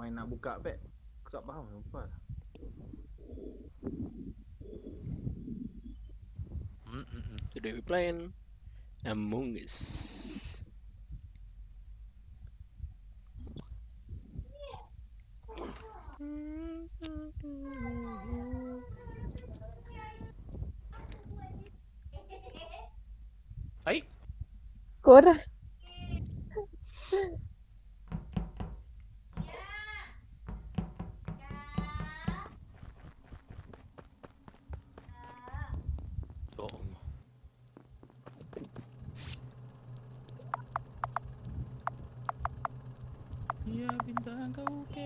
main nak buka bag. Aku tak faham apa. Today we playing Among Us. Hai. Korang. Ya Allah. Ya bintang kau ke.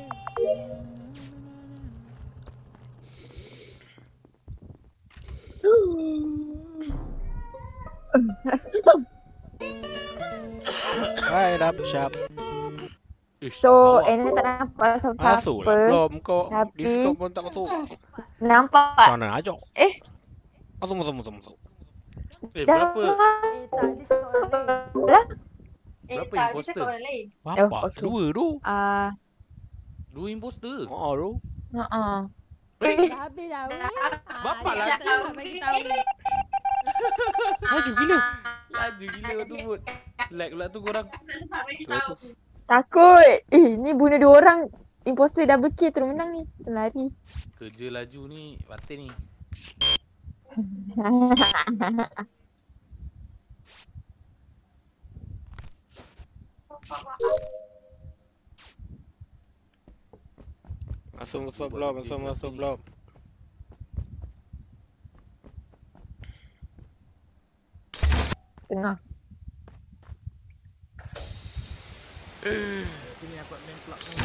Hai Rap Syap. So, ini tak nampak siapa-siapa. Masuk lah belum kau. Tapi- Discord pun tak masuk. Nampak. Mana aja? Masuk. Berapa? Tak, dia cakap orang lain. Lah. Berapa tak, dia imposter? cakap orang lain. Apa? okey. Dua tu. Dua imposter. Tu. Dah habis dah weh. Bapak Dia lah tak tu. bagi tahu. Laju gila. Laju gila tu buat. Lag pula tu korang. Takut. Ni bunuh 2 orang. Imposter double kill terus menang ni. Lari. Kerja laju ni batin ni. Masuk belum. Tengah. Sini aku main plug ni.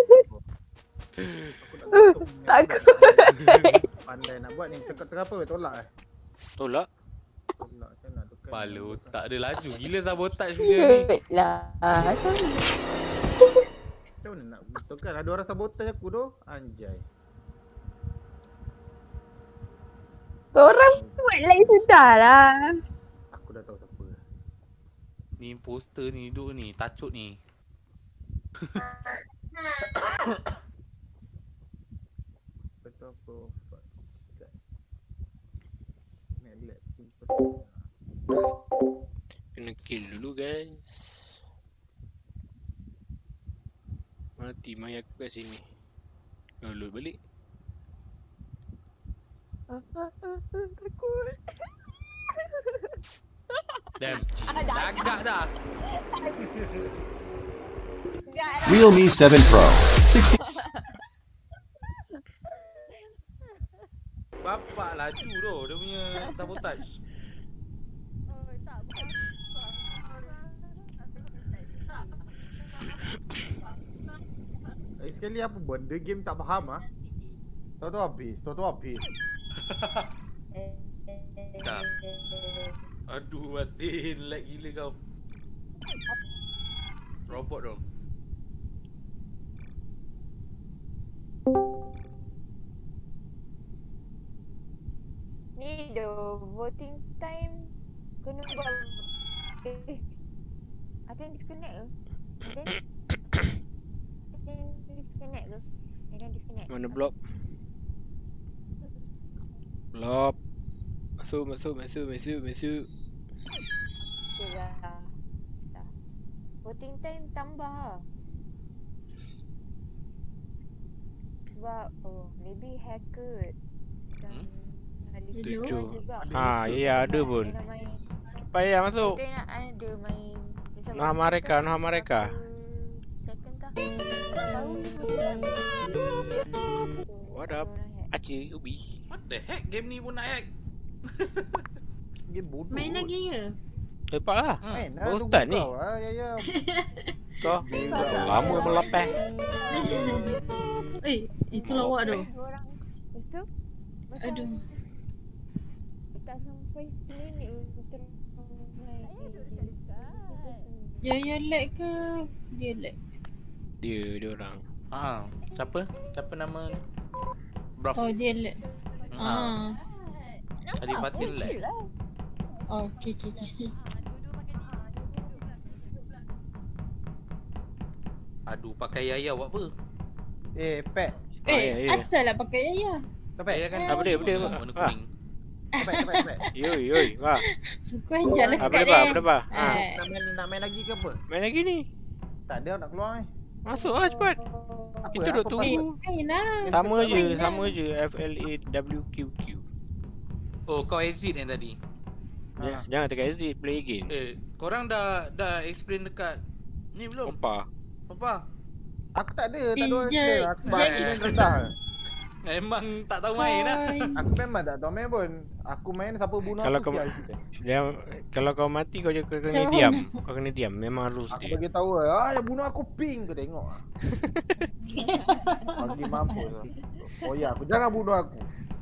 Aku nak tutup ni. Takut. Pandai nak buat ni. Tengah apa? Tolak eh? Tolak. Tolak kan nak tukar. Kepala otak dia laju gila sabotage punya ni. Wait lah. Macam mana nak tukar? Ada orang sabotage aku tu. Anjay. Orang buat like sudah lah. Aku dah tahu siapa. Ni imposter ni duduk ni, tacut ni. Betul apa? Neglect. Kena kill dulu guys. Mati mai aku kat sini. Lalu balik. Takut. Damn. Dagak dah. Realme 7 Pro. Bapak laju tu dia punya sabotage. Oh, tak bukan. Sekali apa benda game tak faham ah. Tahu habis. Tak. Aduh batin lag gila kau. Robot tu. Ni the voting time kena buat ada yang disconnect ke? Ada yang disconnect ke? Ada yang disconnect. Mana blok? Blok. Masuk. Okay lah. Dah. Voting time tambah lah. Sebab maybe hacker dan Tujuh. juga. Ya ada pun. Dia nak main. Payah masuk. Dia nak ada main macam Nah mereka. Second kah? Tak tahu ni betul. What up? Acik ubi. What the heck game ni pun nak hack. Game bodoh. Main lagi ke? Lepak lah. Main Baru start ni. Ya. Kau lama melepeh. Itu lawak tu. Orang itu macam Aduh. tak sampai seminit untuk main. Ya lag ke? Dia lag. Dia orang. Siapa nama ni? Bruv. Oh dia lag. Tadi Fatin lag. Oh okay. Aduh pakai yaya buat apa? Pek. ya. Asal lah pakai ayah. Kau Pek. Ayah kan Apa dia, apa dia? warna kuning. Kau Pek. Yoi, yoi. Wah. Kau ajar Apa lekat dia, eh. apa dia? Nak main lagi ke apa? Main lagi ni. Tak ada nak keluar ni. Masuk lah cepat. Apa? Kita duk tunggu. Main lah. Sama je FLAWQQ. Oh, kau exit yang tadi. Jangan tekan exit, play again. Korang dah explain dekat ni belum? Apa? Apa? Aku tak ada orang Jek, kira. Aku Jek. main rendah. Memang tak tahu main lah. Aku memang tak tahu main pun. Aku main siapa bunuh Kalau aku kau- sial. Kalau kau mati kau je kena Macam diam. mana? Kau kena diam. Memang harus Aku dia. bagi tahu yang bunuh aku ping kau tengok. Bagi mampus lah. Oh ya, aku jangan bunuh aku.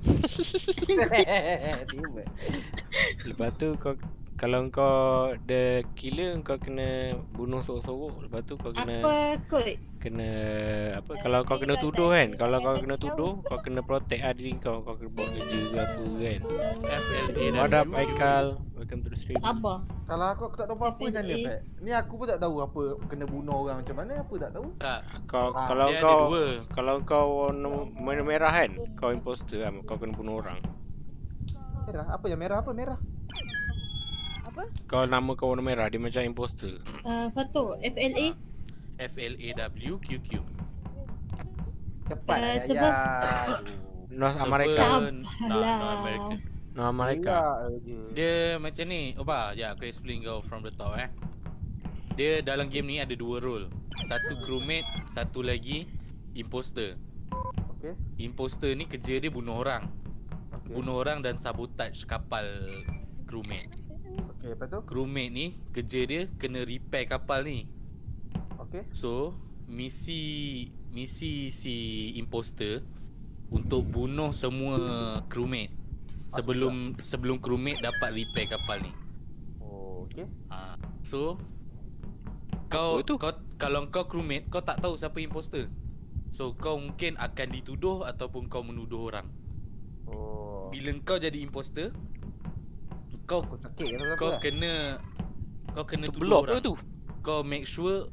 Tiba. Lepas tu kalau kau the killer kau kena bunuh sorok-sorok. Lepas tu kau kena Apa kot? kalau kau kena tuduh kan. Kalau kau kena tuduh kau kena protect diri kau. Kau kena buat kerja ke apa kan. FLA What up Aikal? Welcome to the stream. Sabar. Kalau aku tak tahu apa-apa macam ni, Pat. Ni aku pun tak tahu apa kena bunuh orang macam mana, apa tak tahu. Tak. Kalau Dia ada kau dua. kalau kau warna merah kan, kau imposter kan, kau kena bunuh orang. Merah? Apa yang merah? Apa merah? Kau nama kau warna merah, dia macam imposter. Fatu, FLA. FLAWQQ. Cepat lah, sebab- ya. North America. Sabarlah. North America. North America. Dia macam ni. Oba, ya aku explain kau from the top Dia dalam game ni ada dua role. Satu crewmate, satu lagi imposter. Okey. Imposter ni kerja dia bunuh orang. Okey. Bunuh orang dan sabotage kapal crewmate. Okey, lepas tu? Crewmate ni kerja dia kena repair kapal ni. Okey. So, misi si imposter untuk bunuh semua crewmate sebelum crewmate dapat repair kapal ni. Oh, okey. So Apa tu? kalau kau crewmate kau tak tahu siapa imposter. So kau mungkin akan dituduh ataupun kau menuduh orang. Oh. Bila kau jadi imposter kau Aku sakit ke apa? kau kena Tu tuduh blok orang. ke tu? Kau make sure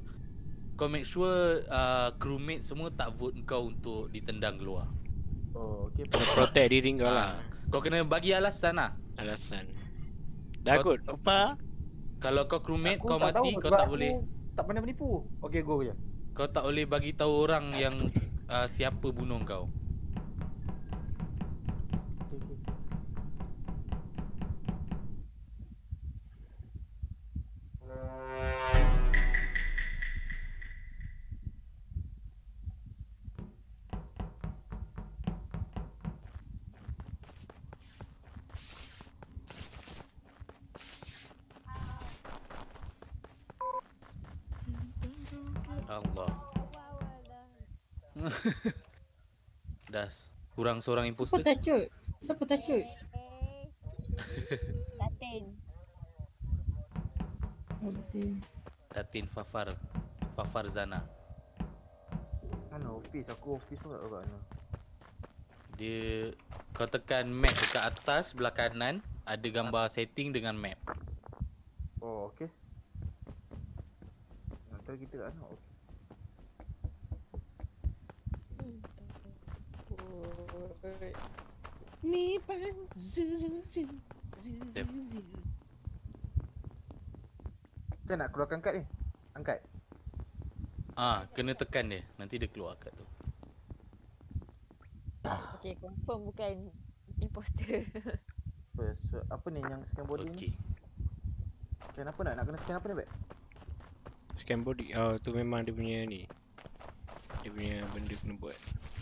crewmate semua tak vote kau untuk ditendang keluar. Oh, okey. Kena protect diri kau lah. Kau kena bagi alasan lah. Alasan. Dah Kau- kot. Apa? Kalau kau crewmate Aku kau tak mati tahu kau sebab tak aku boleh tak pandai menipu. Okey, go je. kau tak boleh bagi tahu orang yang siapa bunuh kau. Okey, okey. Allah. Dah kurang seorang Siapa imposter. tacut? Siapa tacut? Latin. Datin Fafar Zana. Mana office? Aku office pun tak tahu kat mana. Dia kau tekan map dekat atas sebelah kanan ada gambar setting dengan map. Oh, okey. Nanti kita kat mana? Okey. Macam nak keluarkan kad ni? Angkat. Kena tekan dia. Nanti dia keluar kat tu. Okay, confirm bukan imposter. Apa ni yang scan body ni? Okey. Scan apa nak kena scan apa ni, Bek? Scan body. Oh, tu memang dia punya ni. Dia punya benda kena buat.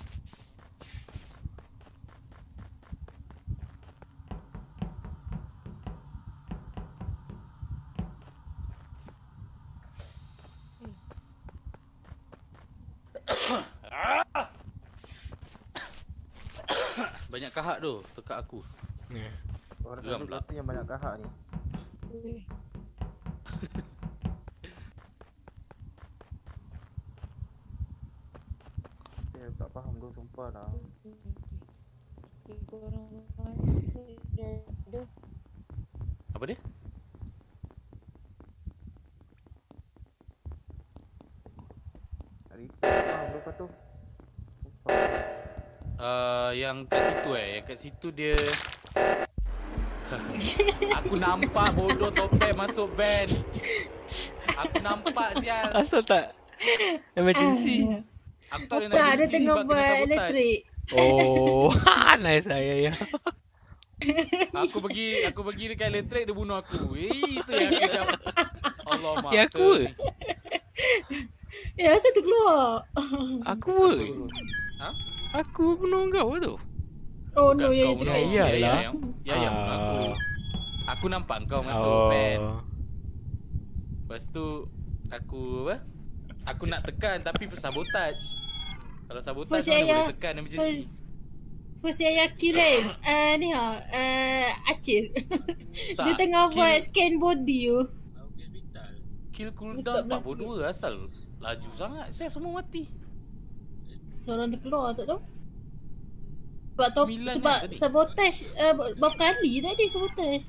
Banyak kahak tu dekat aku. Orang Geram satu pula. satu yang banyak kahak ni. Saya tak faham tu sumpah lah. Apa dia? Hari faham lepas tu. Yang kat situ yang kat situ dia aku nampak bodoh topeng masuk van. Aku nampak sial. Asal tak emergency. Aku tak ada Tak, dia emergency tengah sebab kena buat sabotage. elektrik. Oh, nice saya ya. Aku pergi dekat elektrik dia bunuh aku. Itu yang aku jawab. Allah mata. Ya, aku. Ni. Asal tu keluar? Aku. Ha? Aku bunuh kau tu. Oh Bukan no, kau ya bunuh. Ya, iyalah. Ya bunuh aku. Aku nampak kau masuk van. Lepas tu aku apa? Aku nak tekan tapi sabotage. Kalau sabotage mana boleh tekan emergency. First saya kill kan. Ni Acil. Tak, Dia tengah kill- buat scan body tu. Kill Dekat cooldown 42 asal laju sangat. Saya semua mati. Seorang terkeluar tak tahu. Sebab Sembilan sebab tadi. sabotage berapa kali tadi sabotage.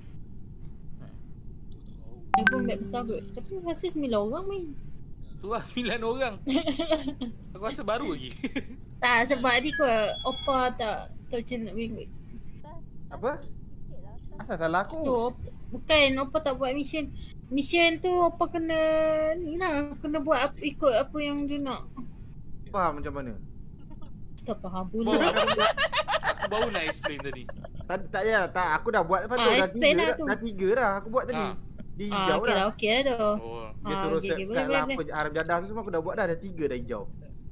Dia pun back besar kot. Tapi rasa 9 orang main. Tu lah 9 orang. Aku rasa baru lagi. Tak, sebab ni kot Opa tak tahu macam nak main kot. Apa? Asal salah aku? Tu bukan Opa tak buat mission. Mission tu Opa kena ni lah. Kena buat ikut apa yang dia nak. Faham macam mana? Tak faham Baru pula. aku baru nak explain tadi. Tak payah, tak. Aku dah buat lepas tu. Dah explain 3 lah dah. tu. Dah 3 dah. Aku buat tadi. Dia hijau Okey dah. lah, okey lah tu. Oh. Dia suruh okey, set boleh, kat boleh. apa haram jadah tu semua aku dah buat dah. Dah 3 dah hijau.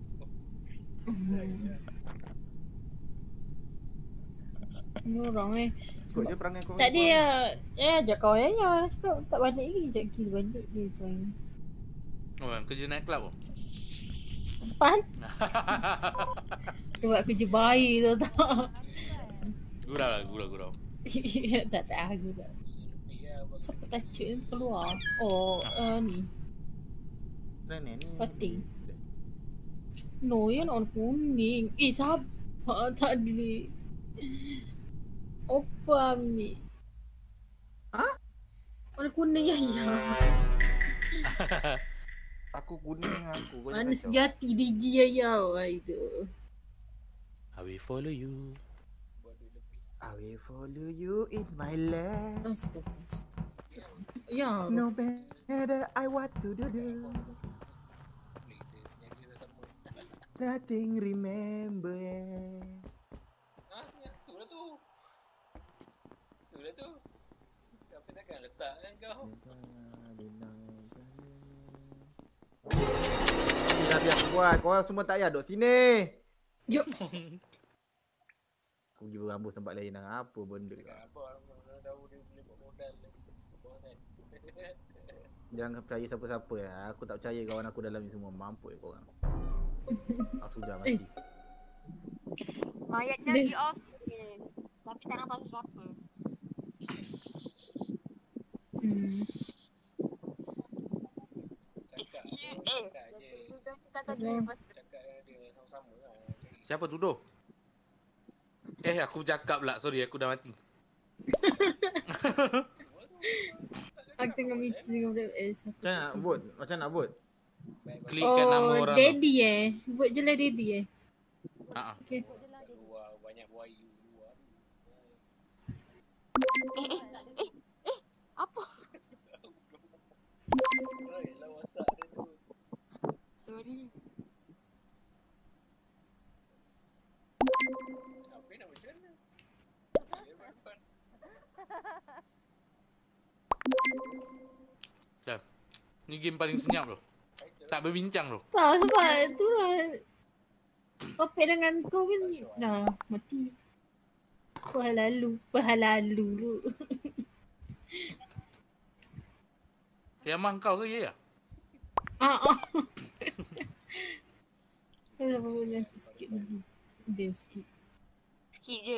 Ni orang Ikut je perangai kau. Tak dia ajak kau ya. Cakap tak balik lagi. Ajak kill balik dia join. Oh, kerja night club. Pan. Dia buat kerja baik tu tak. Gurau. Tak aku tak. Siapa touch ni keluar? Oh, ni. Ni. Pating. No, yang on kuning. Sabar tak ada. Opa ambil. Ha? Warna kuning ya. Aku kuning aku. Kau Mana jangan sejati DJ ayau itu. I will follow you. I will follow you in my land. Astaga. Ya. No matter I what to do. Nothing remember. Tu. Apa takkan letak kan kau? Dah biar aku buat. Korang semua tak payah duduk sini. Jom. Aku pergi berambus tempat lain lah. Apa benda. Jangan percaya siapa-siapa ya. Aku tak percaya kawan aku dalam ni semua. Mampus korang. Sudah mati. Mayatnya di off. Tapi tak nampak apa-apa. Siapa tuduh? Aku bercakap pula. Sorry, aku dah mati. Aku tengah meeting dengan budak Macam nak vote? Macam nak vote? Klik kat nama orang tu. Daddy Buat je lah Daddy Okay. Banyak buaya luar. Apa? Rai lah wasak dia tu. Sorry. Apa nak macam mana? Dah. Ni game paling senyap tu. Tak berbincang tu. Tak sebab tu lah topik dengan kau kan dah mati. Pahalalu lu. Yang kau ke ya? Apa boleh skip lagi. Dia skip. Skip je.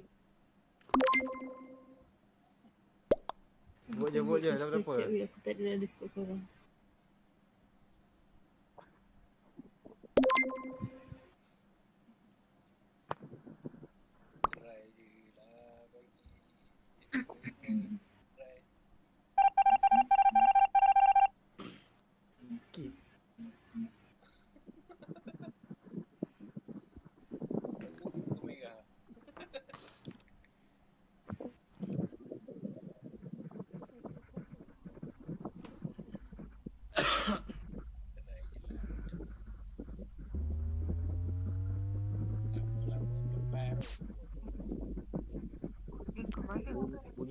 Vote je. Tak apa-apa. Aku tak ada Discord korang. Rai je lah bagi. Rai. Skip. Kau main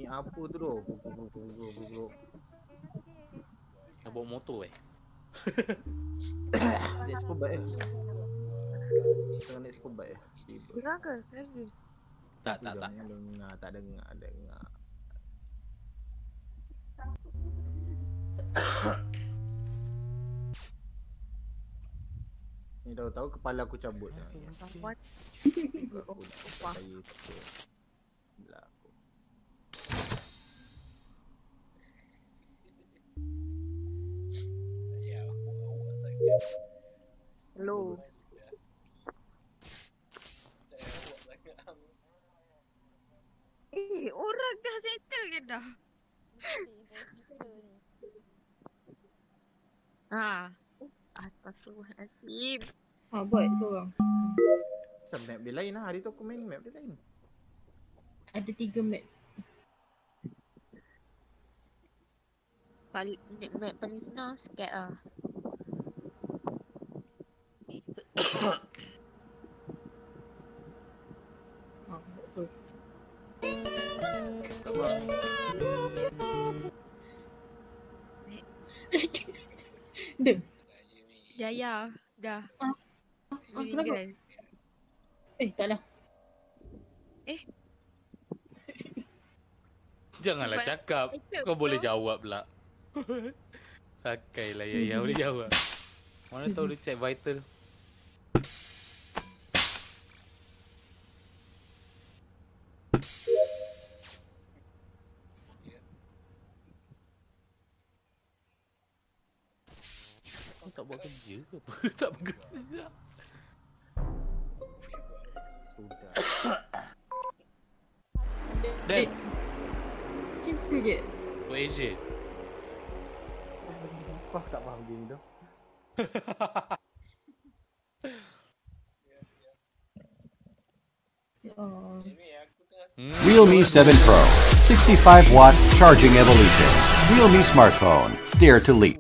apa tu doh? Nak bawa motor Naik super bike Tengah naik super bike Dengar ke lagi? Tak. Dengar, tak dengar. Ni tahu kepala aku cabut dah. What? Aku nak percaya sebelah aku. Hello. Orang dah settle ke dah? Astagfirullahaladzim. Buat seorang. Macam map dia lain lah. Hari tu aku main map dia lain. Ada 3 map. Map paling senang sikit lah. Betul. Dem. Ya, dah. Kenapa? Tak lah. Janganlah cakap. Kau boleh jawab pula. Sakai lah ya boleh jawab. Mana tahu dia check vital. Kau tak buat kerja ke apa? Tak bergerak. Sudah. Dan Macam tu je. buat Asia. Sumpah tak faham game tu. Oh. Realme 7 Pro, 65-watt charging evolution. Realme smartphone, dare to leap.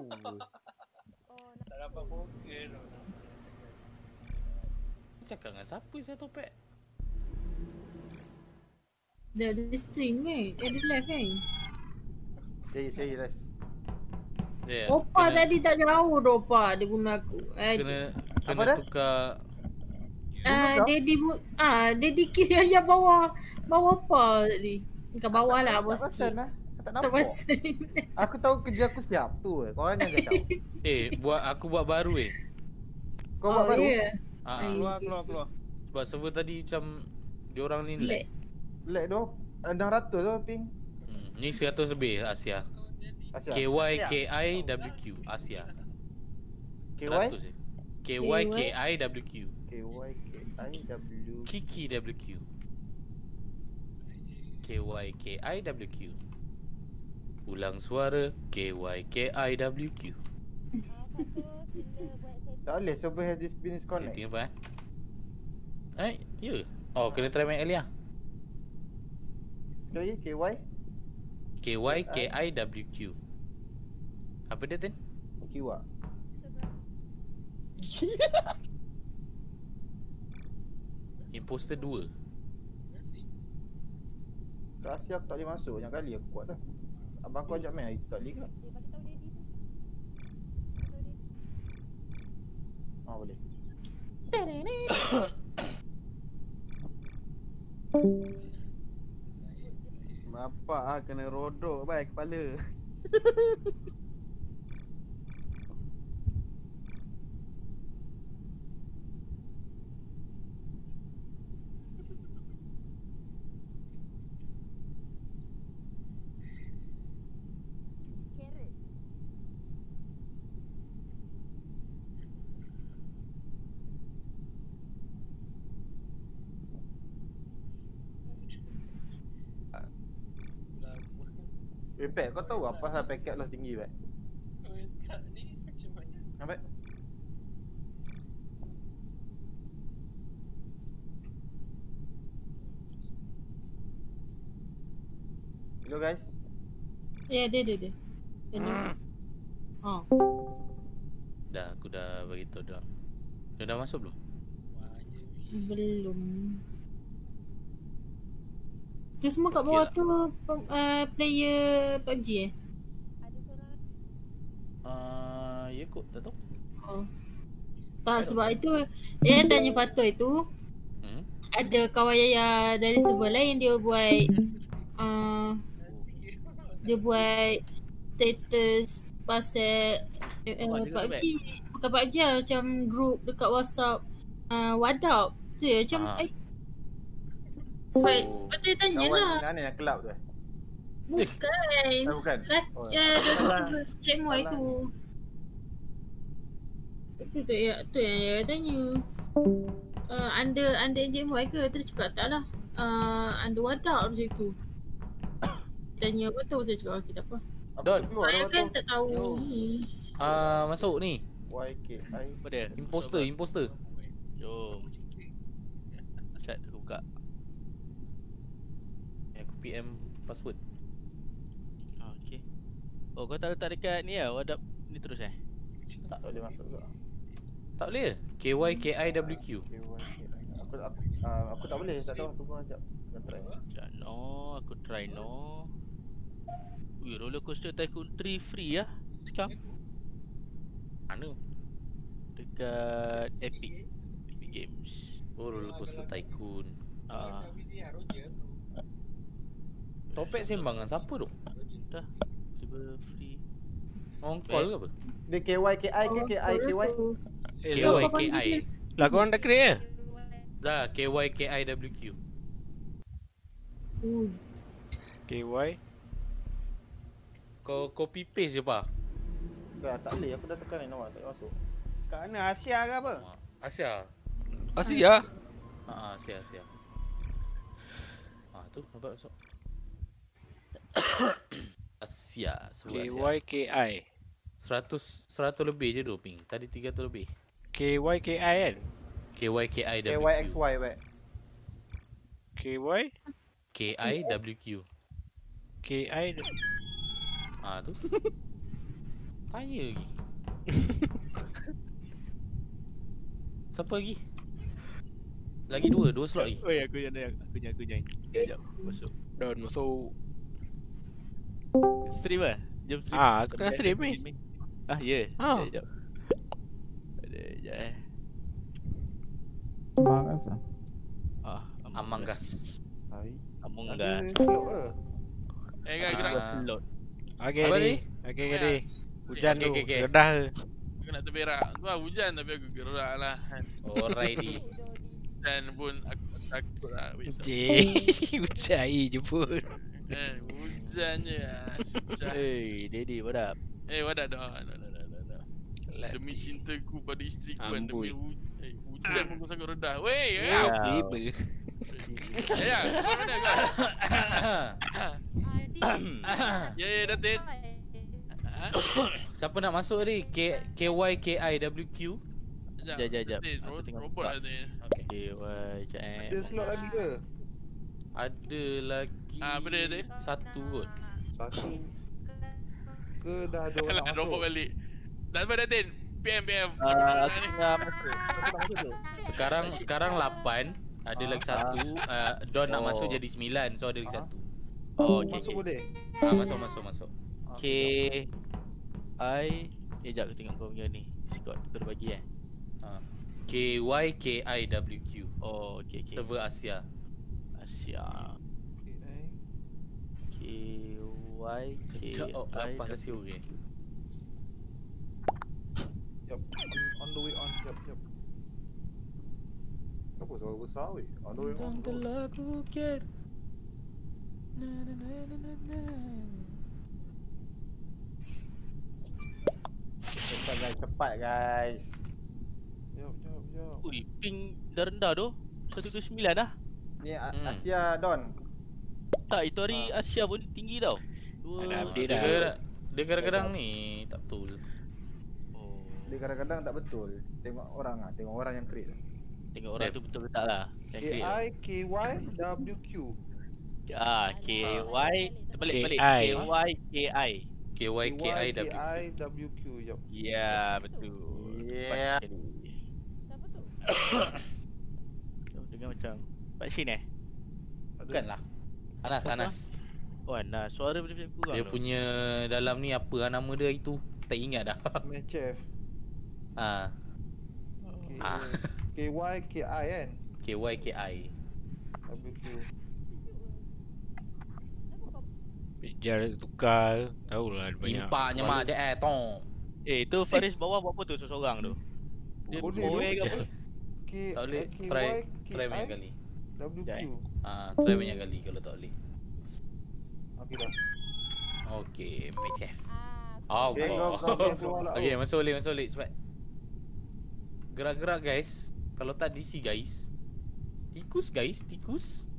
Cakap dengan siapa saya topek? Dia ada stream kan? Ada live kan? Seri rest. Yeah, Opa tadi tak jauh dah Opa. Dia guna aku. kena Apa dah? tukar. Daddy kira yang bawah apa tadi? Ke bawah lah bawah Tak perasan sikit. lah. Tak Tak nampak. perasan. Aku tahu kerja aku siap tu. Korang jangan kacau. Aku buat baru Kau buat baru? Ya. Keluar. Sebab server tadi macam diorang ni lag. Lag. Lag tu 600 tu ping. Ni 100 lebih Asia. Asia. KYKIWQ Asia. KY? 100 je. KYKIWQ KYKIW. Kiki WQ. KYKIWQ. Ulang suara KYKIWQ. Tak boleh, server has this been disconnect. Setting apa ya. Oh, kena try main earlier. Sekali lagi, KY? KYKIWQ. Apa dia Tin? Kiwa. Imposter 2. Kat Asia aku tak boleh masuk, banyak kali aku buat dah. Abang kau ajak main hari tu tak boleh ke? Boleh. Bapak kena rodok baik kepala. Pek, kau tahu apa pasal paket loss tinggi Pek? Tak ni macam mana? Apa? Hello guys. Ya, dia. Dah, aku dah beritahu dah. Dia dah masuk belum? Belum. Tu semua kat bawah tu player PUBG Ya kot, tak tahu. Oh. Tak, sebab itu dia tanya Fatul itu ada kawan Yaya dari server lain dia buat status pasal PUBG. Bukan PUBG lah, macam group dekat WhatsApp Wadap. Tu ya macam sebab lepas tu dia tanya Kawan lah. mana yang kelab tu? Bukan. Bukan. Cik Moy tu. Tu yang dia tanya. Anda Cik Moy ke? Terus cakap tak lah. Anda Wadap macam tu. Tanya apa tu, saya cakap kita apa. Don, Saya kan tak tahu ni. masuk ni. YKI. Apa dia? Imposter. Jom. Chat buka. Aku PM password. Okey. Oh, kau tak letak dekat ni lah, Wadap ni terus Tak boleh masuk ke? Tak boleh ke? KYKIWQ. Aku tak boleh, tak tahu. Tunggu sekejap. Kita try. Sekejap, no. Aku try no. Ui, roller coaster Tycoon 3 free lah sekarang. Mana? Dekat Epic Games. Oh, roller coaster tycoon. Topek sembang dengan siapa tu? Dah. Tiba free. On call ke apa? Dia KYKI ke KIKY? KYKI. Lah korang dah create ke? Dah, KYKIWQ. KY. Kau copy paste je pak. Tak boleh, aku dah tekan ni awak tak boleh masuk. Kat mana? Asia ke apa? Asia. Asia. Asia. Tu nampak masuk. Asia, KYKI. 100 lebih je tu ping. Tadi 300 lebih. KYKI kan? KYKIWQ. KYXY baik. KY. KIWQ. KI. Tu. Tanya lagi. Siapa lagi? Lagi dua slot lagi. Oi, aku join. Sekejap, masuk. Don masuk. Stream lah? Jom stream. Aku tengah stream ni. Ya. Sekejap. Sekejap Among Us. Among Ada Us. slot ke? Gerak. Okay, Gadi. Hujan tu, redah ke? Aku nak terberak. Tu lah hujan tapi aku gerak lah. Alrighty. Dan pun aku takut lah. Hujan air je pun. Hujan je lah. Hey, Daddy, what up? Wadah dah. Demi cintaku pada isteriku kan. Demi hujan pun kau sangat redah. Wey, Tiba. Ya, kau mana kau? Ya, Datin. Siapa nak masuk ni? KYKIWQ. Sekejap. Robot lah Datin. KY, Ada slot lagi ke? Ada lagi benda Datin? satu kot. Satu ke dah ada orang nak Robot masuk? balik. Dah apa Datin? PM. Sekarang 8. Ada lagi satu. Don nak masuk jadi 9. So ada lagi satu. Masuk boleh? Masuk. K I. Sekejap aku tengok kau punya ni. Scott, kau dah bagi KYKIWQ. Okay. Server Asia. Apa kasih orang? Yup. On the way on. Yup. Apa suara besar weh? On the way on. Terlakukan. Cepat guys. Yup. Ui, ping dah rendah tu. 129 dah. Ni Asia Don. Tak, itu hari Asia pun tinggi tau. Ada update dah. Dia kadang-kadang ni tak betul. Dia kadang-kadang tak betul. Tengok orang yang create. Tengok orang tu betul ke tak lah. KIKYWQ. KY. Terbalik. KYKIWQ. Yup. Ya, betul. Yeah. Siapa tu? Dengar macam Pak Shin Bukanlah. Anas. Oh Anas, suara boleh kurang Dia tu. punya dalam ni apa lah nama dia itu? Tak ingat dah. Mechef. Ha. KYKI kan? KYKI. WQ. Pijar tukar. Tahulah ada banyak. Impaknya mak je tong. Tu Faris bawah buat apa tu seorang tu? Dia Boleh boleh ke apa? Tak boleh try banyak kali. WQ. Try banyak kali kalau tak boleh. Okey dah. Okey, Mechef. Okay, Okey, masuk balik cepat. Gerak-gerak guys. Kalau tak DC guys. Tikus.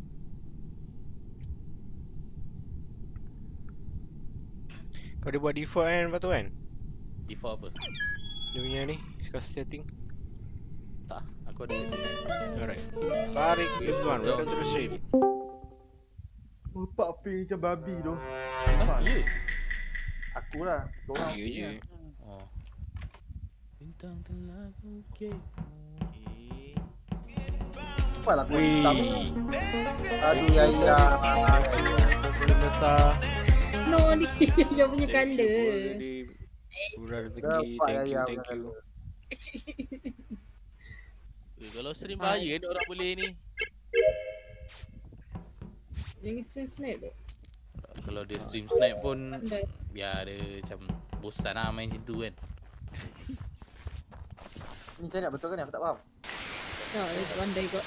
Kau dia buat default kan lepas tu kan? Default apa? Dia punya ni, custom setting. Tak, aku ada. Alright. Tarik everyone, welcome to the stream. Otak ping macam babi tu. Ya? Aku lah. Korang Ya je. Oh. Bintang telah okey. Cepatlah aku Wih. hitam. Aduh ya. Boleh besar. No, dia punya colour. Kurang rezeki, thank you. Kalau stream bahaya ni orang boleh ni. Jangan stream snap tu. Kalau dia stream snipe pun biar dia macam bosan lah main macam tu kan. Ni macam nak betul kan? Aku tak faham. Tak, dia tak pandai kot.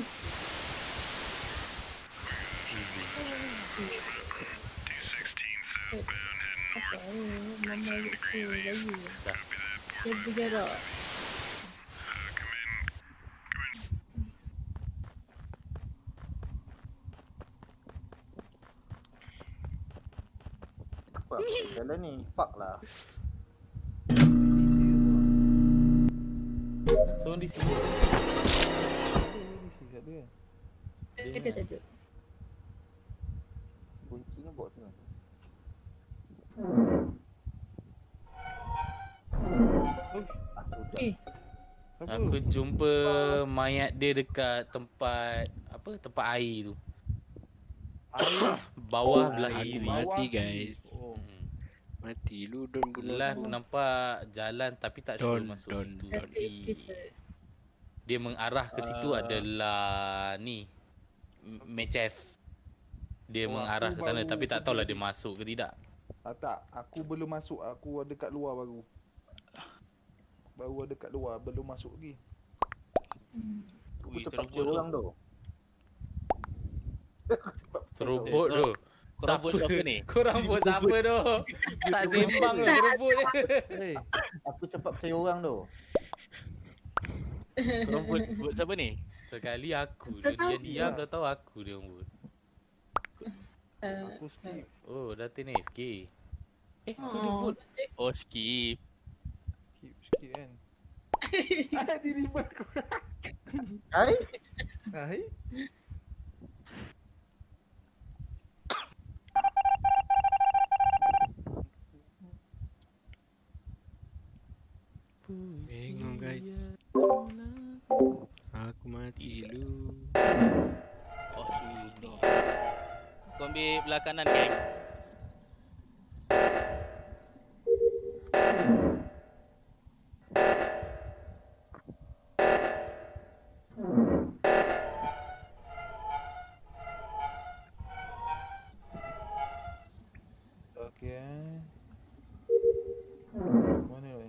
Apa ni? Mama ayat school bayu. Dia berjarak. Apa jalan ni? Fuck lah. So di sini. Ada tak ada? Kuncinya bawa sini. Aku jumpa mayat dia dekat tempat tempat air tu. Bawah belah kiri. Mati guys. Mati lu don bunuh. Lah aku nampak jalan tapi tak sure masuk situ. Dia mengarah ke situ adalah ni Mechef. Dia mengarah ke sana tapi tak tahulah dia masuk ke tidak. Tak, aku belum masuk. Aku ada kat luar baru. Baru ada kat luar, belum masuk lagi. Aku cepat kira orang tu. Serobot tu. Korang vote siapa ni? Korang vote siapa tu? Tak sembang tu serobot dia. Aku cepat percaya orang tu. Korang vote siapa ni? Sekali aku dia diam tahu aku dia vote. Aku skip. Oh, dah turn AFK. Tu dia vote. Oh, skip. Skip kan. Ada diri aku. Hai? Hai. Bingung guys. Aku mati lu. Oh, sini. Kau ambil belah kanan, geng. Okey. Mana ni?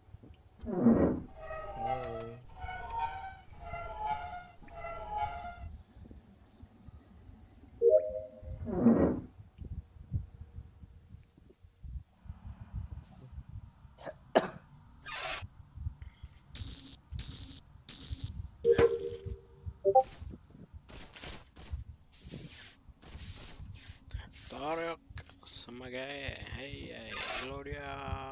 Tarik sebagai hey Gloria.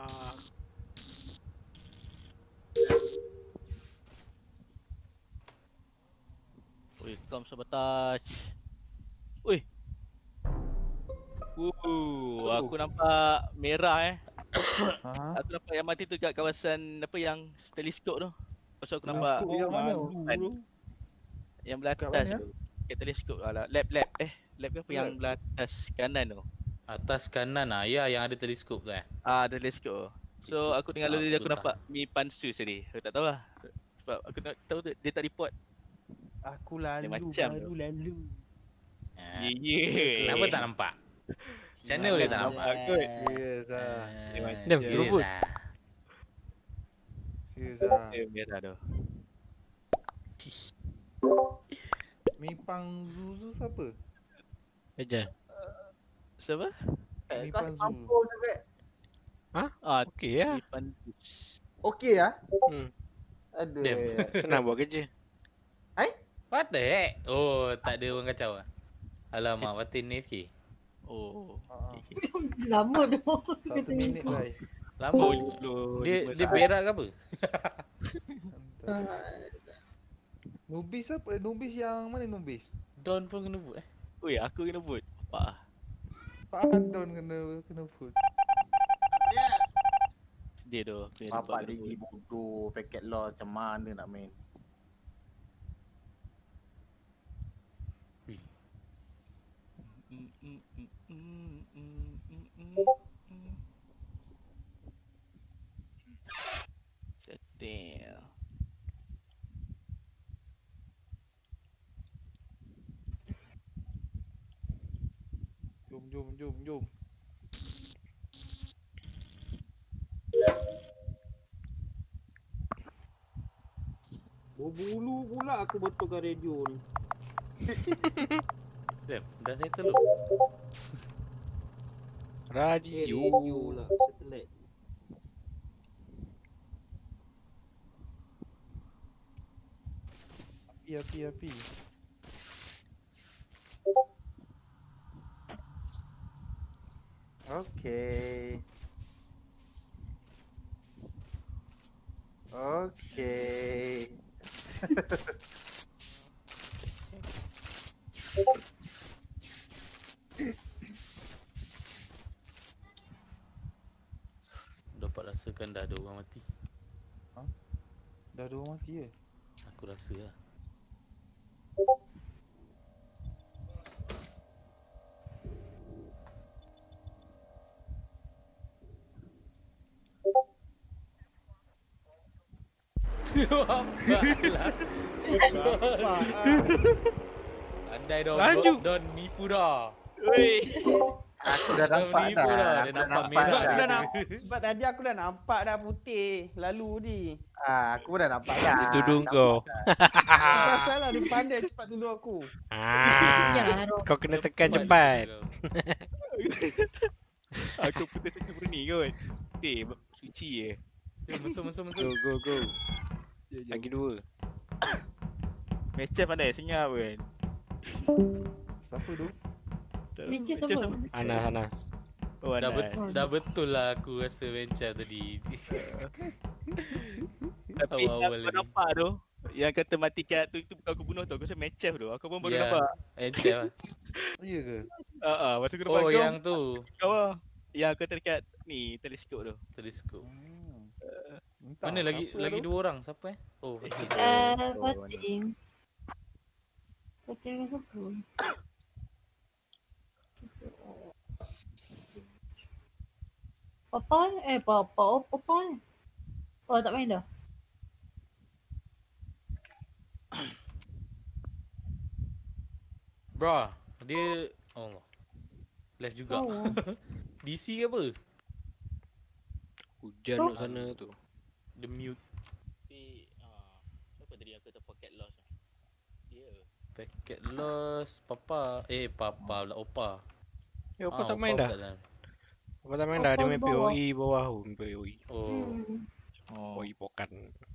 Oi, kom sabotage. Oi. Aku nampak merah Aku nampak yang mati tu kat kawasan apa yang teleskop tu. Pasal aku nampak Yang mana? yang belah atas tu. Kat teleskop lab Lab apa yang belah atas kanan tu? Atas kanan lah. Ya, yang ada teleskop tu Ada teleskop. So aku dengar lalu aku tak. nampak Mi Pansus tadi. Aku tak tahu lah. Sebab aku tak tahu dia tak report. Aku lalu lalu. Kenapa tak nampak? Macam mana boleh tak nampak? Serius lah. Dia berebut. Serius lah. Merah tu. Mipang Zuzu siapa? Eja. Siapa? Mipang Zuzu. Okey lah. Mi Pansus. Okey lah. Damn. Aduh. Senang buat kerja. What the heck? Oh, tak ada orang kacau lah. Alamak, Fatin ni AFK. Oh. Lama dah. 1 minit lah. Lama. Dia berak ke apa? Nubis apa? Nubis yang mana Nubis? Don pun kena vote Ui, aku kena vote. Apa? Pak Don kena vote. Dia tu. Bapak lagi bodoh. Paket loss macam mana nak main. Settle. Jom. Berbulu pula aku betulkan radio ni. Damn, dah settle lu. Radio. Radio lah, satellite. Api. Okey. Dapat rasakan dah ada orang mati. Dah ada orang mati ke? Aku rasa lah. Andai dah Laju. Don nipu dah. Aku dah nampak nipu dah. Dia nampak Sebab merah. aku dah nampak, sebab tadi aku dah nampak dah putih lalu ni. Aku pun dah nampak dah. Dia tuduh kau. Pasal lah dia pandai cepat tuduh aku. Kau kena tekan cepat. Aku putus asa berani kot. Suci je. Masuk. Go. Lagi 2. Match pandai senyap kan. Siapa tu? Leceh siapa? Anas. Oh, Dah betul lah aku rasa Venture tadi. Tapi Awal-awal aku lagi. nampak tu yang kata matikan tu itu bukan aku bunuh tu. Aku rasa match tu. Aku pun baru nampak. Venture lah. Ya ke? Masa aku nampak Oh, kau. yang tu. Kau lah. Yang kata dekat ni teleskop tu. Teleskop. Entah, Mana lagi siapa tu? 2 orang? Siapa Oh, Fatin. Fatin. Fatin siapa? Papa. Oh, tak main dah. Bro, dia left juga. DC ke apa? Hujan kat sana tu. The mute. Tapi siapa tadi yang kata pocket loss tu? Dia. Packet loss papa pula opa. Opa tak main dah. Opa tak main dah. Dia main POE bawah tu. POE. POE pokan.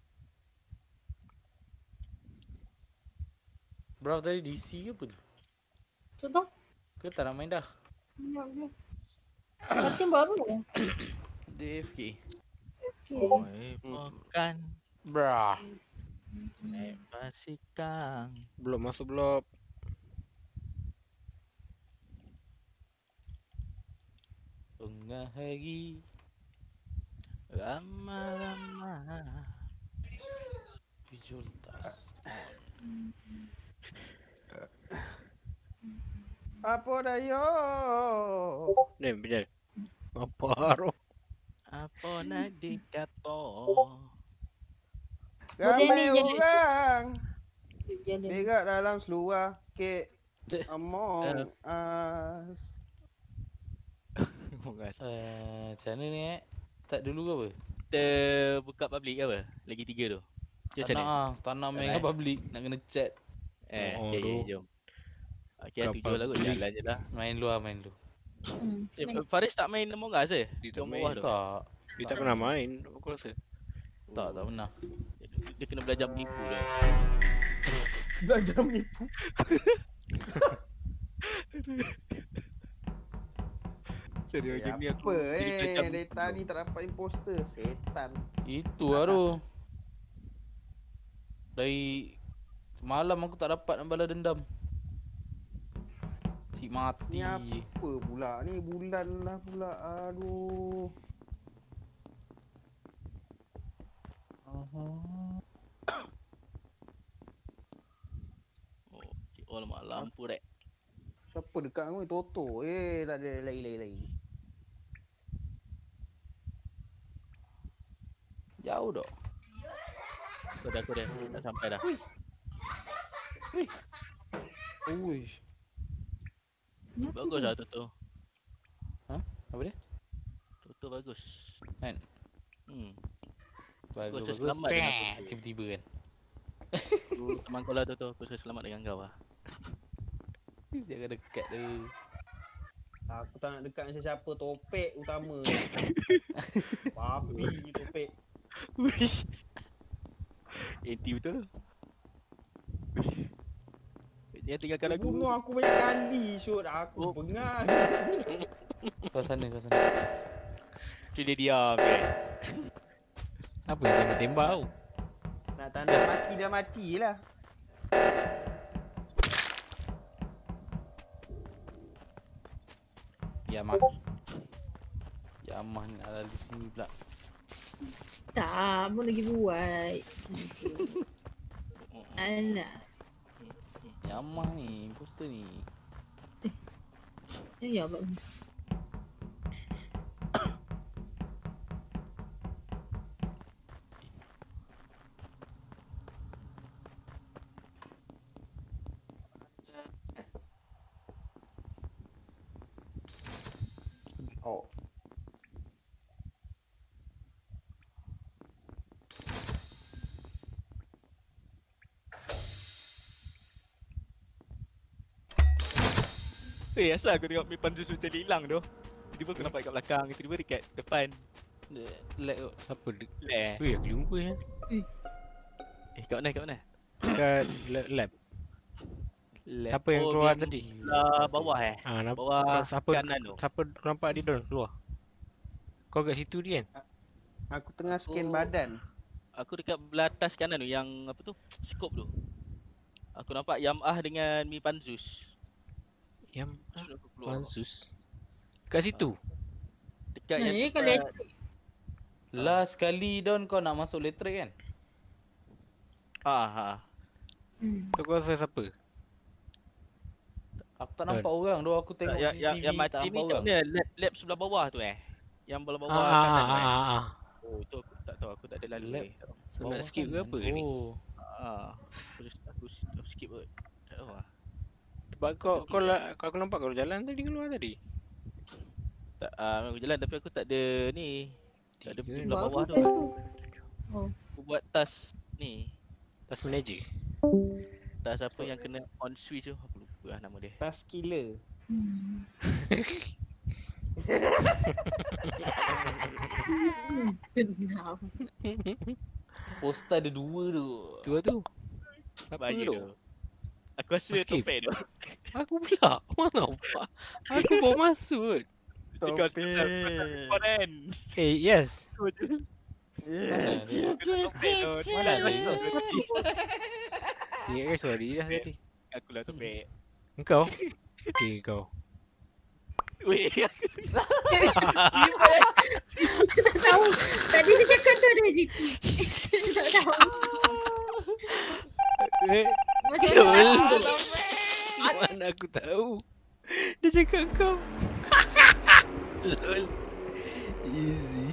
Bro tadi DC ke apa tu? Sudah. Ke tak nak main dah? Fatin buat apa? Dia AFK. Pokan. Brah. Naik pasikang. Belum masuk blok. Tengah hari lama-lama visual task Apa dah yo? Ni benar. Apa roh? Apa nak dikata? Ramai ni, orang Jalan. berak dalam seluar kek Among Us. Macam mana ni start dulu ke apa? Kita buka public ke apa? Lagi 3 tu. Tak nak tak nak main kat public, nak kena chat. Okay, jom. Okay, tujuh lah kot, jalan je lah. Main luar, main dulu. Faris tak main Among Us ke? Dia tak Kat main. bawah tu? Tak. Dia tak pernah main, aku rasa. Tak pernah. Dia kena belajar menipu dah. Belajar menipu. Serius game ni aku. Apa data ni tak dapat imposter. Setan. Itu lah tu. Dari semalam aku tak dapat nak balas dendam. Cik mati. Ni apa pula ni, bulan lah pula. Aduh. Oh lama lampu rek. Siapa dekat aku ni? Toto. Tak ada lagi. Jauh dah. Aku dah sampai dah. Ui. Bagus lah Toto. Apa dia? Toto bagus. Kan? Bagus. Bagus. Selamat dengan Toto. Tiba-tiba kan. Teman kau lah Toto. Aku selamat dengan kau lah. Jangan dekat tu. Aku tak nak dekat dengan siapa. Topek utama. Papi Topek. Anti betul. Dia tinggalkan aku. Bunuh aku banyak kali Syut. Aku pengat. Kau sana. Tu dia diam ke. Apa yang tembak tau? Nak tanda mati dah matilah. Jamah ni nak lalu sini pula. Tak, mau lagi buat. Alah. Jamah ni, poster ni. Ya, Abang. Oh. Asal aku tengok Mipan Jus macam hilang tu. Tiba-tiba aku nampak kat belakang, tiba-tiba dekat depan. Lag kot. Siapa dia? Lag. Weh, aku jumpa ya. Kat mana? Kat lab. Siapa yang keluar tadi? Bawah bawah kanan tu. Siapa nampak dia dah keluar? Kau kat situ dia kan? Aku tengah scan badan. Aku dekat belah atas kanan tu yang apa tu? Scope tu. Aku nampak Yamah dengan Mi Panzus. Panzus. Kat situ. Dekat yang kalau last kali Don kau nak masuk elektrik kan? Tu kau rasa siapa? Aku tak nampak orang tu, aku tengok yang mati ni kat mana? Lab sebelah bawah tu Yang belah bawah kanan tu Oh, itu aku tak tahu, aku tak ada lalu So nak skip ke apa ni? Aku skip kot. Tak tahu lah. Sebab aku nampak kau jalan tadi, keluar tadi. Tak, aku jalan tapi aku tak ada ni. Tak ada pergi belah bawah tu. Aku buat task ni. Task manager. Task apa yang kena on switch tu, aku lupa lah nama dia. Task killer. Poster ada 2 tu. Dua tu. Apa tu? Aku rasa topek tu. Aku pula. Mana nampak? Aku bawa masuk. Topek. Yes. Ni guys, sorry dah tadi. Aku lah topek. Engkau? Okey, kau. Weh. Tak tahu. Tadi dia cakap tu ada situ. Tak tahu. Betul. Mana aku tahu. Dia cakap kau. Lol. Easy.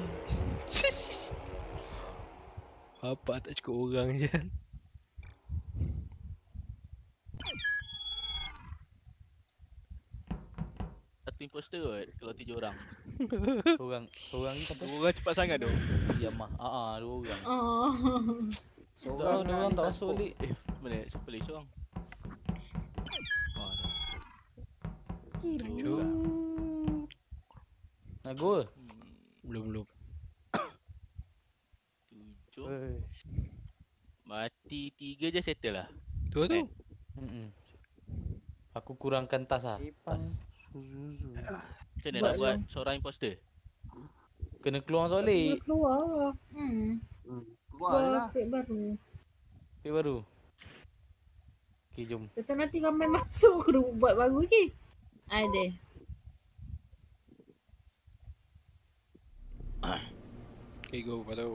Apa tak cukup orang je. Satu imposter kot kalau 7 orang. Seorang ni siapa? 2 orang cepat sangat tu. Ya mah. 2 orang. Oh. Seorang 2 orang tak masuk balik. Mana siapa lagi seorang? Nak go? Belum. 7. Mati 3 je settle lah. Tu tu. Aku kurangkan tas lah. Tas. Macam mana nak buat seorang imposter? Kena keluar solik. Keluar. Keluar lah. Pek baru. Pek baru. Okay, jom. Lepas nanti ramai masuk kena buat baru lagi. Ada. Okay, go pada.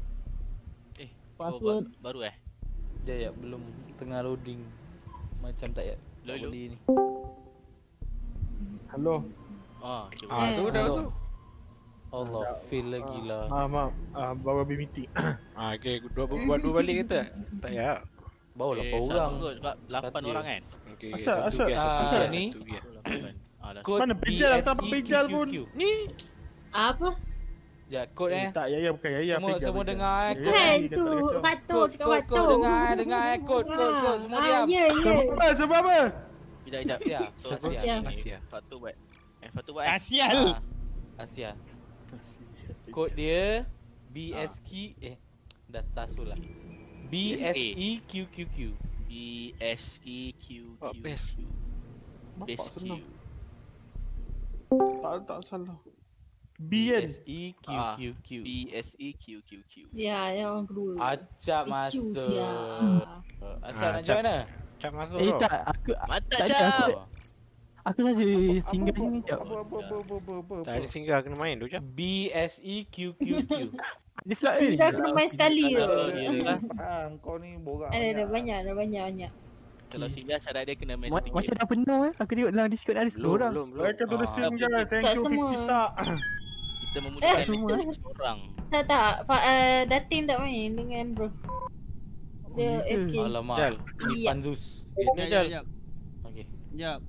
Baru Ya, belum tengah loading. Macam tak boleh ni. Halo. Tu dah tu. Allah, fail lagi lah. Maaf. Baru habis meeting. Okay, buat dua balik ke tak? Tak ya. Bawa 8 orang. 8 orang kan? Okay, asal ni. Mana pejal tak pejal pun. Ni. Apa? Ya, kod Tak, ya bukan ya. Semua dengar Kan tu. Patut cakap patut. Kod dengar kod. Semua diam. Ya. Sebab apa? Kejap. Asia. Fatu buat. Fatu buat. Asia. Kod dia BSQ dah sasul lah. BSEQQQ. BSEQQQ. Best. Bapak senang. Tak salah. BSEQQQ. BSEQQQ. Ya, yang kedua. Acap masuk. Acap nak join lah. Acap masuk. Tak, aku saja singgah ni jap. Tak ada singgah kena main tu jap. BSEQQQ. Singgah kena main sekali tu. Kau ni borak. Ada banyak. Kalau singgah syarat dia kena main Macam dah penuh Aku tengok dalam Discord ada 10 orang. Belum. Mereka tulis singgah. Thank you 50 star. Kita memudahkan seorang. Tak. Datin tak main dengan bro. Dia FK. Alamak. Ni Panzus. Jap. Okey. Jap.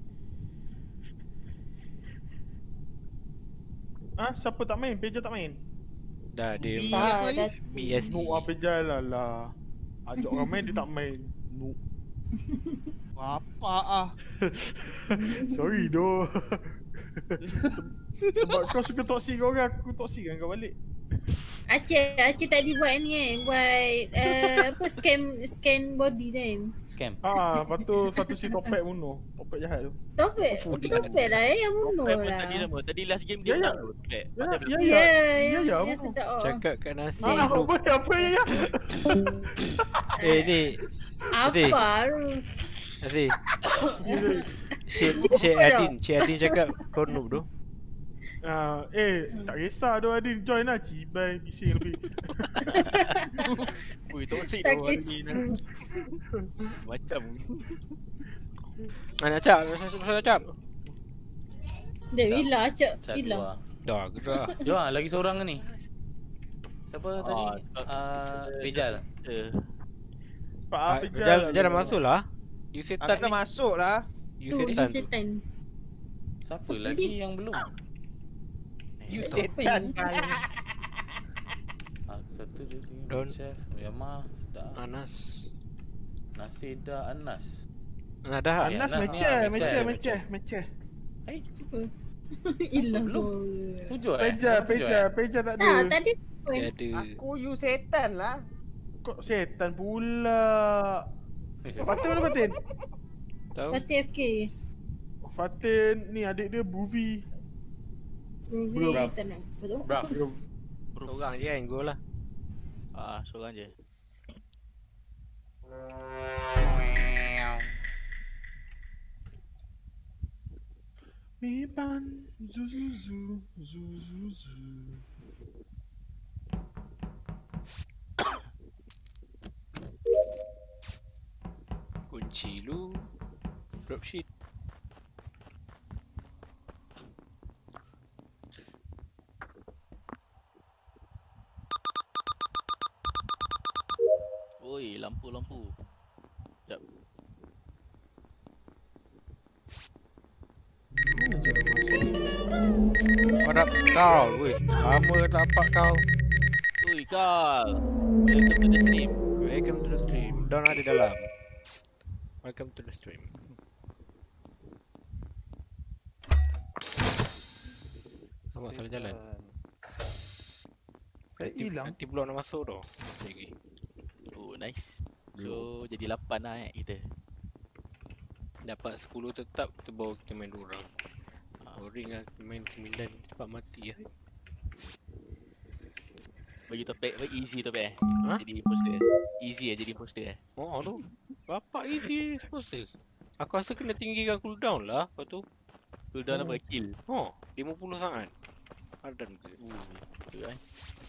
Siapa tak main? Peja tak main? Dah dia. BS. Noob Peja lah. Ajak orang main dia tak main. Noob. Apa Sorry doh. Sebab kau suka toksik kau orang, aku toksik kan kau balik. Acik tadi buat ni kan. Buat scan body kan. Scam. Patut si topek bunuh. Topek jahat tu. Topek lah yang bunuh lah. Tadi last game dia menang tu. Ya. Sedap. Cakap kat nasi. Apa ya? Ni. Apa tu? Asyik. Cik Adin cakap kau noob tu. Tak kisah tu Adin, join lah cibai bising lebih. Ui, toksik Tak tu kisah. Macam Nak Acap. Dia bila Acap hilang. Dah gerak. Jom lah, lagi seorang ni. Siapa tadi? Pejal. Pejal dah masuk lah. You setan dah masuk lah. You setan. Siapa lagi yang belum? You setan. Satu dua tiga. Don. Chef Yama sedap. Anas. Nasida Anas. Dah. Anas meceh. Hilang semua. Tujuh Peja tak ada. Tadi Aku you setan lah. Kok setan pula? Fatin mana Fatin? Tahu. Fatin FK. Fatin ni adik dia Bruvi. Bruvi tenang. Betul? Bro. Seorang je kan go lah. Seorang je. Miban zu. Kunci lu. Dropship. Sekejap. Harap kau, weh. Lama tak nampak kau. Ui, Carl. Welcome to the stream. Welcome to the stream. Don ada dalam. Welcome to the stream. Nampak salah jalan. Hilang. Nanti blok nak masuk tu. Lagi. Oh, nice. So, jadi 8 lah kita. Dapat 10 tetap, kita bawa kita main 2 orang. Boring lah, main 9 cepat mati lah. Bagi topik, easy topik Ha? Jadi imposter. Easy jadi imposter Oh tu. Bapak easy sponsor. Aku rasa kena tinggikan cooldown lah. Lepas tu cooldown apa? Kill? Oh, 50 sangat. Padan ke? Betul kan?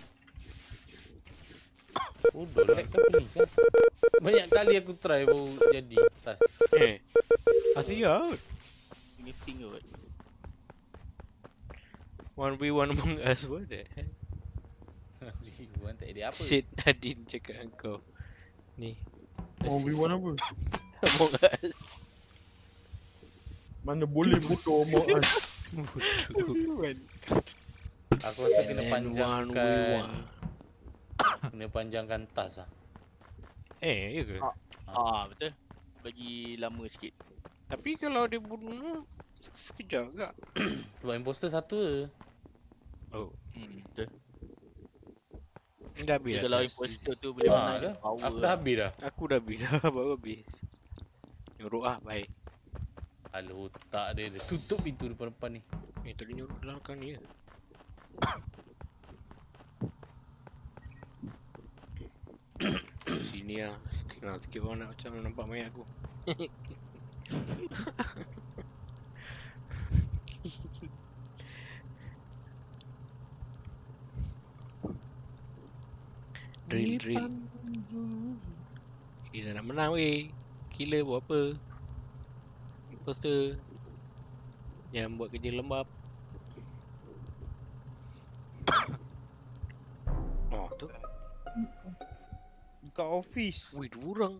Oh, dolek ke finish lah. Banyak kali aku try baru jadi tas. Asyik. Gifting kot. 1v1 among us, what the hell? 1v1 tak ada apa. Shit, Nadine cakap dengan kau. Ni. 1v1 apa? Among us. Mana boleh bodoh among us. Aku rasa kena panjangkan. Kena panjangkan tas lah. Ya ke? Betul. Bagi lama sikit. Tapi kalau dia bunuh sekejap kak. Sebab imposter satu je. Oh. Betul. Dah habis kalau imposter tu boleh menang. Aku dah habis dah. Aku dah habis dah. Baru habis. Nyuruh ah, baik. Alah otak dia. Dia tutup pintu depan-depan ni. Tadi nyuruh belakang ni ya. Sini lah. Kenal sikit orang nak macam nampak mayat aku. Drill. Kita nak menang weh. Killer buat apa? Imposter yang buat kerja lembab. Oh tu. Dekat office. Weh, 2 orang.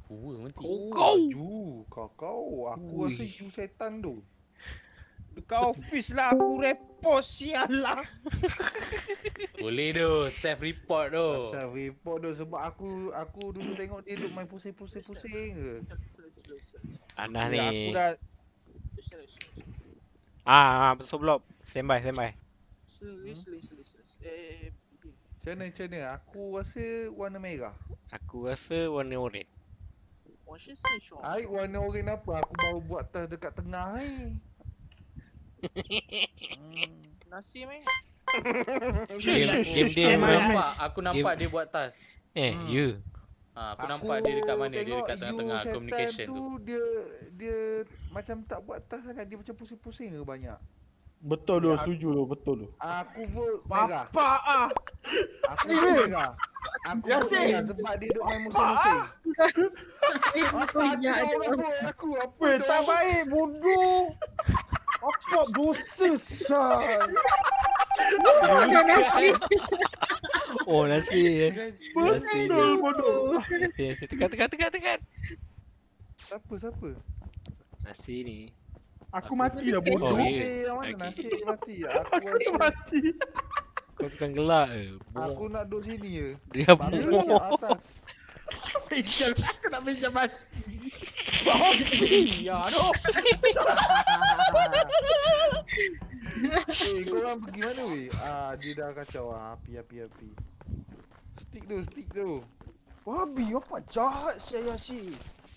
Kau. Aku rasa you setan tu. Dekat office lah aku report sial lah. Boleh tu, self report tu. Self report tu sebab aku dulu tengok dia duk main pusing-pusing ke. Anak ni. Aku dah sebelum standby. Macam mana? Aku rasa warna merah. Aku rasa warna oranye. Aik warna oranye apa? Aku baru buat tas dekat tengah ni. nasi meh. Game dia aku nampak dia buat tas. Ya. Aku nampak dia dekat mana? Dia dekat tengah-tengah communication tu. Dia macam tak buat tas sangat. Dia macam pusing-pusing ke banyak. Betul tu, setuju tu, betul tu. Aku vote merah. Bapak ah. Aku vote merah. Aku vote merah sebab dia duk main musing-musing. Aku apa tak baik bodoh. Apa dosa sah. Nasi. Oh nasi. Betul bodoh. Tekan. Siapa? Nasi ni. Aku mati dah bodoh. Nasi mati. Aku mati. Kau tekan gelak ke? Aku nak duduk sini je. Dia bongok atas. Aku nak pinjam mati. Ya doh. Korang pergi mana weh? Dia dah kacau api. Stick tu. Babi apa jahat saya si.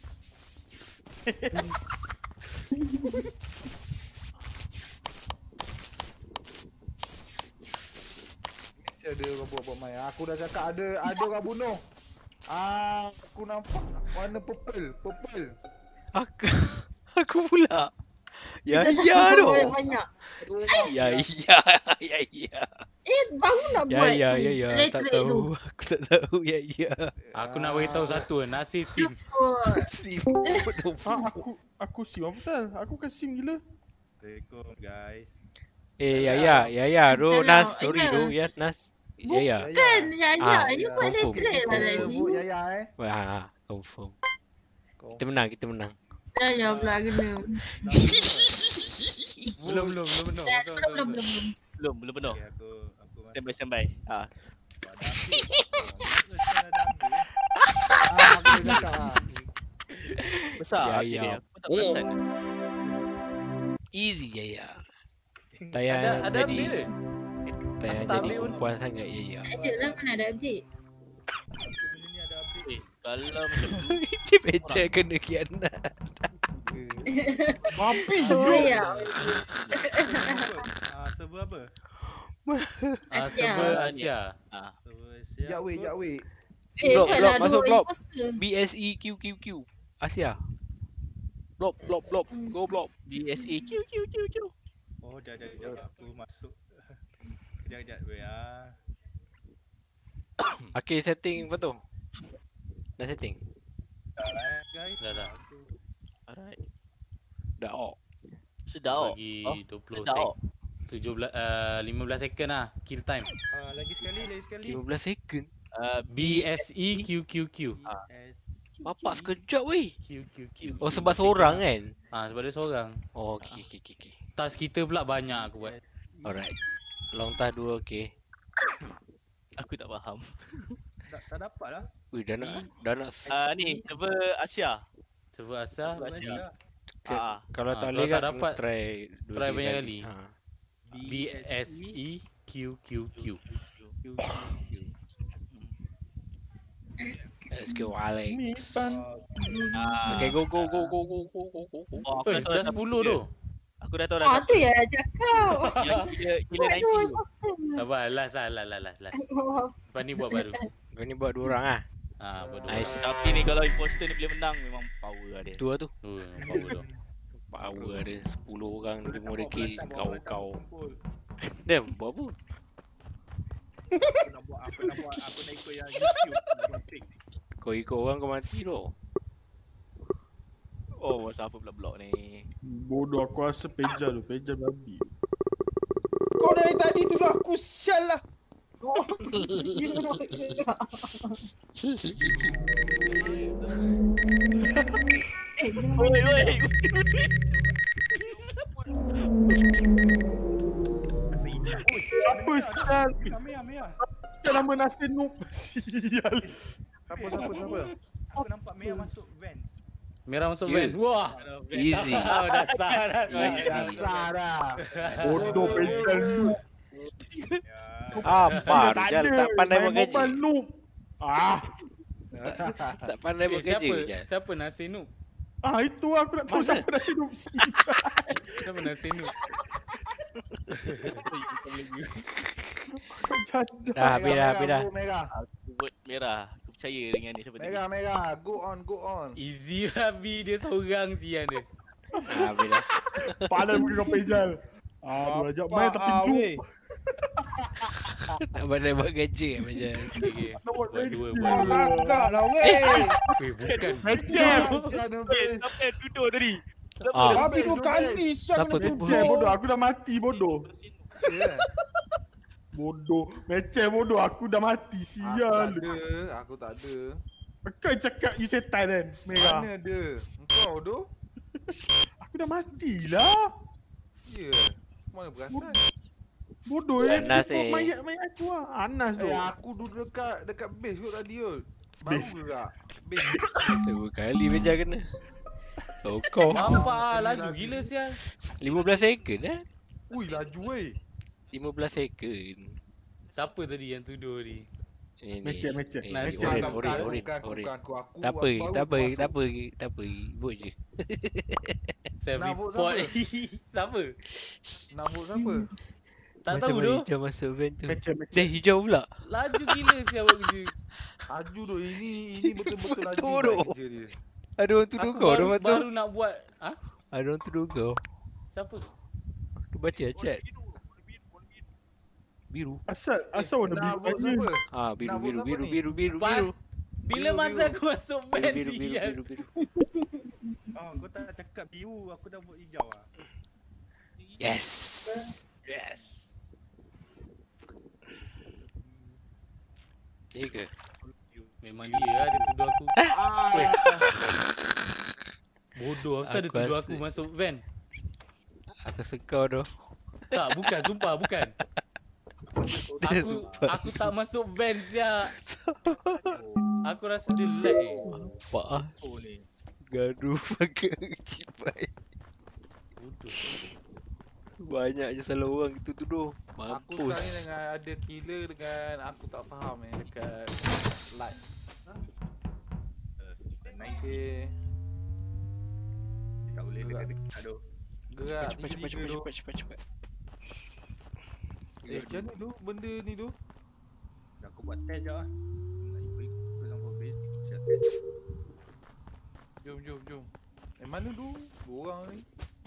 Ada orang buat main. Aku dah cakap ada orang bunuh. Aku nampak warna purple. Aku pula. Ya tu. Banyak. Ya. Baru nak buat. Ya. Tak tahu. Aku tak tahu. Ya. Aku nak beritahu satu. Nasi sim. Aku sim apa pasal? Aku kan sim gila. Assalamualaikum guys. Ya. Nas, sorry ya Nas. Ya. Bukan, ya. You buat letter lah tadi. Ya. Confirm. Kita menang, kita menang. Ya pula kena. Belum penuh. Belum penuh. Standby. Besar Ya. aku tak perasan. Easy ya. Tayar Ada jadi update. Tayar Aku tak jadi update pun. perempuan sangat ya. Ada lah, mana ada update. Kalau macam tu Dia baca kena kianat. Mampis Oh ya. Server apa? Asia. Server Asia. Server Asia. Jak weh. Block, kan masuk ada block. imposter. BSE QQQ. Asia. Block. Go block. BSE Q. Oh, dah aku masuk. Kejap weh ah. Okay, setting apa tu? Dah setting? Dah guys. Dah. Alright. Dah off. Sedap. Bagi 20 sedap. sek. 15 second lah kill time. Lagi sekali. 15 second. BSE QQQ. Bapak sekejap weh. QQQ. Oh sebab seorang kan? Sebab dia seorang. Oh okay. Task kita pula banyak aku buat. Alright. Long task 2 okay. Aku tak faham. Tak dapat lah. Wih dah nak Ni server Asia. Server Asia. Kalau tak kalau boleh tak kan dapat, try banyak kali. BSE QQQ. Let's go Alex. Okay, go. Dah 10 tu. Aku dah tahu dah. Tu ya cakap. Gila 90. Sabar, last. Lepas ni buat baru. Kau ni buat 2 orang ah. Buat 2 Nice. Tapi ni kalau imposter ni boleh menang memang power lah dia. Tu lah tu. Power tu. Power ada 10 orang 5 ada kill kau. Damn, buat apa? Aku nak buat aku nak ikut yang YouTube. Kau ikut orang kau mati tu. Oh, siapa pula blok ni? Bodoh, aku rasa Pejal babi. Kau dari tadi tuduh aku sial lah. Oi. Siapa sial? Mia. Nama nasi noob. Sial. Siapa? Aku nampak Mia masuk Vans. Merah masuk van. Wah. Easy. Dah sah dah. Bodoh Pejal noob. Apa? Tak pandai buat kerja. Noob. Tak pandai buat kerja je. Siapa nasi noob? Itu aku nak tahu siapa nasi noob. Siapa nasi noob? Dah, biar. Aku vote merah. Aku percaya dengan ni siapa tadi. Merah. Go on. Easy lah B, dia seorang sian dia. Biar. Padan muka kau Pejal. Dia ajak main tapi noob. Tak pandai buat kerja macam. Buat 2. Agak lah weh. Bukan. Siapa yang duduk tadi? Habis 2 kali sial Siapa tu? Bodoh, aku dah mati bodoh. Bodoh, Meceh bodoh, aku dah mati, sial. Aku tak ada. Kau cakap you setan kan, merah. Mana ada? Engkau tu? Aku dah matilah. Ya. Mana perasan? Bodoh Anas mayat aku lah. Anas tu. Aku duduk dekat base kot tadi kot. Baru gerak. Base. 2 kali beja kena. Kau. Nampak laju gila sial. 15 second Ui, laju weh. 15 second. Siapa tadi yang tuduh ni? Meceh. Orin. Tak apa. Vote je. Saya report. Siapa? Nak vote siapa? Tak tahu tu. Hijau masuk van tu. Meceh. Hijau pula. Laju gila sial buat kerja. Laju tu. Ini betul-betul laju kerja dia. Ada orang tuduh kau dah mata. Baru nak buat. Ada orang tuduh kau. Siapa? Aku baca chat. Biru. Asal warna biru tadi. Biru. Bila masa aku masuk van Biru. Kau tak cakap biru, aku dah buat hijau lah. Yes. Dia ke? Memang dia lah dia tuduh aku. Bodoh, asal dia tuduh aku masuk van. Aku sekau tu. Tak, bukan, sumpah bukan. Aku tak masuk van siap. Aku rasa dia lag. Apa? Gaduh pakai cipai. Bodoh. Banyak je salah orang itu tuduh. Aku sekarang ni dengan ada killer dengan aku tak faham dekat live. Okay. Tak boleh dekat-dekat tu. Gerak cepat. Macam ni tu benda ni tu. Aku buat test je lah. Nak ikut sampai base siap test. Jom. Mana tu? Dua orang ni.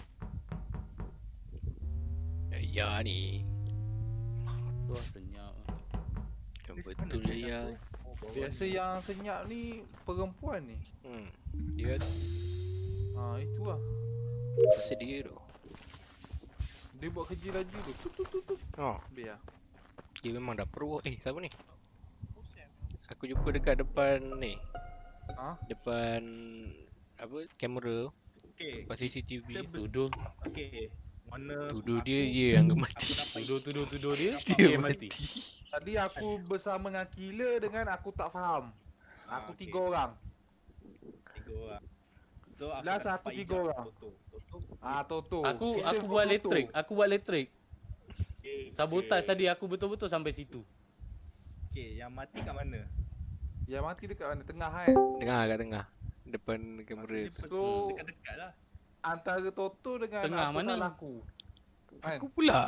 Ya ni. Wah senyap. Macam betul ya. Biasa yang senyap ni perempuan ni. Dia itu lah. Pasal dia tu. Dia buat kerja laju tu. Biar. Dia memang dah pro. Siapa ni? Aku jumpa dekat depan ni. Depan apa kamera. Depan CCTV. Tuduh. Mana tuduh dia yang mati. Tuduh dia mati. Tadi aku bersama dengan killer dengan aku tak faham. Aku 3 orang. 3 orang. Last aku 3 orang. Toto. Aku buat elektrik. Sabotaj tadi aku betul-betul sampai situ. Okey, yang mati kat mana? Yang mati dekat mana? Tengah kan? Kat tengah. Depan kamera tu. Dekat-dekat lah. Antara Toto dengan tengah mana? Aku. Aku pula.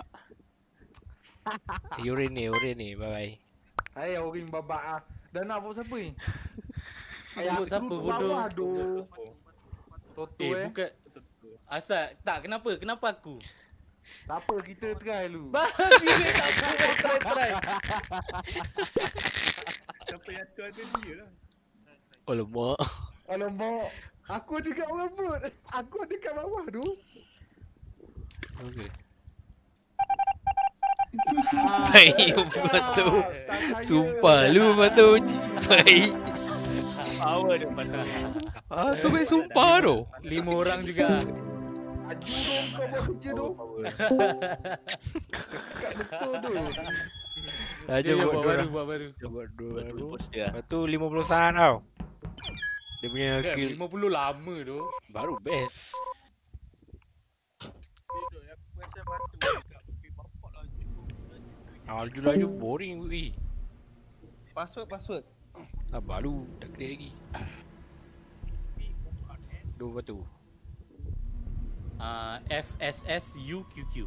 Oren ni, bye. Hai Oren babak ah. Dah nak vote siapa ni? Vote siapa bodoh? Toto bukan. Asal tak kenapa aku? Tak apa kita try dulu. Babi dia tak try. Siapa yang tu ada dia lah. Alamak. Aku ada kat orang vote. Aku ada kat bawah tu. Okey. Baik Batu. Sumpah lu Batu. Baik. Power dia pada. Tu baik sumpah tu. 5 orang juga. Aju dong kau buat kerja tu. Kat betul tu. Aja buat baru. Buat baru. Batu 50 saat tau. Dia punya kill 50 lama tu. Baru best. Laju boring weh. Password. Baru tak create lagi. Dua batu. FSSUQQ.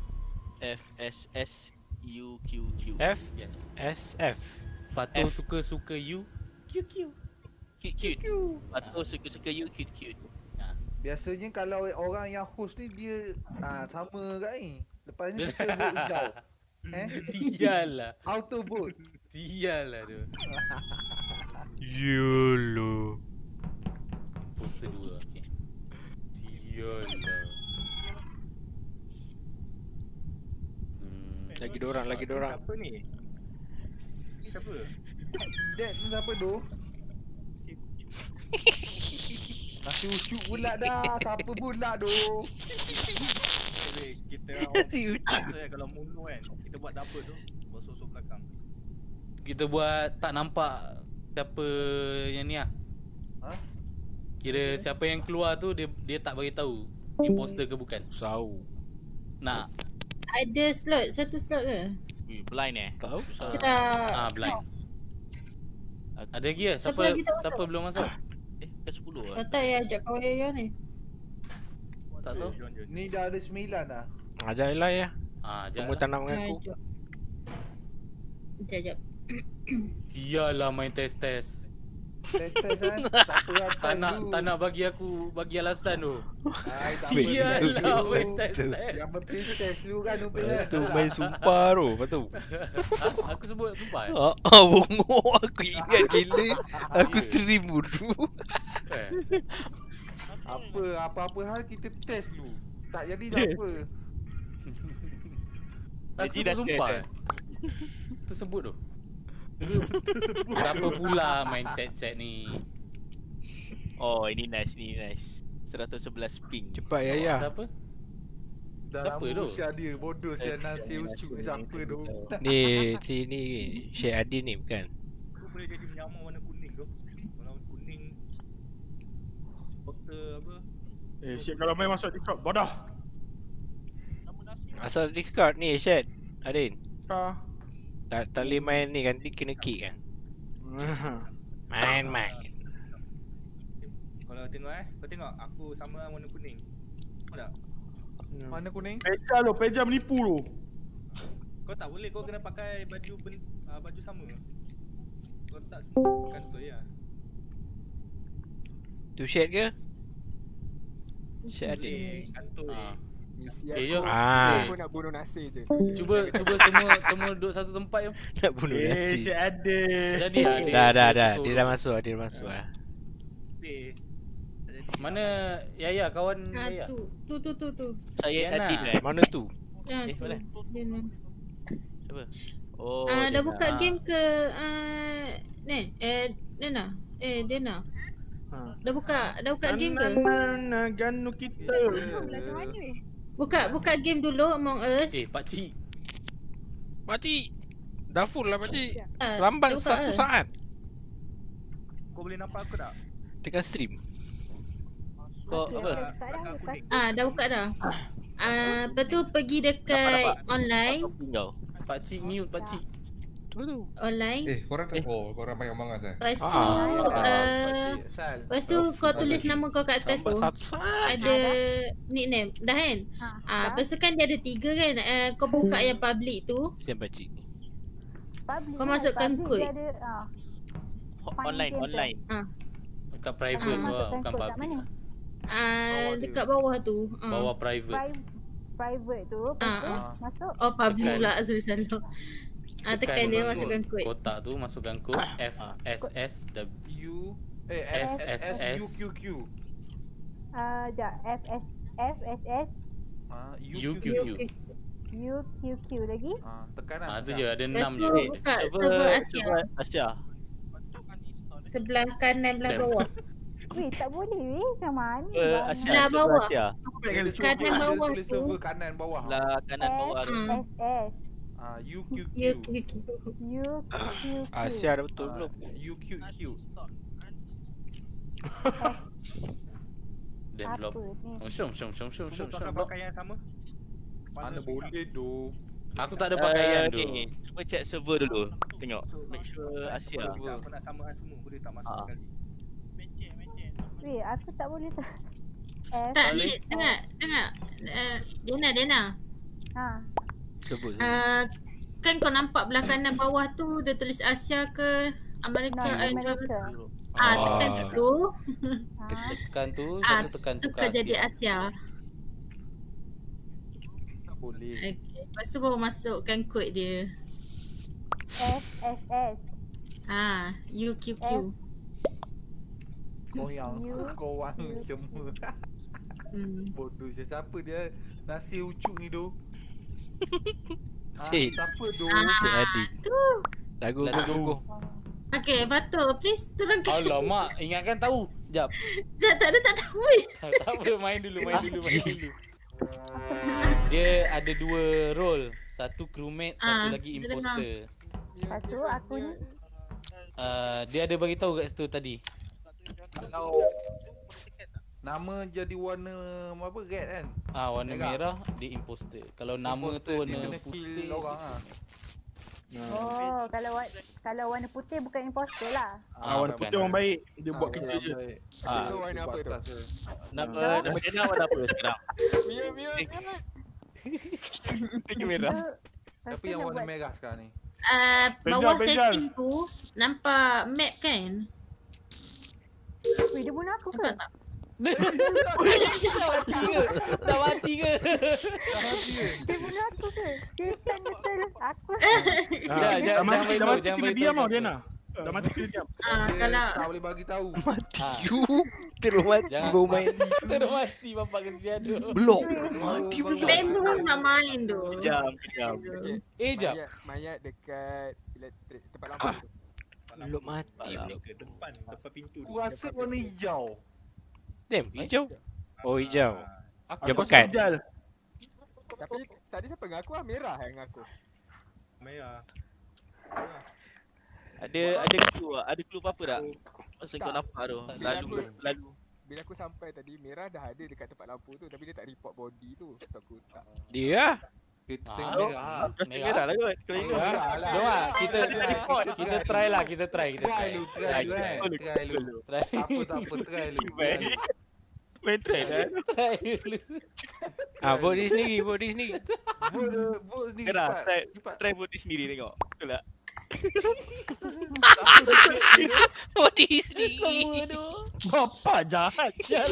FSSUQQ. F? Yes. SF. Fatul suka U. QQ. Cute. Fatul suka U cute. Biasanya kalau orang yang host ni dia sama kat ni. Lepas ni kita vote hijau. Sial lah. Auto vote. Sial lah tu. YOLO. Poster 2 okey. Sial lah. Lagi dua orang. Siapa ni? Siapa? Dad ni siapa tu? Nasi ucuk pula dah. Siapa pula tu? Kita orang kalau muno kan, kita buat double tu, bosok belakang. Kita buat tak nampak siapa yang ni lah. Kira siapa yang keluar tu dia tak bagi tahu imposter ke bukan. Tahu. Nak. Ada slot, satu slot ke? Blind Tahu. Blind. Ada lagi ke? Siapa belum masuk? Ke 10 lah. Tak ya ajak kawan Yaya ni. Tak tahu. Ni dah ada 9 dah. Ajak Elai ya. Semua tak nak dengan aku. Sekejap. Sialah main test. Test kan. Tak nak bagi aku bagi alasan tu. Sialah main test. Yang penting test dulu kan tu main sumpah tu. Betul. Aku sebut sumpah. Bongok aku ingat gila. Aku stream dulu. Apa-apa hal kita test dulu. Tak jadi tak apa. Aku sebut sumpah. Tersebut tu. Siapa pula main chat ni? Oh, ini nice. 111 ping. Cepat ya. Siapa? Dah Siapa lama tu? usia dia bodoh sia nasi ucuk ni siapa tu? Ni sini Syed Adin ni bukan. Aku boleh jadi menyamar warna kuning tu. Warna kuning. Supporter apa? Syed kalau main masuk Discord bodoh. Asal Discord ni Syed Adin. Ha. Tak boleh main ni kan, kena kick kan. Main. Kalau tengok kau tengok aku sama warna kuning. Tahu tak? Mana kuning? Peja menipu tu. Kau tak boleh, kau kena pakai baju baju sama. Kau tak semua kantoi lah. Tu Syed ke? Syed Adin. Kantoi. Misi Jom. aku nak bunuh Nasir je. Cuba semua duduk satu tempat jom. Nak bunuh Nasir. Syed Adin. Jadi dah. Dia dah masuk lah. Mana Yaya kawan Ah, Yaya? tu. Saya Diana. Adin Mana tu? Ya, tu. mana? Diana. Siapa? Oh, Dah Diana. buka game ke Diana? Diana. Dah buka game ke? Mana ganu kita? Belajar mana weh? Buka game dulu Among Us. Pakcik. Dah full lah pakcik. Ah, Lambat dah buka 1 ke? saat. Kau boleh nampak aku tak? Tekan stream. Kau apa? Dah buka dah. Lepas tu pergi dekat online. Pakcik mute pakcik. Online. Korang korang main Among Us Lepas tu lepas tu kau tulis nama kau kat atas tu. Ada nickname. Dah kan? Lepas tu kan dia ada 3 kan. Kau buka yang public tu. Siapa pakcik ni? Kau masukkan kod. Online. Dekat private tu lah, bukan public. Dekat bawah tu. Bawah private. Private tu. Masuk. Oh public Tekan. pula Azul Salam. Tekan dia masukkan kod. Kotak tu masukkan kod FSSW FSSUQQ. Sekejap. FSS UQQ. UQQ lagi. Tekan lah. Tu je ada 6 Lepas je. tu buka server Asia. Sebelah kanan belah bawah. Weh, tak boleh weh. Macam mana? Belah bawah. Kanan bawah tulis tu. server kanan bawah. Belah kanan bawah tu. FSS. UQQ. UQQ. Asia dah betul belum? UQQ. Develop. Syom. Kau pakai yang sama? Mana boleh tu. Aku tak ada pakaian tu. Cuba check server dulu. Tengok. Make sure Asia. Aku nak samakan semua. Boleh tak masuk sekali? Weh, aku tak boleh tak. Tak ni dengar. Diana. Sebut. Kan kau nampak belah kanan bawah tu dia tulis Asia ke Amerika tekan situ. Tekan tu, lepas tu tekan tukar jadi Asia. Tak boleh. Okay. Lepas tu baru masukkan kod dia. FSS. UQQ. Kau yang kawan semua. Bodoh siapa dia? Nasi ucuk ni tu. Cik. Siapa tu? Cik Adin. Tu. Tunggu. Okay, Batul, please turunkan. Alamak, ingatkan tahu. Sekejap. Tak tahu. Tak apa, main dulu. Dia ada 2 role. Satu crewmate, satu lagi imposter. Satu aku ni. Dia ada bagi tahu kat situ tadi. Kalau nama jadi warna apa red kan? Warna merah dia imposter. Kalau nama tu warna putih orang ah. Oh, kalau warna putih bukan imposter lah. Warna putih orang baik. Dia buat kerja je. So warna apa tu? Nama dia warna apa sekarang? Tinggi merah. Tapi yang warna merah sekarang ni. Bawah setting tu nampak map kan? Weh, dia bunuh aku ke? Dah mati ke? Dia bunuh aku ke? Dia stand betul aku. Jangan diam tau Diana. Dah mati kena diam. Kalau tak boleh bagi tahu. Mati terus mati baru main. Terus mati bapak kesian tu. Blok. Mati belum. Memang nak main tu. Kejam. Jap. Mayat dekat elektrik tempat lampu tu. Belum mati belum. Depan pintu tu. Aku rasa warna hijau. Hijau. Oh hijau. Aku Dia masuk pekat. Jal. Tapi tadi siapa ngaku lah? Merah yang ngaku. Merah. Ada clue apa-apa tak? Masa kau nampak tu. Lalu. Bila aku sampai tadi, Merah dah ada dekat tempat lampu tu, tapi dia tak report body tu. So aku tak. Dia. Merah. Merah lah kot. Kalau ini. Jom lah, kita try lah, kita try. Try dulu. Tak apa, try dulu. Main try lah. Try dulu. Vote diri sendiri, vote diri sendiri. Vote ni Merah, try vote diri sendiri tengok. Betul tak? Vote diri sendiri. Semua tu. Bapak jahat sial.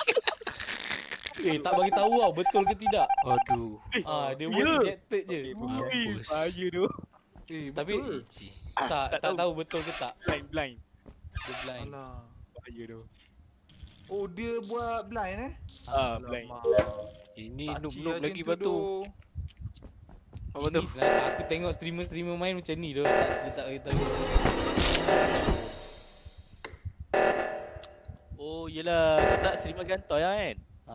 Tak bagi tahu tau betul ke tidak. Aduh. Dia vote rejected je. Mampus. Bahaya tu. Tapi tak tahu betul ke tak. Blind. Dia blind. Bahaya tu. Oh dia buat blind Blind. Ini noob-noob lagi batu. Apa tu? Aku tengok streamer main macam ni tu. Dia tak bagi tahu. Oh yelah, tak streamer gantoi lah kan?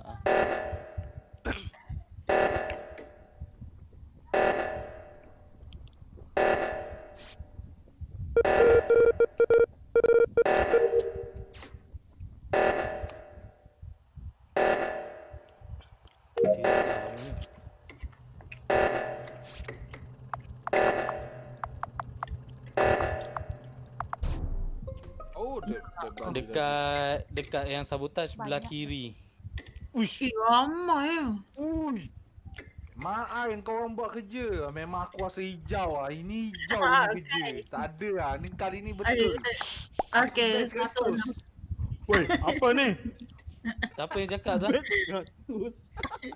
Oh dekat yang sabotage belah kiri. Uish. Ramai ya. Ui. Mak kau orang buat kerja. Memang aku rasa hijau lah. Ini hijau ni kerja. Tak ada lah. Ni kali ni betul. Okay. Woi, apa ni? Siapa yang cakap tu? 100.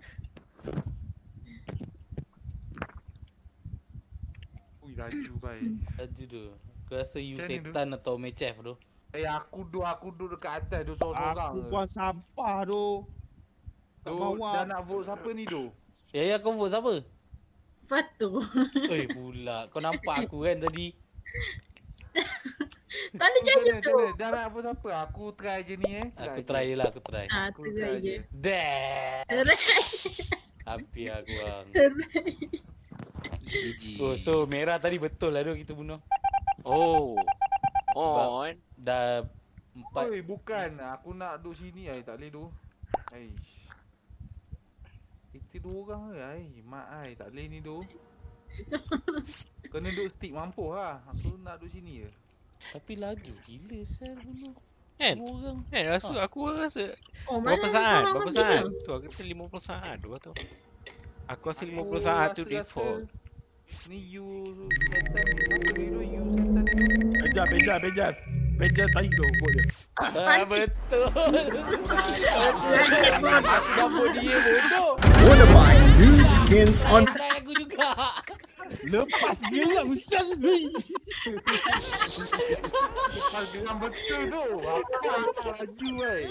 Ui, laju baik. Laju tu. Aku rasa you setan atau mechef tu. Aku duduk dekat atas tu seorang-seorang. Aku buang sampah tu. Tu dah nak vote siapa ni tu? Ya, kau vote siapa? Patu. Oi pula. Kau nampak aku kan tadi? Tak ada cahaya tu. Dah nak vote siapa? Aku try je ni Aku try lah, aku try. Try je. Dah. Habis aku bang. Oh, so merah tadi betul lah tu kita bunuh. Oh. Sebab dah 4. Oi, bukan. Aku nak duduk sini tak boleh tu. Kita 2 orang ke? Mak tak boleh ni tu. Kena duduk stick mampus lah. Aku nak duduk sini je. Tapi laju gila sel bunuh. Kan? Aku rasa berapa saat? Tu aku rasa 50 saat tu tu. Aku rasa 50 saat tu default. Ni you setan. Apa hero you setan ni? Bejar tiger buat dia. Betul. Aku dah buat dia bodoh. Wanna buy new skins on? Try aku juga. Lepas dia lah usang ni. Lepas dengan betul tu. Apa laju weh.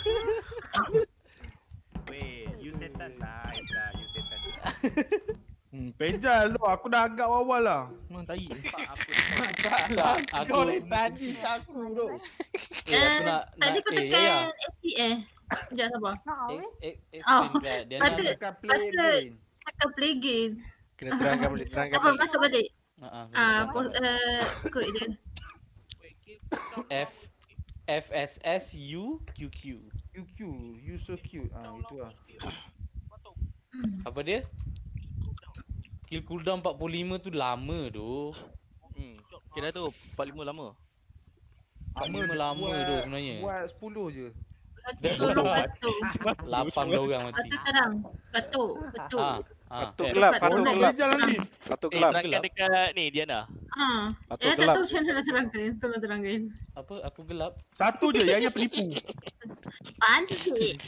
Weh, you setan nice lah, you setan. Pejal tu, aku dah agak awal lah. Memang tai. Salah. Kau ni tadi saku tu. Aku nak tadi kau tekan SCA. Sekejap sabar. Dia nak tekan play game. Kena terangkan balik, Apa masuk balik? Kod dia. FSSUQQ. QQ, you so cute. Itu lah. Apa dia? Kill cooldown 45 tu lama tu. Kira tu 45 lama. 45 lama tu sebenarnya. Buat 10 je. Tolong Patu. 8 dah orang mati. Patu terang. Patu. Patu gelap, patu gelap. Patu gelap. Terangkan dekat ni Diana. Patu gelap. Tak tahu macam mana nak terangkan. Tolong terangkan. Apa? Aku gelap. Satu je yang penipu. Pantik.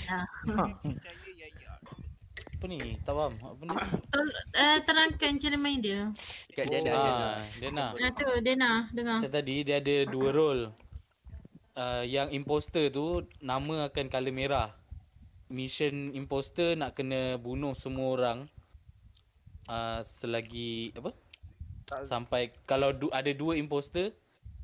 Apa ni? Tak faham. Apa ni? Terangkan cara main dia. Dekat Diana. Diana, dengar. Macam tadi dia ada 2 role. Yang imposter tu nama akan color merah. Mission imposter nak kena bunuh semua orang selagi apa? Sampai kalau ada 2 imposter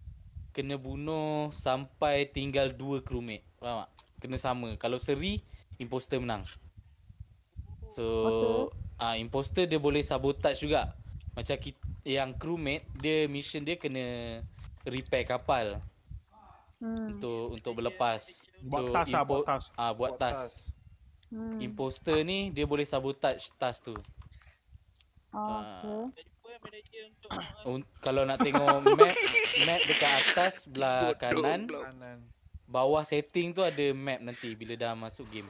kena bunuh sampai tinggal 2 crewmate. Faham tak? Kena sama. Kalau seri imposter menang. So imposter dia boleh sabotage juga. Macam yang crewmate dia mission dia kena repair kapal. Untuk berlepas. Buat tas lah, buat tas. Buat tas. Imposter ni dia boleh sabotage tas tu. Kalau nak tengok map dekat atas belah kanan, bawah setting tu ada map nanti bila dah masuk game.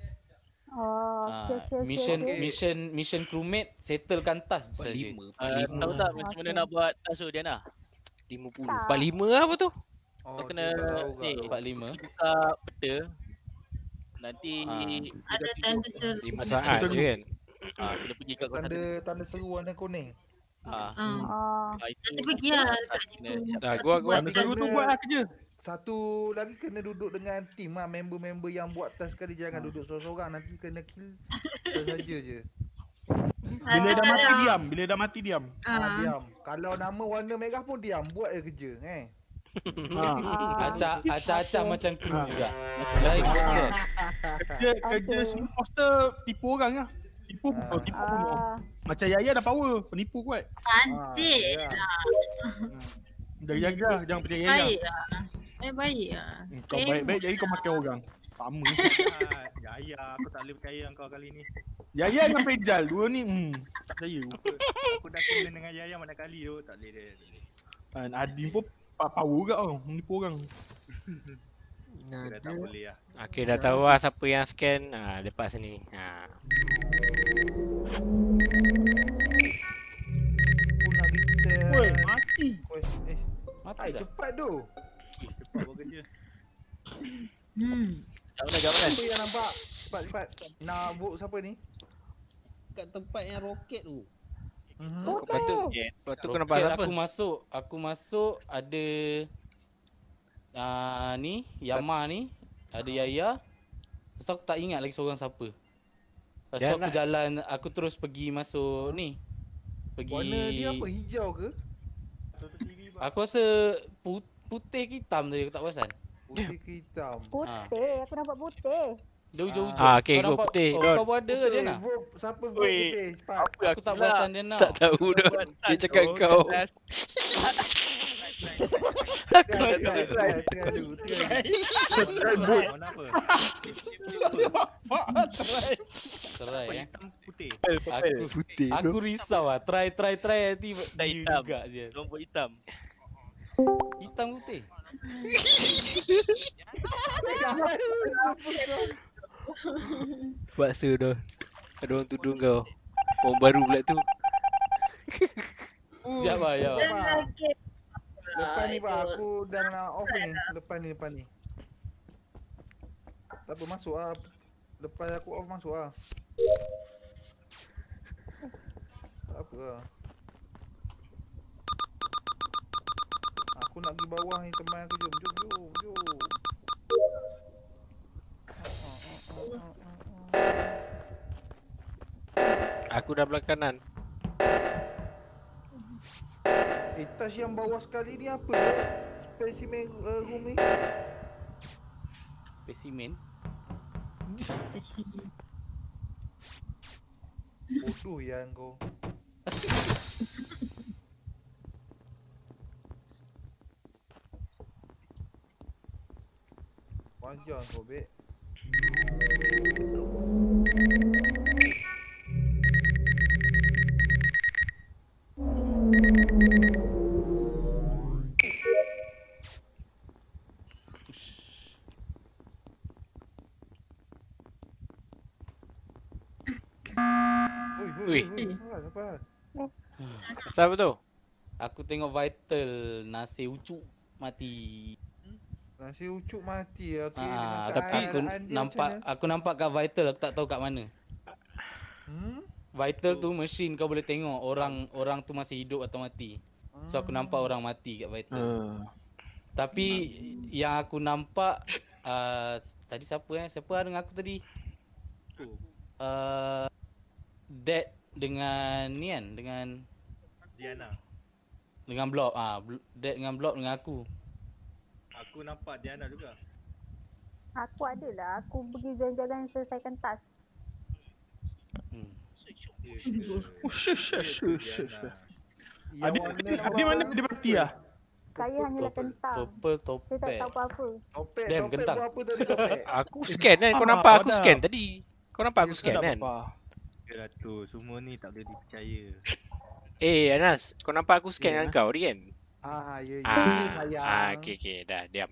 Mission crewmate settlekan tas saja. Tahu tak macam mana nak buat tas tu Diana? 50. 45 apa tu? Kau kena ni 45. Buka peta. Nanti ada tanda seru. 5 saat je kan? Kita pergi kat kota Tanda seru warna kuning. Nanti pergi lah kat situ. Gua tanda seru tu buat lah kerja. Satu lagi kena duduk dengan team lah, member-member yang buat tas sekali. Jangan duduk seorang-seorang, nanti kena kill saja je. Bila dah mati diam, bila dah mati diam. Diam. Kalau nama warna merah pun diam, buat je kerja Acak-acak macam kru juga. Kerja si imposter tipu orang lah. Tipu bunuh. Macam Yaya dah power, penipu kuat. Cantik. Jaga, jangan percaya Yaya. Baik lah. Kau baik-baik jadi kau makan orang. Sama. Yaya, aku tak boleh percaya kau kali ni. Yaya dengan Fejal, dua ni tak percaya. Aku dah kena dengan Yaya mana kali tu, tak boleh dia. Adin pun power juga tau, menipu orang. Dah tak boleh lah. Okay, dah tahu lah siapa yang scan. Lepas sini. Woi, mati. Mati dah. Cepat tu. Cepat buat kerja. Kat mana? Siapa yang nampak? Cepat. Nak vote siapa ni? Kat tempat yang roket tu. Lepas tu kau nampak siapa? Aku masuk ada ni Yama ni, ada Yaya. Lepas tu aku tak ingat lagi seorang siapa. Lepas tu aku jalan, aku terus pergi masuk ni. Warna dia apa? Hijau ke? Aku rasa putih ke hitam tadi, aku tak perasan. Putih ke hitam? Putih, aku nampak putih. Dia hujung-hujung. Okay, kau go putih. Kau buat ada ke Diana? Siapa vote putih? Cepat. Aku tak perasan Diana. Tak tahu dah. Dia cakap kau. Aku try dulu. Try putih. Aku risau lah. Try nanti juga je. Kelompok hitam. Hitam putih. Paksa dah. Ada orang tuduh kau. Orang baru pula tu. Sekejap lah. Lepas ni pak, aku dah nak off ni. Lepas ni. Tak apa, masuk lah. Lepas aku off, masuk lah. Tak apa lah. Aku nak pergi bawah ni, teman aku. Jom. Aku dah belah kanan. Tas yang bawah sekali ni apa? Spesimen room ni? Spesimen? Bodoh ya kau. Wajar kau, Bek. Ui. Siapa tu? Aku tengok vital nasi ucuk mati. Nasi ucuk mati. Okey. Tapi aku nampak kat vital, aku tak tahu kat mana. Vital tu mesin kau boleh tengok orang tu masih hidup atau mati. So aku nampak orang mati kat vital. Tapi yang aku nampak tadi siapa dengan aku tadi? Dead dengan ni kan, dengan Diana. Dengan Blob. Dead dengan Blob dengan aku. Aku nampak Diana juga. Aku ada lah. Aku pergi jalan-jalan selesaikan task. Yang warna Di mana dia mati lah? Saya hanyalah kentang. Purple Saya tak topek. tahu apa-apa. Topek, Damn, topek kentang. berapa tadi topek? Aku scan kan. Kau nampak aku scan tadi. Kau nampak aku scan kan? Yalah tu, semua ni tak boleh dipercaya. Anas, kau nampak aku scan dengan kau tadi kan? Ya, sayang. Okay, dah diam.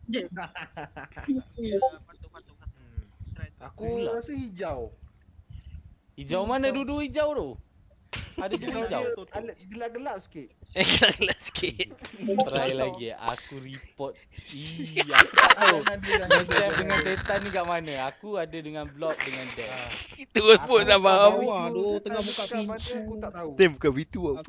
Aku rasa hijau. Hijau mana dua-dua hijau tu? Ada dua hijau. Gelap-gelap sikit. Gelap sikit. Try lagi. Aku report. Aku tak tahu. Macam dengan setan ni kat mana. Aku ada dengan block dengan dead. Itu pun tak faham. Bawah tu tengah buka pintu. Aku tak tahu. Dia buka pintu apa?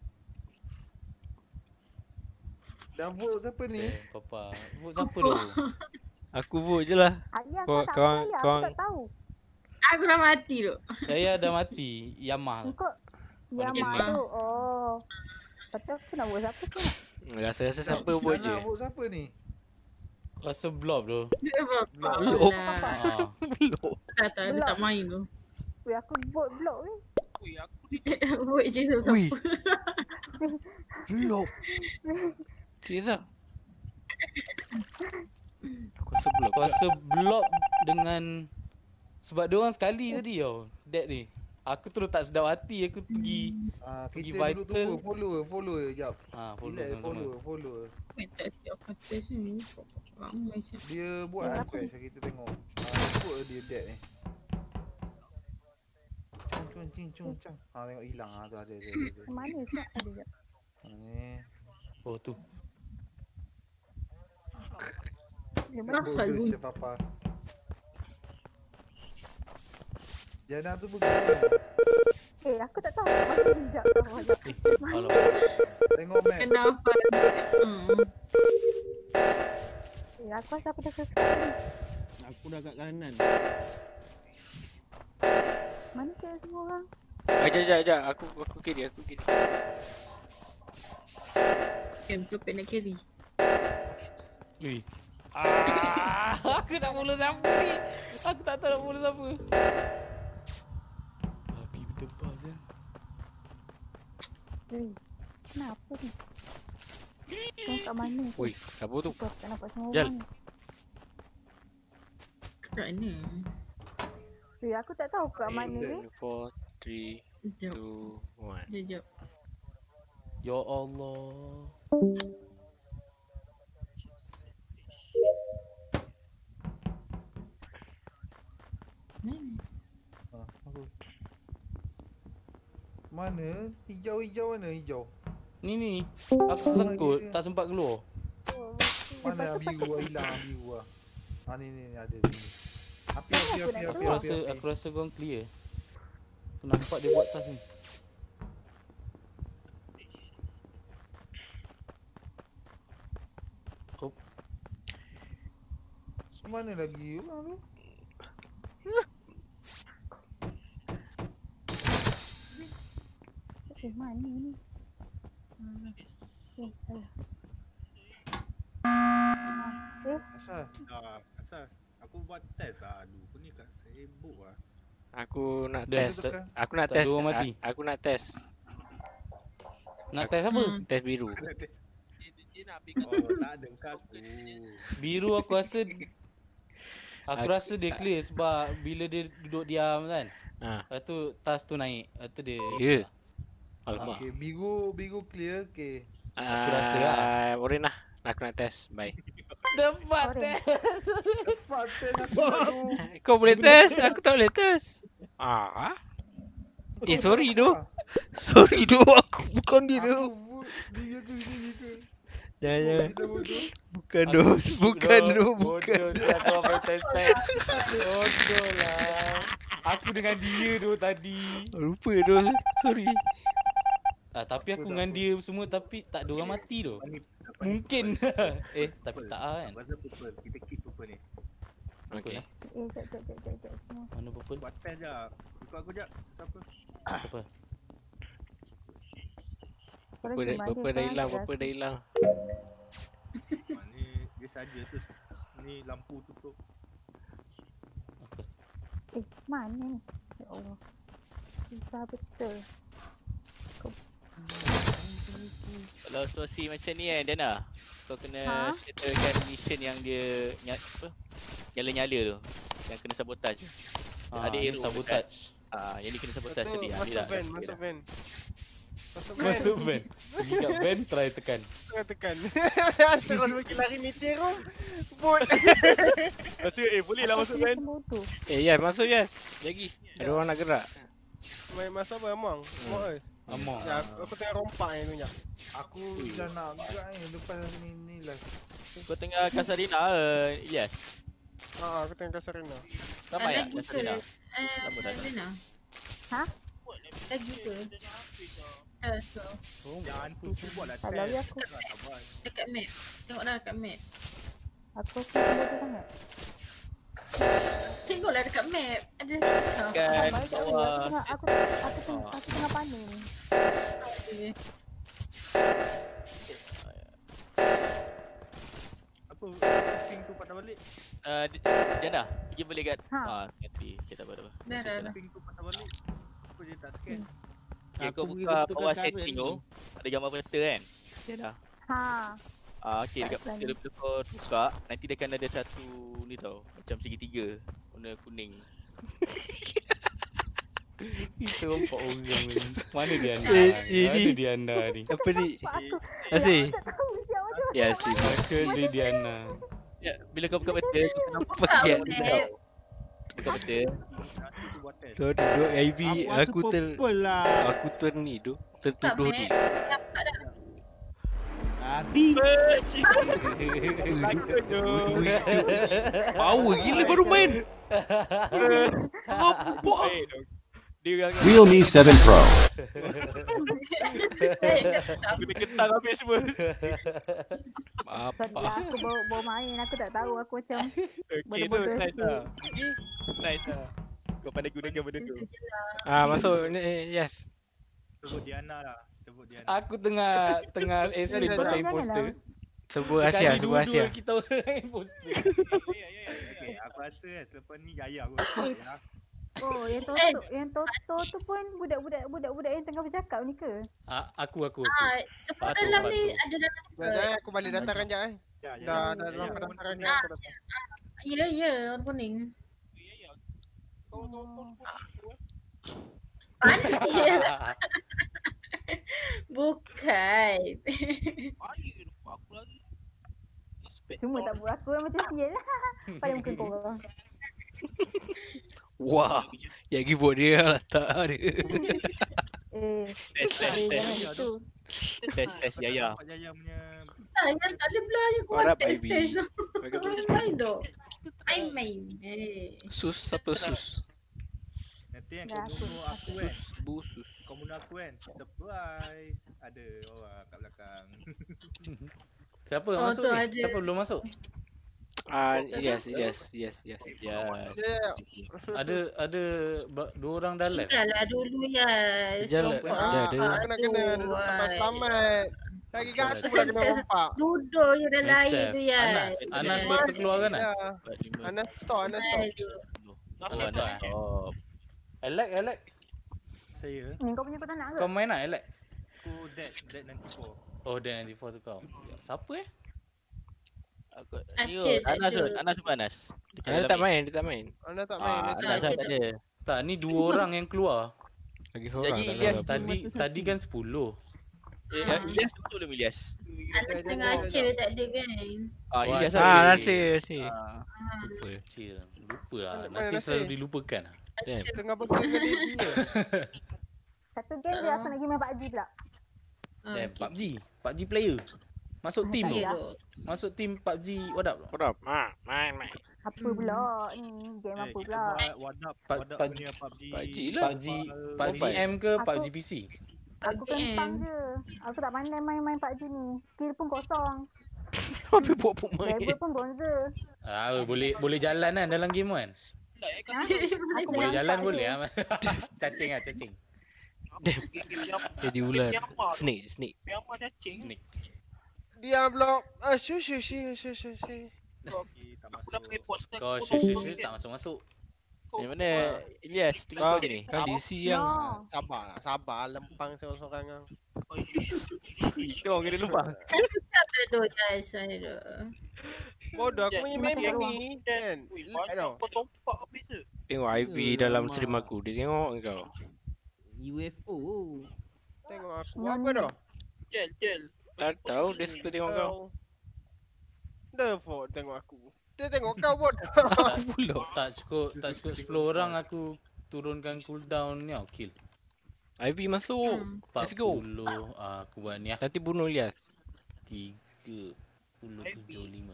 Dah vote siapa ni? Papa. Vote siapa tu? Aku vote je lah. Ayah kau tak tahu. Aku tak tahu. Aku dah mati tu. Saya dah mati. Yamah. Kau Yamah tu. Oh. Betul aku nak vote siapa tu? Rasa siapa vote je. Nak vote siapa ni? Rasa blob tu. Blob. Tak tahu dia tak main tu. Weh, aku vote block weh. Vote je siapa. Blob. Serius tak? Aku rasa blob. Aku rasa blob dengan sebab dia orang sekali tadi tau. Dead ni. Aku terus tak sedap hati. Aku pergi kita duduk tunggu. Follow jap. Follow. Tak siap kata sini. Ramai siap. Dia buat request kita tengok. Ikut dia dead ni. Cung. Tengok hilang tu ada. Mana siap ada jap. Ni. Oh tu. Dia berapa lu? Papa. Jana tu pergi. Aku tak tahu. Masih hijab. Tengok map. Kenapa? Aku rasa aku dah selesai. Aku dah kat kanan. Mana saya semua orang? Sekejap. Aku kiri. Betul nak carry. Ui. Aku nak mula siapa ni? Aku tak tahu nak mula siapa. Api berdebas je. Kenapa ni? Kau kat mana? Oi, siapa tu? Tak nampak semua Jal. orang. Kat mana? Aku tak tahu kat mana ni. 4, 3, 2, 1. Sekejap. Ya Allah. Mana? Hijau mana hijau? Ni. Aku tersangkut, tak sempat keluar. Mana biru hilang biru. Ni ada ni. Api. Aku rasa kau clear. Aku nampak dia buat task ni. Oh. Mana lagi orang tu? Mana ni? Asal aku buat test lah. Aku ni kat sibuk lah. Aku nak Dah, test. Aku nak test. Aku nak test. Nak test apa? Test biru. Oh, tak ada aku. Biru aku rasa dia clear sebab bila dia duduk diam kan. Lepas tu task tu naik. Lepas tu dia. Ya. Alamak. Okay, biru clear. Okay. Aku rasa lah. Oren lah. Aku nak test. Bye. Dapat test. Kau boleh test? Aku tak boleh test. Sorry tu. Aku bukan dia tu. Jangan. Bukan tu. Bodoh aku apa test. Bodoh lah. Aku dengan dia tu tadi. Lupa tu. Sorry. Tapi aku dengan dia semua tapi tak ada orang mati tu. Mungkin. Tapi tak kan. Kita keep purple ni. Okay. Jap. Mana purple? Buat test je. Ikut aku je. Siapa? Purple dah hilang. Ni dia saja tu. Ni lampu tutup. Mana ni? Ya Allah. Susah betul. Kalau situasi macam ni kan Dana, kau kena settlekan mission yang dia nyala-nyala tu, yang kena sabotage. Ada hero sabotage. Yang ni kena sabotage tadi. Masuk van. Masuk van. Pergi kat van, try tekan. Tekan. Terus pergi lari meteor tu. Bot. Masuk, boleh lah masuk van. Ya, masuk ya. Lagi. Ada orang nak gerak. Main masa apa Amang? Amang. Ya, aku tengah rompak ni tu Nyak. Aku dah nak gerak ni lepas ni lah. Kau tengah Kasarina Ilyas? Aku tengah Kasarina. Ramai tak Kasarina? Kasarina? Ha? Lagi ke? So. Jangan tu buatlah test. Kalau aku dekat map. Tengoklah dekat map. Aku tengok sangat. Tengoklah dekat map. Ada kan bawah. Aku tengah panik. Okay. Apa ping tu patah balik? Dia dah pergi balik kat nanti kita apa. Dah. Ping tu patah balik. Apa dia tak scan? Okay, kau buka bawah setting tu. Ada gambar peta kan? Dia dah. Okay, dekat peta tu kau buka. Nanti dia akan ada satu ni tau, macam segitiga warna kuning. Kita rompak orang ni. Mana dia anda? Mana dia anda ni? Apa ni? Asyik. Ya, asyik. Maka dia Diana. Ya, bila kau buka peta, kau kena Buka peta. Buka peta. Kau duduk IV, aku ni tu tertuduh ni. Power gila baru main. Apa? Realme 7 Pro. Aku kentang habis semua. Apa? Aku bawa main, aku tak tahu, aku macam okay tu, nice lah. Nice lah. Kau pandai gunakan benda tu. Masuk ni, yes. Sebut Diana lah. Aku tengah explain pasal imposter. Sebut Asia, sebut Asia. Kita orang imposter. Okay, aku rasa selepas ni Yaya aku. Oh, yang Toto tu pun budak-budak yang tengah bercakap ni ke? Aku. Sebab dalam ni ada dalam. Jangan aku balik dataran je Dah dalam pendaftaran ni aku datang. Ya, warna kuning. Pantil. Bukan. Cuma tak buat aku macam sial lah. Pada muka korang. Wah, yang keyboard dia lah tak ada. Jangan itu. Tes Yaya. Yang tak boleh belah je korang test tu. Main dok. Main. Sus, siapa sus? Nanti yang kau bunuh aku kan. Busus. Kau bunuh aku kan. Surprise. Ada orang kat belakang. Siapa masuk ni? Siapa belum masuk? Yes. Ada dua orang dalam. Dahlah dulu ya. Aku nak kena selamat. Lagi kat aku pula kena rompak. Duduk je dalam air tu ya. Anas baru terkeluar kan Anas? Anas stop. Alex. Saya. Kau punya kau tak nak ke? Kau main tak Alex? Aku Dead 94. Oh, Dead 94 tu kau. Siapa Aku Anas apa Anas? Dia tak main. Anas tak main. Anas tak ada. Tak, ni dua orang yang keluar. Lagi seorang. Jadi Ilyas tadi kan 10. Ilyas tu belum Ilyas. Anas tengah Acil tak ada kan? Ilyas Nasir. Lupa lah. Nasir selalu dilupakan. Tengah bersama dengan dia. Satu game dia aku nak pergi main PUBG pula. PUBG player. Masuk team tu. Masuk team PUBG wadap. Main. Apa pula ni? Game apa pula? Wadap punya PUBG M ke PUBG PC? Aku kentang je. Aku tak pandai main PUBG ni. Skill pun kosong. Apa buat main? Level pun bonza. Boleh jalan kan dalam game kan? Aku boleh jalan boleh ah. Cacing. Jadi ular. Snake. Dia blok. Shush. Kau tak masuk. Tak masuk. Yang mana? Ilyas, tengok kau ni. Kau DC yang Sabar, lempang seorang-seorang kan. Itu orang kena lempang. Kan macam dah guys saya dah. Bodoh aku main memang ni kan. Tengok IV dalam stream aku. Dia tengok kau. UFO. Tengok aku apa dah? Jel. Tak tahu dia suka tengok kau. Default tengok aku. Dia tengok kau bodoh. Tak cukup 10 orang aku turunkan cooldown ni kill. IV masuk. Let's go. Aku buat ni Nanti bunuh Ilyas. 3 10 75.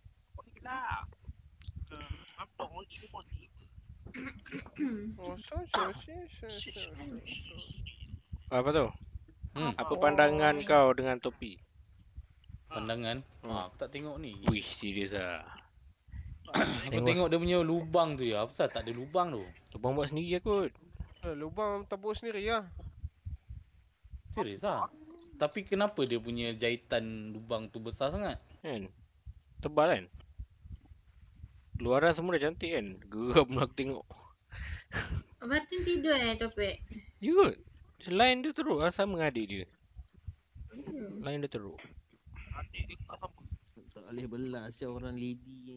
Apa tu? Apa pandangan kau dengan topi? Pandangan? Aku tak tengok ni. Wih, serius ah. Aku tengok dia punya lubang tu ya. Apa tak ada lubang tu? Lubang buat sendiri kot. Lubang tebus sendiri lah. Serius ah. Tapi kenapa dia punya jahitan lubang tu besar sangat? Kan? Tebal kan? Luaran semua dah cantik kan? Geram aku tengok. Batin tidur topik. Ya kot. Line dia teruk lah sama dengan adik dia. Line dia teruk. Tak boleh belah siapa orang lady.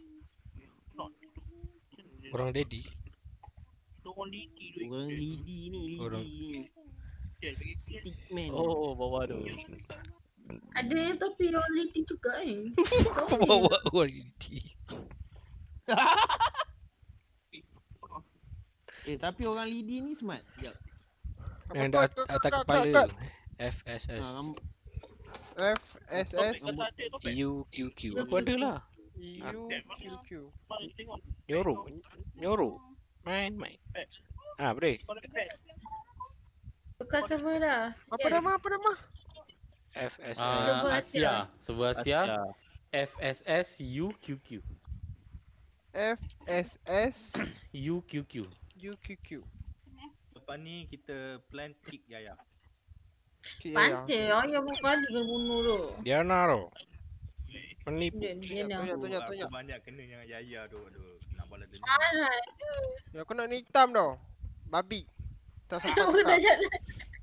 Orang daddy? Orang lady ni. Stickman. Oh, bawah tu. Ada yang topi orang lady juga Kau bawa orang lady. Tapi orang lady ni smart. Sekejap. Yang dah atas kepala. FSS. FSS UQQ. Aku ada lah. UQQ. Nyoro. Main. Boleh. Tukar server dah. Apa nama? FSS. Server Asia. FSS UQQ. FSS UQQ. Lepas ni kita plan kick Yaya. Pantai Yaya kali kena bunuh tu. Diana tu. Penipu. Aku banyak kena dengan Yaya tu. Aduh, nak bala dia. Aku nak ni hitam tau. Babi. Tak sempat. Aku dah jalan.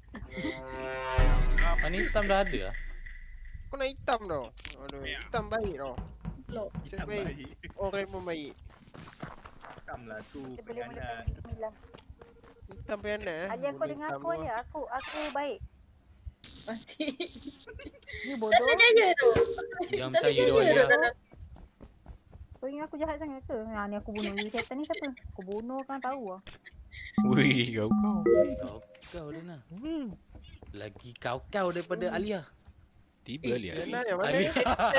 Ni hitam dah ada lah. Aku nak hitam tau. Aduh, hitam baik tau. Hitam baik. Orang pun baik. Hitam lah tu. Kita boleh mulakan bismillah. Hitam pernah Alia kau dengar aku je. Aku baik. Mati. Ni bodoh. Tak percaya tu. Yang percaya tu Alia. Kau ingat aku jahat sangat ke? Ni aku bunuh ni setan ni siapa? Aku bunuh kan tahu lah. Wih, kau. Kau dia nak. Lagi kau daripada Alia. Tiba Alia. Alia.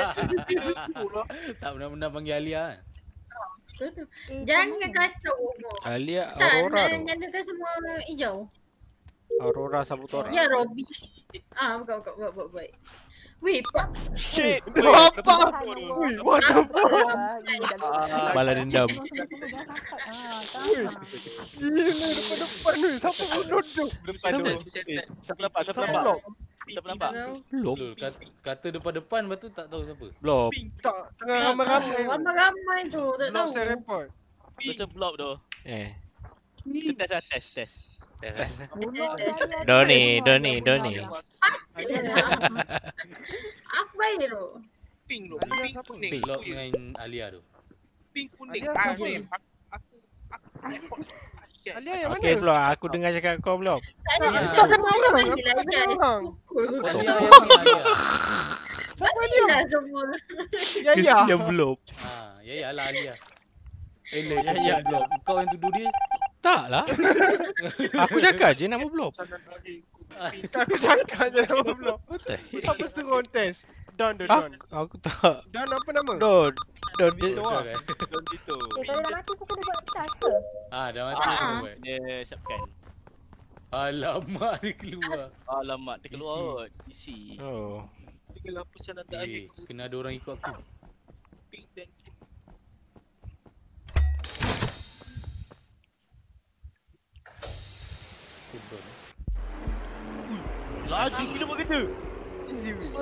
Tak pernah panggil Alia kan? Jangan kacau. Alia Aurora tu. Nyalakan semua hijau. Aurora Sabutora. Ya Robby. Bukan baik. Wih, Pak. Shit. Apa? Wih, what the fuck? Balas dendam. Gila depan ni. Siapa bunuh tu? Depan tu. Siapa nampak? Belum. Kata depan lepas tu tak tahu siapa. Belum. Tak, tengah ramai-ramai. Ramai tu, tak tahu. Saya report. Betul block tu. Kita test. Doni. Aku baik tu. Pink tu. Block dengan Alia tu. Pink kuning. Alia yang mana? Okey, belum. Aku dengar cakap kau belum. Kau sama orang lagi lah. Siapa dia semua? Yaya. Yang belum. Yaya lah Alia. Yaya belum. Kau yang tuduh dia? Tak lah. Aku cakap je nama belum. Aku cakap je nama belum. Siapa suruh test? Don. Aku tak. Don apa nama? Don Tito. Kalau dah mati aku kena buat task ke? Dah mati aku buat. Dia siapkan. Alamak dia keluar. Alamak dia keluar. Isi. Oh. Tinggal apa saya nak tak ada. Kena ada orang ikut aku. Pink dan laju gila buat kereta. easy win.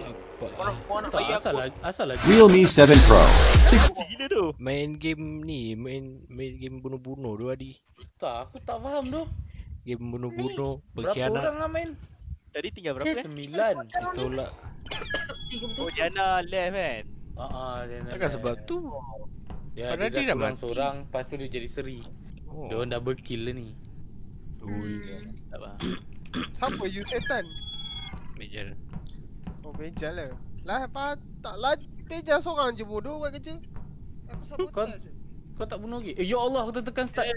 Asal lagi. Realme 7 Pro. Gila tu. Main game ni, main game bunuh-bunuh tu Adi. Tak, aku tak faham tu. Game bunuh-bunuh, Berapa berkhianat. orang lah main? Tadi tinggal berapa? 9. Ditolak. Oh, Jana left kan? Takkan sebab tu. Ya, Padahal dia dah dah kurang mati. seorang, lepas tu dia jadi seri. Oh. Dia orang double kill lah ni. Tak faham. Siapa you setan? Bejal. Oh bejal lah. Lah apa tak lah bejal seorang je bodoh buat kerja. Aku sabotaj. Kau tak bunuh lagi? Ya Allah, aku tekan start.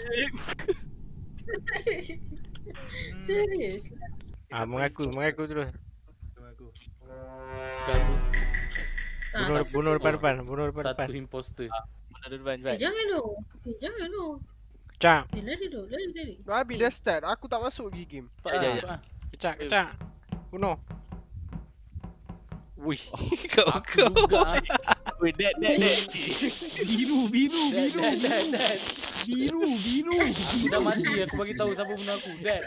Serius. Mengaku terus. Satu. Bunuh depan-depan. Satu imposter. Mana depan. Jangan tu. Jangan tu. Kecak. Lari. Babi dah start. Aku tak masuk lagi game. Kecak. Bunuh. Wih, kau. Wih, dead. Biru. Aku dah mati, aku bagi tahu siapa bunuh aku. Dead.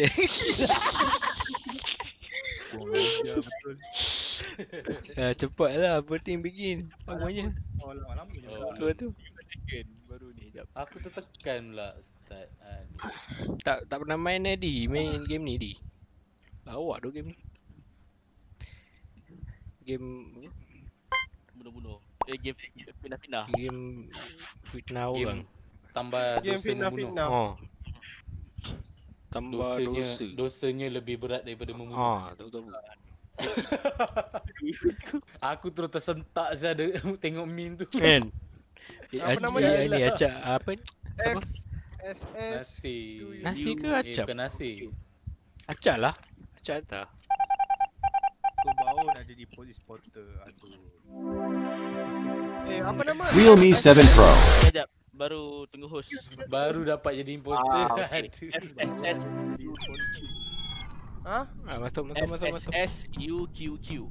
Betul. Cepatlah, voting begin. Lamanya. Lama tu. Baru ni jap. Aku tertekan pula start. Tak pernah main Adi, main game ni Di. Lawak tu game ni. Game Bunuh-bunuh. Game pindah-pindah. Game fitnah orang. Tambah game dosa membunuh. Oh. Tambah dosanya lebih berat daripada membunuh. Tahu. Aku terus tersentak saya ada tengok meme tu. Kan. Apa nama dia? Ini acak apa? FSS. Nasi ke acap? Bukan nasi. Acak lah. Acak tak. Aku bau nak jadi police spotter. Aduh. Apa nama? Realme 7 Pro. Sekejap. Baru tunggu host. Baru dapat jadi imposter. FSS Hah? Masuk. FSS UQQ.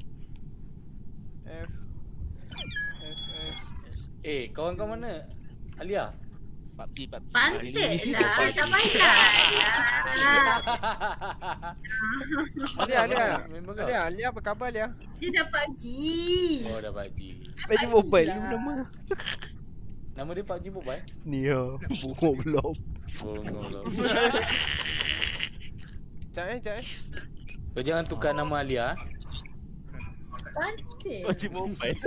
Kawan kau mana? Alia? PUBG. Pantai lah. Tak payah. Alia apa khabar Alia? Dia dah PUBG. Oh dah PUBG. PUBG Mobile lu nama. Nama dia PUBG Mobile? Ni ya. Bungok belum. Cak. Kau jangan tukar nama Alia. Pantai. PUBG Mobile.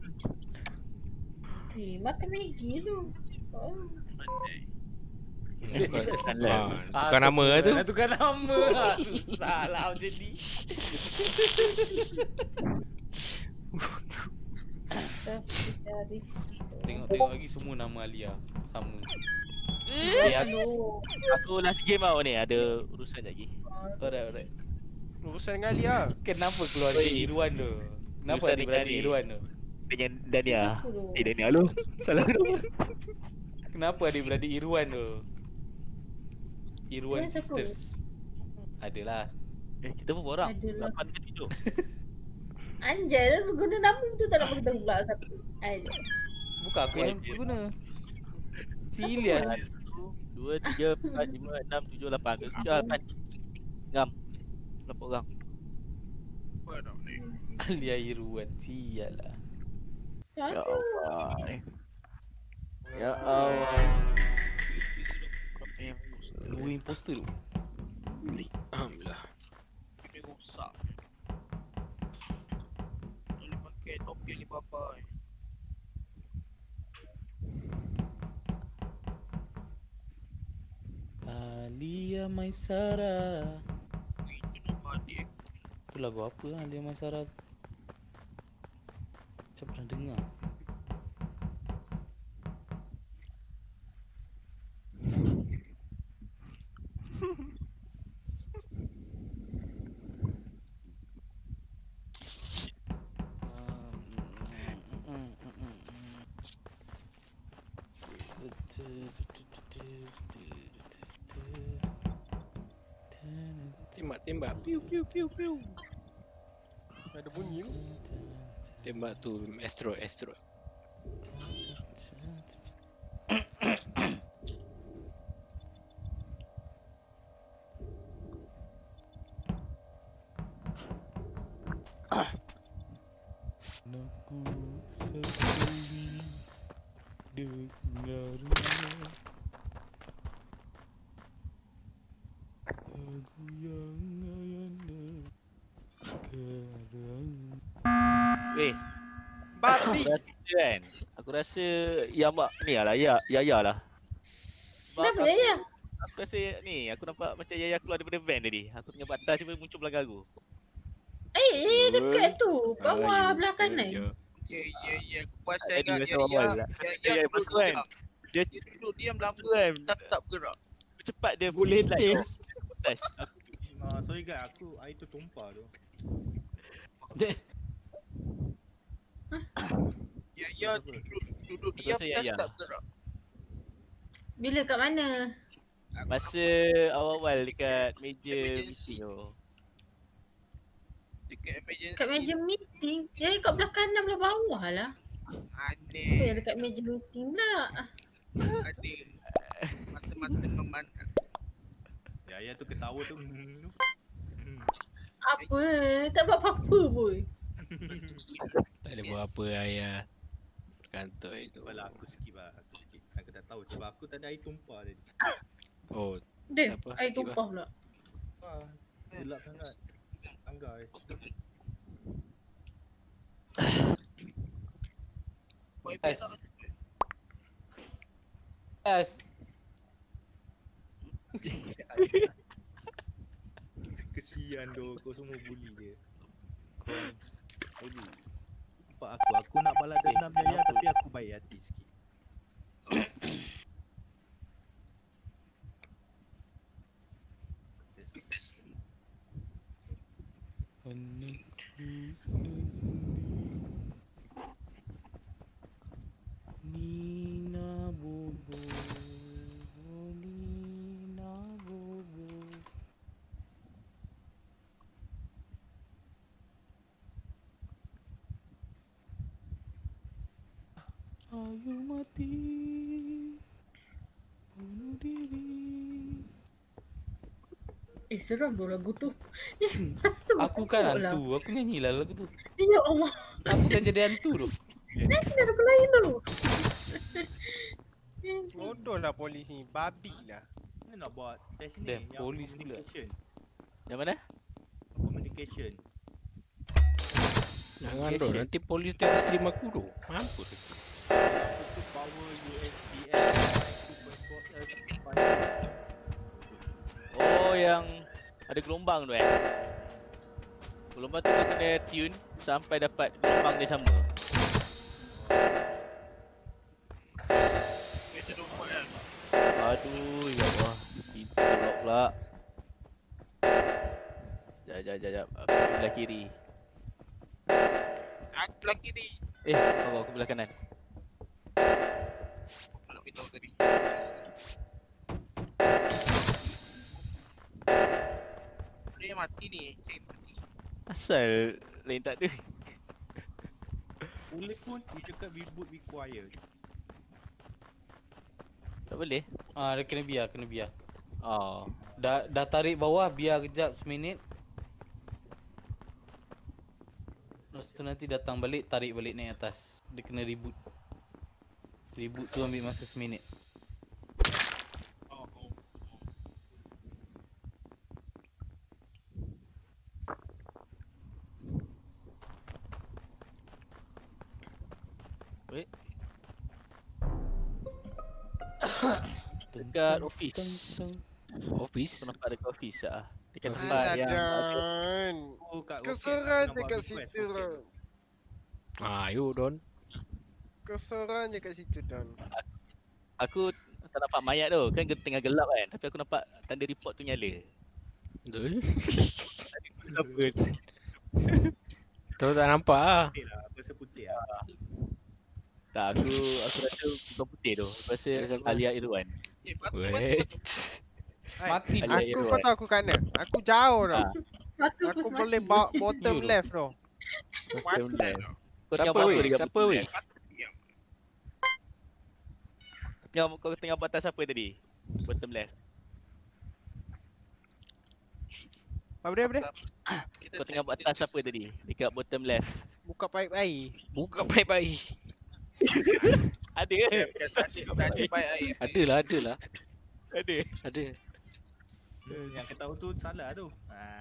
Makan Maggi tu. Tukar nama tu. Tukar nama. Salah jadi. Tengok lagi semua nama Alia sama. Aku last game tau ni, ada urusan lagi. Alright. Urusan dengan Alia. Kenapa keluar dari Irwan tu? Kenapa ada beradik Irwan tu? Dengan Dania. Dania lu. Salah lu. Kenapa ada beradik Irwan tu? Irwan Sisters. Adalah. Kita berapa orang? 8 ke 7. Anjay dah guna nama tu tak nak beritahu pula siapa. Bukan aku yang guna. Si Ilyas. 2, 3, 4, 5, 6, 7, 8. Sekian 8. 8 orang. Alia Irwan. Sialah. Ya Allah. Ya Allah. Dua imposter tu. Alhamdulillah. Ini rosak. Boleh pakai topi ni apa? Alia Maisara. Itu lagu apa lah Alia Maisara tu? Macam pernah dengar. Tembak. Piu. Ada bunyi tu. Tembak tu asteroid. Aku sekali dengarnya lagu yang ayanda sekarang. Weh, babi kan? Aku rasa yang mak ni lah, Yaya lah. Kenapa Yaya? Aku rasa ni, aku nampak macam Yaya keluar daripada van tadi. Aku tengah batas cuma muncul belakang aku. Dekat tu, bawah belah kanan. Ya, aku perasan Tadi kan masa awal lah. Ya, betul kan? Dia duduk diam lama kan? tak bergerak. Cepat dia boleh taste. Sorry guys, aku air tu tumpah tu. Ya, duduk diam tak bergerak. Bila kat mana? Masa awal-awal dekat meja meeting tu. Kat meja meeting? Ya, kat belah kanan belah bawah lah. Ada. Apa yang dekat meja meeting pula? Ada. Mata-mata memandang. Ya tu ketawa tu. Apa? Tak buat apa-apa pun. Tak boleh buat apa Ayah. Kantor itu. Apalah, aku skip. Aku dah tahu sebab aku tak ada air tumpah tadi. Oh. Dia, air tumpah pula. Gelap sangat. Tangga Yes. Kesian doh, kau semua bully dia. Kau bully. Nampak aku nak balas dendam Yaya tapi aku baik hati sikit. Anakku sendiri Nina Bobo Nina Bobo. Ayo mati bunuh diri. Seram tu lagu tu. Aku kan hantu, aku nyanyilah lagu tu. Ya Allah. Aku kan jadi hantu tu. Nanti ada lagu lain tu. Bodoh lah polis ni, babi lah. Mana nak buat test ni? Yang polis pula. Yang mana? Communication. Jangan doh, nanti polis tengok stream aku doh. Mampus. Power USBS 2.4 Oh, yang ada gelombang tu Gelombang tu kena tune sampai dapat gelombang dia sama. Aduh, ya Allah. Pintu lock pula. Sekejap. Aku belah kiri. Aku belah kiri. Aku belah kanan. Kalau kita tadi. Dia mati ni. Mati. Asal lain tak ada. Boleh pun dia cakap reboot required. Tak boleh? Dia kena biar. Oh. Dah tarik bawah, biar kejap seminit. Lepas tu nanti datang balik, tarik balik naik atas. Dia kena reboot. Reboot tu ambil masa seminit. Wait. Dekat office. Office? Aku nampak dekat office lah. Dekat tempat yang kesoran dekat situ Don. Ayo Don. Kesoran dekat situ Don. Aku tak nampak mayat tu, kan tengah gelap kan. Tapi aku nampak tanda report tu nyala. Betul. Apa? Tahu tak nampak ah. Putih lah, bahasa putih lah. Tak, aku rasa bukan putih tu. Aku rasa Alia Irwan. Wait. Mati. Aku kau tahu aku kat mana? Aku jauh dah. Aku boleh bottom left tu. Bottom left. Siapa weh? Kau tengah batas apa tadi? Bottom left. Apa dia? Kau tengah buat task apa tadi? Dekat bottom left. Buka paip air. Buka paip air. Ada ke? Ada lah. Ada. Yang kau tahu tu salah tu.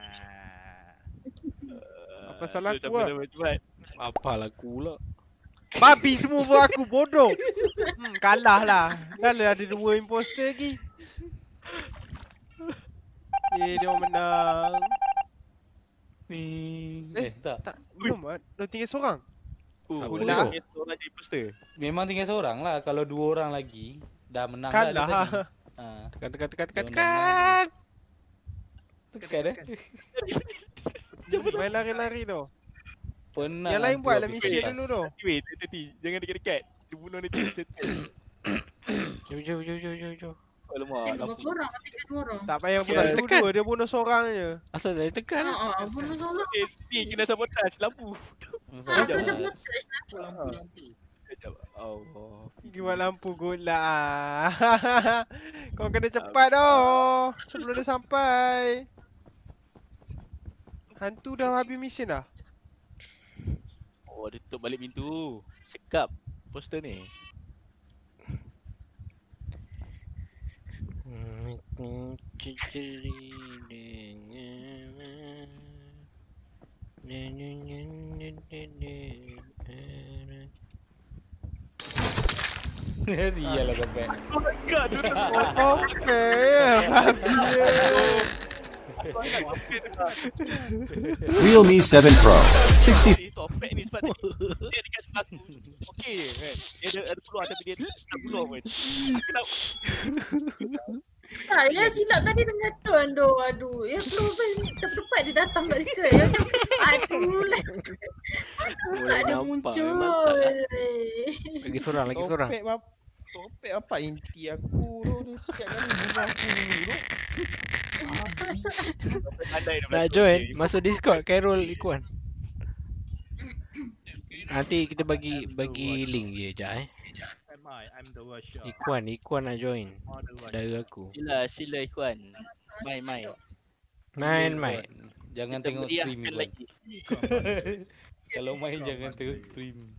Apa salah aku lah? Apalah aku pula. Babi semua buat aku bodoh. Kalah lah. Dah lah ada 2 imposter lagi. Dia orang menang. Tak. Belum ah. Dah tinggal seorang. Pula. Seorang je imposter. Memang tinggal seorang lah. Kalau 2 orang lagi dah menang Kalah. lah. Tekan. Tekan eh. Main lari-lari tu. Penat. Yang lain buatlah mission dulu tu. Wait, jangan dekat-dekat. Dia bunuh nanti settle. Jom. Alamak. Berapa orang? Tiga 2 orang. Tak payah bunuh dua, dia bunuh seorang je. Asal dah tekan. Bunuh seorang. Ni kena sabotage lampu. Kena sabotage lampu. Sekejap. Allah. Pergi buat lampu gula. Kau kena cepat doh. Sebelum dia sampai. Hantu dah habis mission dah. Oh, dia tutup balik pintu. Sekap poster ni. Sial lah sampai. Oh my god, dia Realme 7 Pro 60. Topek ni sebab dia dekat sebelah aku. Okey kan. Dia ada peluang tapi dia tak peluang pun. Saya silap tadi dengan tuan tu. Aduh, ya belum tepat dia datang kat situ. Ya macam aduh lah. Tak ada muncul. Lagi seorang. Topek apa inti aku tu. Dia setiap kali bunuh aku dulu. Nak join masuk Discord Carol Ikuan. Nanti kita bagi link dia jap I'm the worst shot. Ikuan nak join. Saudara aku. Sila Ikuan. Main. Jangan tengok stream Ikuan. Kalau main jangan tengok stream.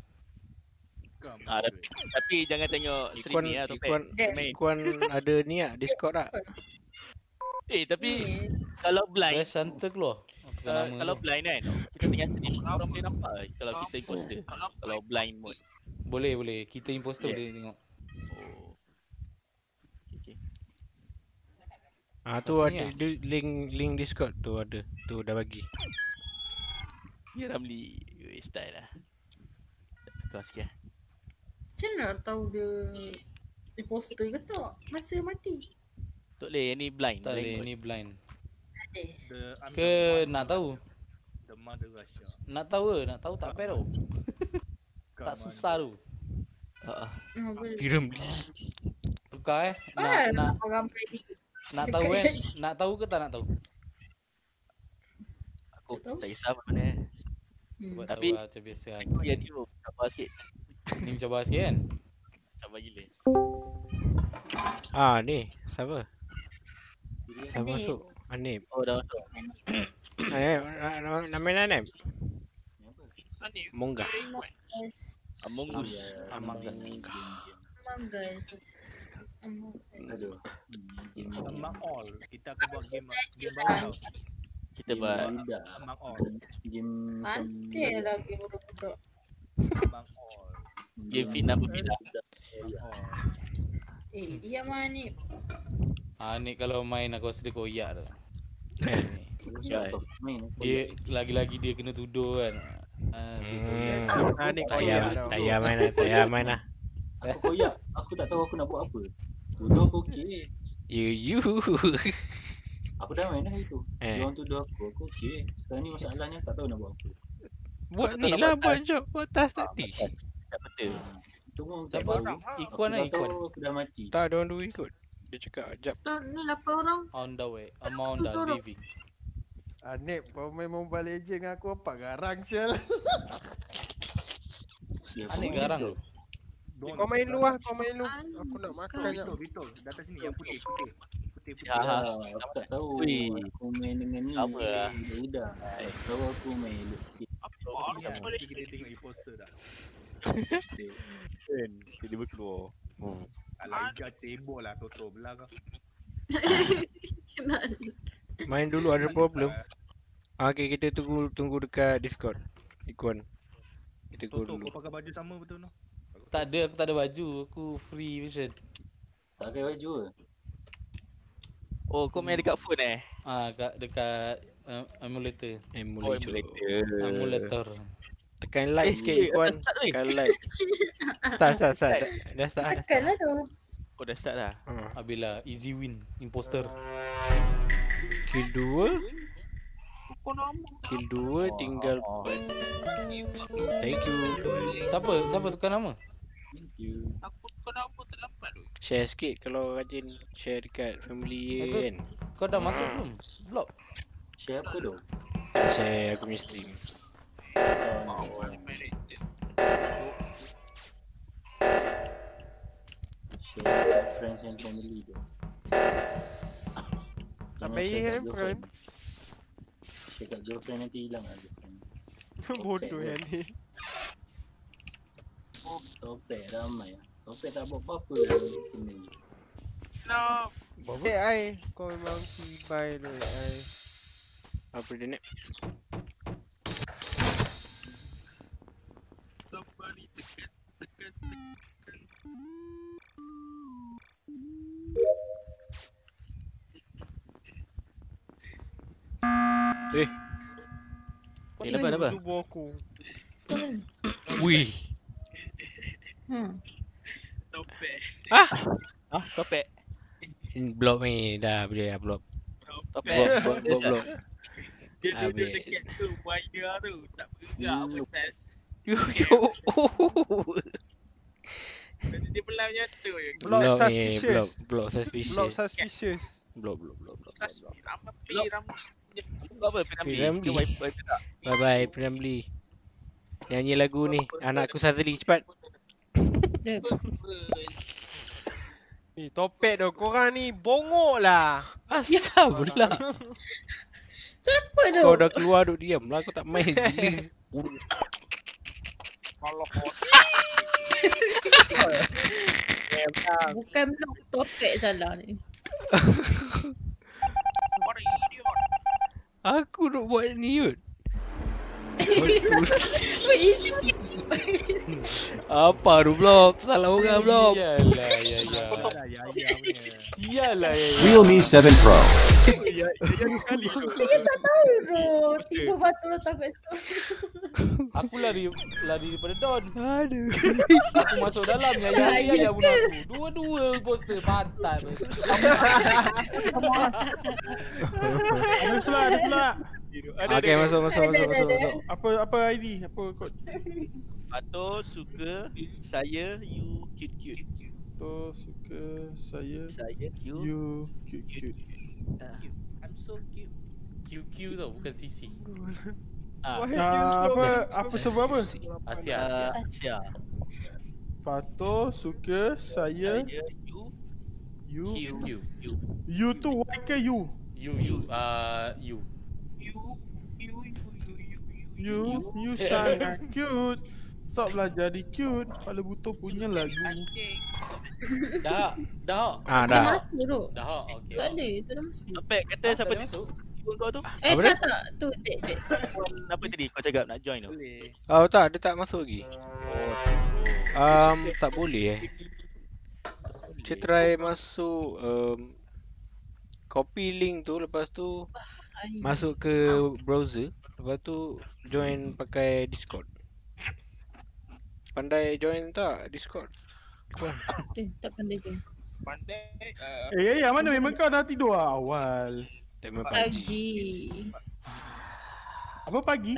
Tapi jangan tengok stream ni lah Topek. Ikuan ada ni tak Discord tak? Tapi kalau blind Santa keluar. Kalau blind kan kita tengah stream orang boleh nampak kalau kita imposter. Kalau blind mode. Boleh. Kita imposter boleh tengok. Tu ada link Discord tu ada. Tu dah bagi. Ya Ramli style lah. Kelas sikit. Macam mana tahu dia imposter ke tak? Masa mati. Tak boleh, ni blind. Tak boleh, ni blind. Ada. Ke nak tahu? The mother Russia. Nak tahu tak payah tau. Tak susah tu. Kirim. Tukar nak tahu kan? Nak tahu ke tak nak tahu? Aku tak kisah mana. Tapi macam biasa. Ya ni sabar sikit. Ni mencabar sikit kan? Sabar gila. Ni siapa? Siapa masuk? Anip. Oh dah masuk. Nama Anip. Monga. Among Us. Aduh. Among All. Kita akan buat game baru. Kita buat Among All. Game Pantai lagi budak-budak. Among All. Game Fina berbeza. Dia mana ni? Ni kalau main aku rasa dia koyak tu. Dia lagi-lagi dia kena tuduh kan. Ni koyak. Tak payah main lah. Aku koyak. Aku tak tahu aku nak buat apa. Tuduh aku okey. You. Aku dah main dah itu. Dia orang tuduh aku okey. Sekarang ni masalahnya tak tahu nak buat apa. Buat ni lah, buat job, buat task tadi. Tak betul. Tunggu tak baru. Ikuan lah Ikuan. Aku dah mati. Tak ada orang dua ikut. Dia cakap jap. Ni 8 orang. On the way. Amount dah leaving. Anip, kau main Mobile Legends dengan aku apa garang sial. Anip garang tu. Kau main lu lah, kau main lu. Aku nak makan je. Betul. Datang sini yang putih. Ha ha. Aku tak tahu. Aku main dengan ni. Sama lah. Udah. Tahu aku main elok sikit. Kita tengok imposter dah. Dia berkeluar. Alah, Ijaz sibuk lah Toto belah kau. Main dulu ada problem. Okay, kita tunggu dekat Discord. Ikuan. Kita go Toto dulu. kau pakai baju sama betul no? Tak ada, aku tak ada baju. Aku free version. Tak pakai baju ke? Oh, kau main dekat phone Dekat emulator. Emulator. Tekan like sikit Ikuan. Tekan like. Start. Dah start. Tekan lah tu. Oh, dah start dah. Abila easy win imposter. Kill 2. Kill 2 tinggal 4. Thank you. Siapa tukar nama? Thank you. Aku tukar nama terlambat tu. Share sikit kalau rajin share dekat family kan. Kau dah masuk belum? Blog. Share apa tu? Share aku punya stream. Share friends and family tu. Sampai kan friend. Share kat girlfriend nanti hilang lah girlfriend. Bodoh yang ni. Topek ramai lah. Topek tak buat apa-apa lah kena ni. Ai, kau memang sibai tu ai. Apa dia nak? Apa? Tubuh aku. Wih. Topek. Topek. Blok ni dah boleh dah blok. Topek. Blok. Dia duduk dekat tu, wider tu. Tak bergerak pun test. Dia belah macam tu je. Block suspicious. Block suspicious. Block suspicious. Blok. Apa Piramli? Bye bye Piramli. Nyanyi lagu ni. Anakku Sazli cepat. Ni topek tu korang ni bongok lah. Asal pula. Siapa tu? Kau dah keluar duk diam lah. Aku tak main. Kalau Bukan blok topek salah ni. Aku duk buat ni kot. Apa tu blok? Salah orang blok. Iyalah. Realme 7 Pro. Saya tak tahu bro. Tiba Fatul takut tu. Aku lari daripada Don. Aduh. Aku masuk dalam ya bunuh aku. Dua-dua poster pantat. Ada pula. Okay, masuk. Apa ID? Apa kod? Fatul suka saya you cute. Fatul suka saya you cute. I'm so cute. QQ tau, bukan CC. Apa sebab apa? Asia. Fatul suka saya you. You tu Y ke U? You sangat cute. Stoplah jadi cute. Kepala butuh punya lagu. Dah. Dah. Masuk tu. Dah, okey. Tak ada, tu dah masuk. Topek kata siapa ni? Kau tu? Tak. Tu dek. Apa tadi kau cakap nak join tu? Oh tak, dia tak masuk lagi. Tak boleh Cik try masuk copy link tu, lepas tu masuk ke browser, lepas tu join pakai Discord. Pandai join tak Discord? Tak pandai join. Ya, mana memang kau dah tidur awal. Tema pagi. Apa pagi?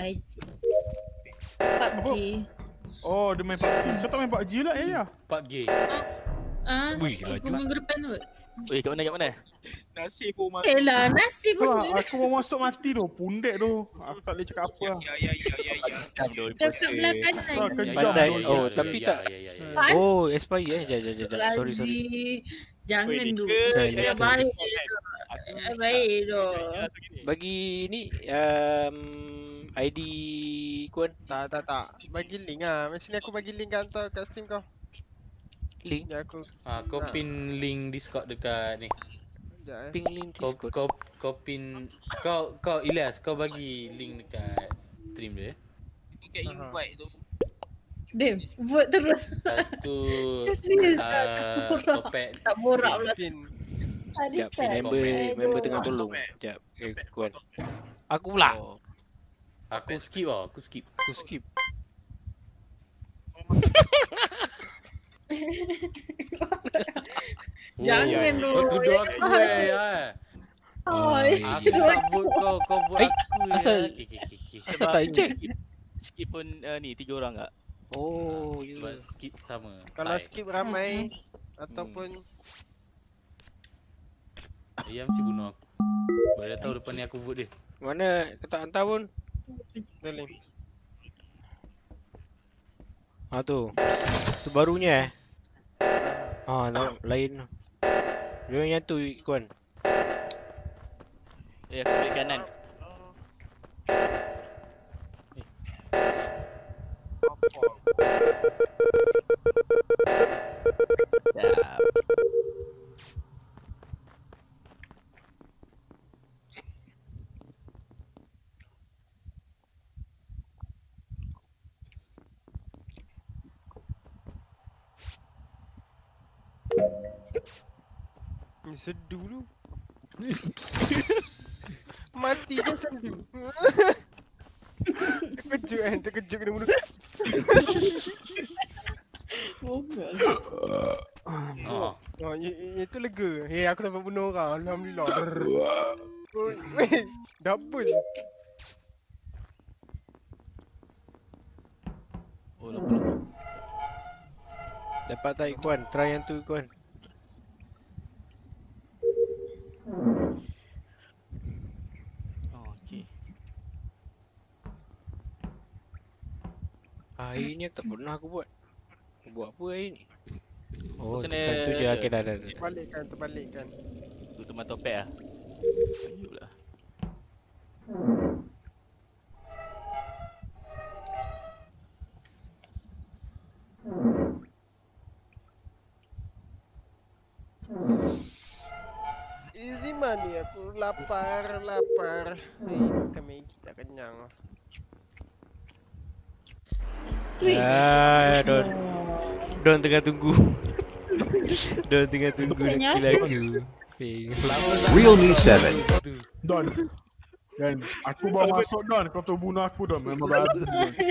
PUBG. Oh, dia main PUBG. Kau tak main PUBG lah, ya? PUBG. Wih, laju. Minggu depan kot. Weh, kat mana? Nasi pun masuk. Nasi pun. Aku mau masuk mati tu, pundek tu. Aku tak boleh cakap apa lah. Dekat belah kanan. Pandai. Oh, tapi tak. Oh, expire Sorry. Jangan dulu. Baik. Baik tu. Bagi ni ID Kuan. Tak. Bagi link ah. Macam ni aku bagi link kat Steam kau. Link? Ya aku. Kau pin link Discord dekat ni. Sekejap Ping link Discord. Kau pin kau Ilyas, kau bagi link dekat stream dia. Dekat invite tu. Dem, buat terus. Lepas tu Serius Topet tak borak pula. Sekejap, member tengah tolong. Sekejap, Kuan. Aku pula. Aku skip lah, aku skip. Jangan lu. Kau tuduh aku Aku tak vote kau vote aku. Asal tak check. Skip pun ni 3 orang tak? Oh, sebab skip sama. Kalau skip ramai ataupun dia mesti bunuh aku. Boleh tahu depan ni aku vote dia. Mana kau tak hantar pun? Boleh. Tu. Sebarunya lain. Dia yang tu Kuan. Aku balik kanan. Sedu lu. Mati kan sedu. Terkejut kena bunuh. Itu lega. Aku dapat bunuh orang. Alhamdulillah. Double. Dapat tak Kuan? Try yang tu Kuan. Okey. Hari ni tak pernah aku buat. Aku buat apa hari ni? Oh, kena tu je. Okey dah. Terbalikkan. Tu teman topek ah. Ayulah. Easy money aku lapar. Makan Maggi tak kenyang. Don tengah tunggu. Don tengah tunggu nak kill aku. Realme 7. Dan aku bawa masuk Don, kau tu bunuh aku Don. Memang bagus.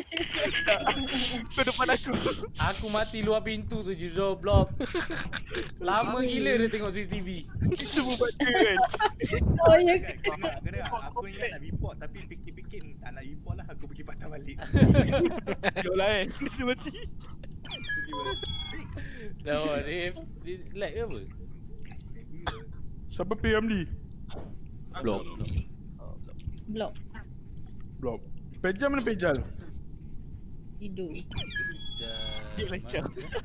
Kau depan aku. Aku mati luar pintu tu je blok. Lama gila dia tengok CCTV. Semua baca kan. Oh ya ke? Aku ingat nak report tapi fikir-fikir tak nak report lah, aku pergi patah balik. Yolah dia mati. Dah dia like ke apa? Siapa PMD? Blok. Pejal mana Pejal? Tidur. Dia lancau.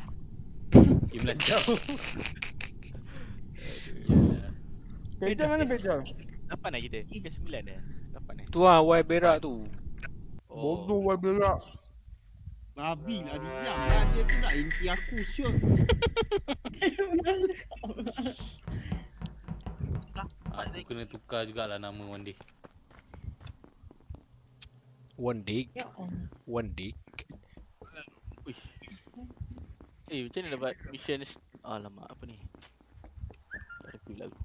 Pejal mana Pejal? 8 lah kita. Kita 9 dah. 8 dah. Tu ah Y berak tu. Bodoh Y berak. Babi lah dia diam lah, dia tu nak inti aku syur. Aku kena tukar jugalah nama one day. One day. Uish. Macam mana dapat mission? Alamak, apa ni? Lagu.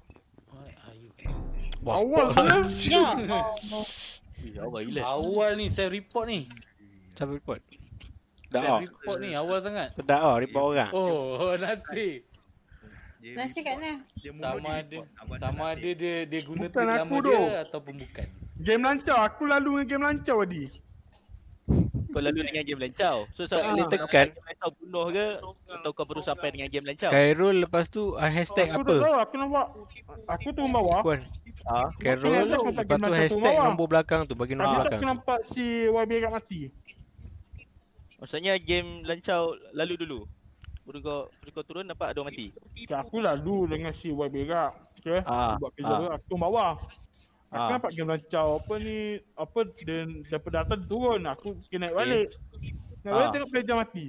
Awal tu. Awal gila. Awal ni saya report ni. Siapa report? Saya report ni awal sangat. Sedap report orang. Oh, nasib. Nasi kat mana? Sama ada dia guna Bukan nama aku dia tu. ataupun bukan. Game lancar, aku lalu dengan game lancar tadi. Kau lalu dengan game lancau. So Tak boleh tekan. Kau bunuh ke atau kau perlu sampai dengan game lancau? Cairul lepas tu hashtag Aku apa? tak tahu, aku nampak. Aku turun bawah. Kuan. Cairul lepas tu hashtag nombor belakang tu, bagi nombor belakang. Aku nampak si YB kat mati. Maksudnya game lancau lalu dulu. Baru kau turun nampak ada orang mati. Aku lalu dengan si YB kat. Okay, buat kerja tu aku bawah. Aku nampak game lancau apa ni, apa dia daripada atas turun, aku kena naik balik. Naik balik tengok player mati.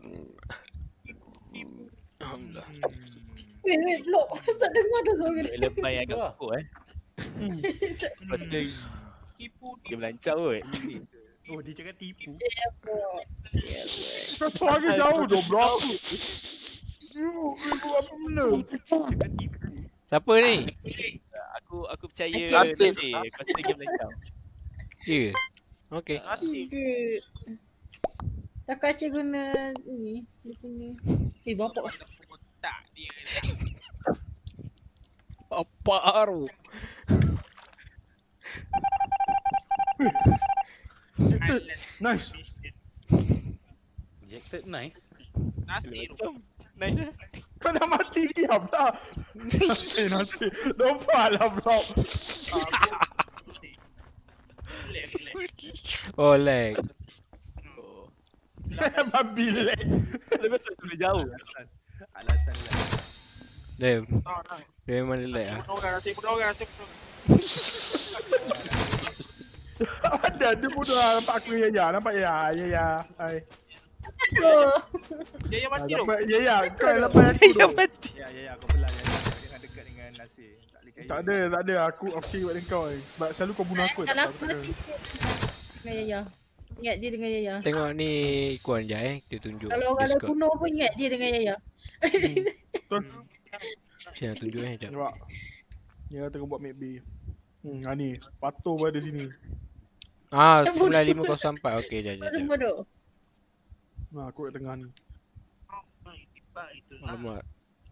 Alhamdulillah. Wait, blok. Tak dengar dah suara dia. Lebay agak pokok Lepas tu dia melancau kot. Oh, dia cakap tipu. Suara jauh dah blok. Apa benda? Siapa ni? Aku percaya Nasir. Aku rasa dia melancau. Ya. Okey. Takkan Aceh guna ni, dia punya. Bapak. Apa aru? Nice. Ejected nice. Nasir. Nice. Kau dah mati diam lah. Nasir. Nampaklah blok. Oh lag. Babi lag. Betul sudah jauh. Alasan lah. Damn. Dia memang dia lag lah. Ada, dia bodoh lah. Nampak aku ya. Nampak ya. Hai. Dia mati tu. Ya, kau yang lepas aku tu. Mati. Ya, kau belah ya. Jangan dekat dengan Nasir. Tak ada. Aku okey buat dengan kau. Sebab selalu kau bunuh aku. Kalau aku mati dengan Yaya. Ingat dia dengan Yaya. Tengok ni Ikuan je kita tunjuk. Kalau orang dah bunuh pun ingat dia dengan Yaya. Macam nak tunjuk sekejap. Nampak. Ya, tengok buat map B. Ni. Patung pun ada sini. 9504. Okey, jap. Semua tu. Aku kat tengah ni. Alamak.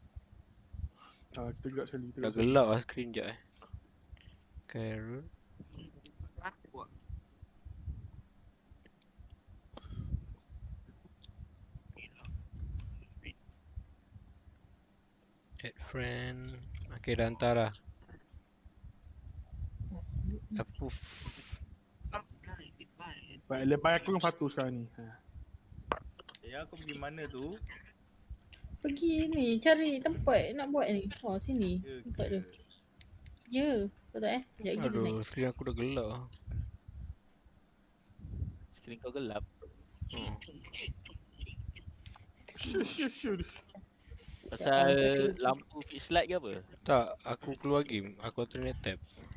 Kita gerak sekali. Dah gelap lah screen jap Carol. Add friend. Okay, dah hantar lah. Approve. Baik, lepas aku dengan Fatu sekarang ni. Ya, aku pergi mana tu? Pergi ni, cari tempat nak buat ni. Oh, sini. Tempat dia. Ya, betul tak Sekejap lagi dia naik. Aduh, screen aku dah gelap lah. Screen kau gelap. Pasal lampu fix light ke apa? Tak, aku keluar game. Aku alternate tab.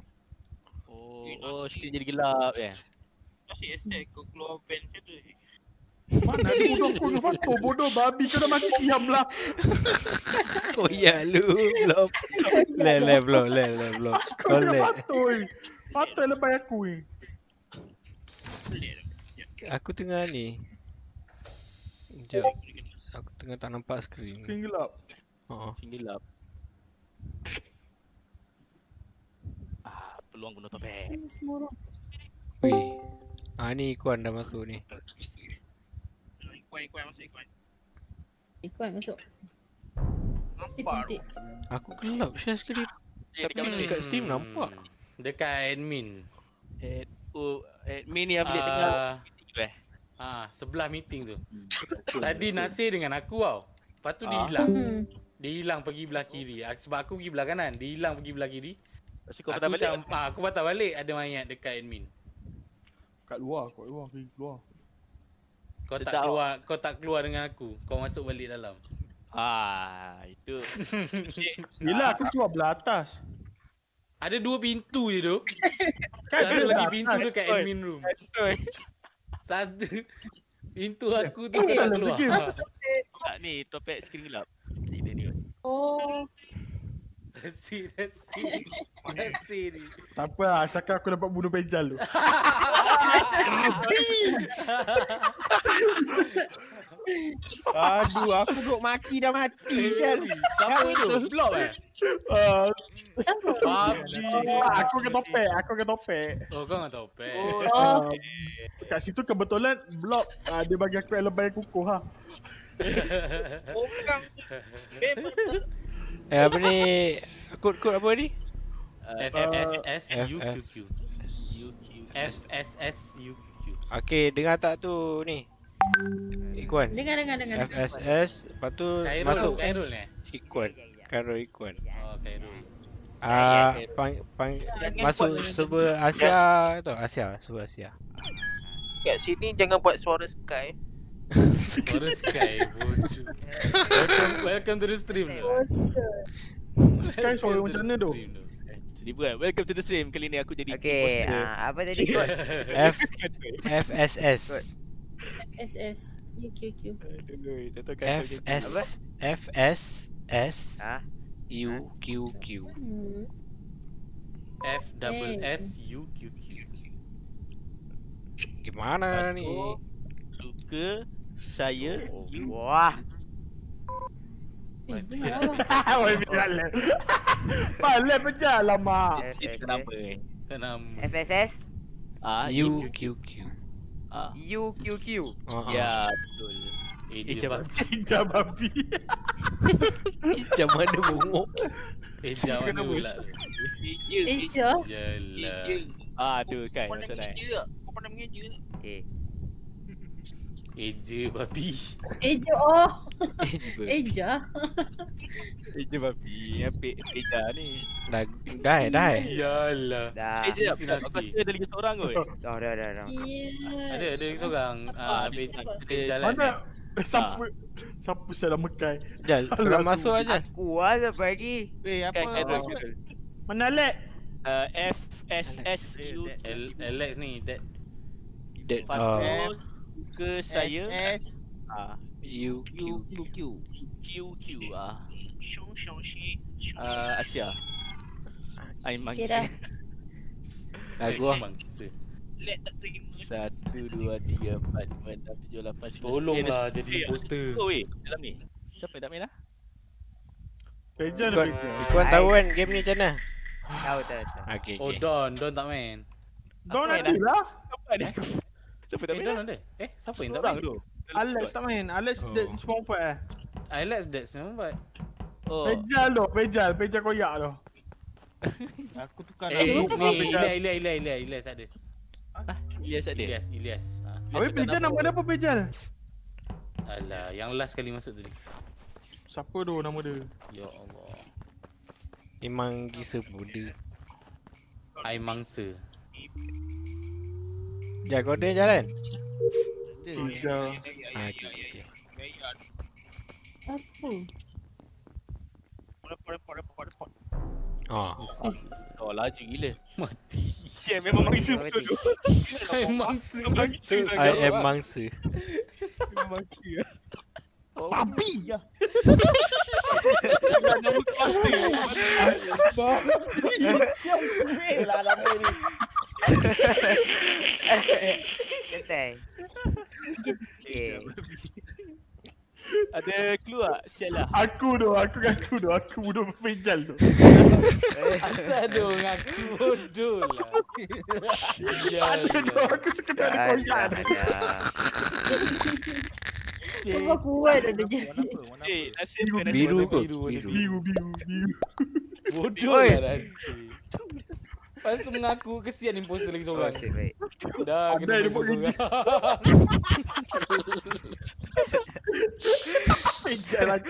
Oh, screen jadi gelap ya. Asyik attack kau keluar pen macam tu. Mana ada bodoh aku dengan Fatu. Bodoh babi kau dah mati diam lah. Oh ya lu, blok. Blok. Kau dengan Fatu ni. Fatu yang lepas aku ni. Aku tengah ni. Sekejap. Aku tengah tak nampak screen. Screen gelap. Screen gelap. Peluang guna topeng. Semua orang. Wih. Ni Ikuan dah masuk ni. Ikuan masuk. Nampak. Aku gelap share screen. Tapi dekat Steam nampak. Dekat admin. Admin ni update tengah meeting sebelah meeting tu. Tadi Nasir dengan aku tau. Lepas tu dia hilang. Dia hilang pergi belah kiri. Sebab aku pergi belah kanan, dia hilang pergi belah kiri. Aku patah balik ada mayat dekat admin. Kat luar, keluar. Kau tak keluar dengan aku. Kau masuk balik dalam. Itu. Bila aku keluar belah atas. Ada 2 pintu je tu. Satu lagi pintu dekat admin room. Satu pintu aku tu tak keluar. Ni topek screen gelap. Oh. Nasir ni. Tak apa lah, asalkan aku dapat bunuh Pejal tu. Aduh, aku duk maki dah mati sial. Siapa tu? Blok Aku ke topek. Oh, kau dengan topek. Kat situ kebetulan blok dia bagi aku elemen kukuh ha. Apa ni? Kod apa ni? FSSUQQ. FSSUQQ. Okey, dengar tak tu ni? Ikuan. Dengar. FSS, lepas tu Khairul, masuk Khairul ni. Ikuan. Khairul Ikuan. Oh, Khairul. Masuk server Asia tu, server Asia. Kat sini jangan buat suara Sky. Suara Sky, bocor. Welcome to the stream. Sky suara macam mana tu? Jadi bukan, welcome to the stream. Kali ni aku jadi Okey, apa tadi kod? FSS. FSS. UQQ. FSS. UQQ. FSSUQQ. Gimana ni? Suka saya. Wah. Woi berjalan. Balik berjalan mak. Kenapa? FSS. UQQ. UQQ. Ya, betul. Eja babi. Eja mana bongok? Eja mana pula? Eja. Yalah. Tu kan macam mana? Kau pernah mengeja tak? Okey. Eja babi. Eja Eja. Eja babi. Apik Eja ni. Dah. Yalah. Eja aku rasa ada lagi seorang kot. Dah. Ada lagi seorang. Eja lah. Mana? Siapa saya dah mekai? Jal, kau masuk aja. Aku ada pagi. Apa? Mana Alex? FSSU. Alex ni Dad. Ke saya UQQ. Asia. Ai mangsa. Kira. Lagu mangsa. Let tak terima. 1 2 3 4 5 6 7 8 9. Tolonglah jadi poster. Oh weh, dalam ni. Siapa yang tak main lah? Peja lah. Kau tahu kan game ni macam mana? Tahu. Okey. Oh Don tak main. Don ada lah. Siapa tak main? Don ada. Siapa yang tak main tu? Alex tak main. Alex dead semua empat Alex dead semua empat. Oh. Pejal koyak tu. Aku tukar Ilyas tak ada. Ilyas ada? Ilyas. Habis Pejal nama dia apa Pejal? Alah, yang last kali masuk tadi. Siapa tu nama dia? Ya Allah. Memang gisa muda. Ai mangsa. Kau dia jalan? Pejal. Okey. Apa? Report. Oh, laju gila. Mati. Ya, memang mangsa betul tu. Mangsa. I am mangsa. Babi ya. Siap cuy lah nama ni. Ketai. Ada clue tak? Sial lah. Aku bodoh Pejal tu. Asal dong aku bodoh lah. Aku sekedar ada koyak. Kau kuat ada jadi. Biru kot. Biru. Bodoh lah nanti. Lepas tu mengaku kesian imposter lagi seorang. Okey, baik. Dah kena imposter seorang. Pejal lagi.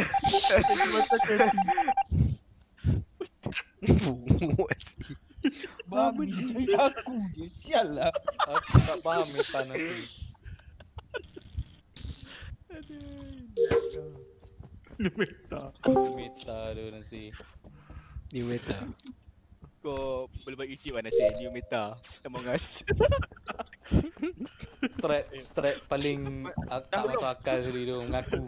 Babi cari aku je. Sial lah. Aku tak faham meta nasi. Meta tu nasi. Ni meta. Kau boleh buat YouTube kan nasi. New meta. Among Us. Strat paling tak masuk akal sekali tu mengaku.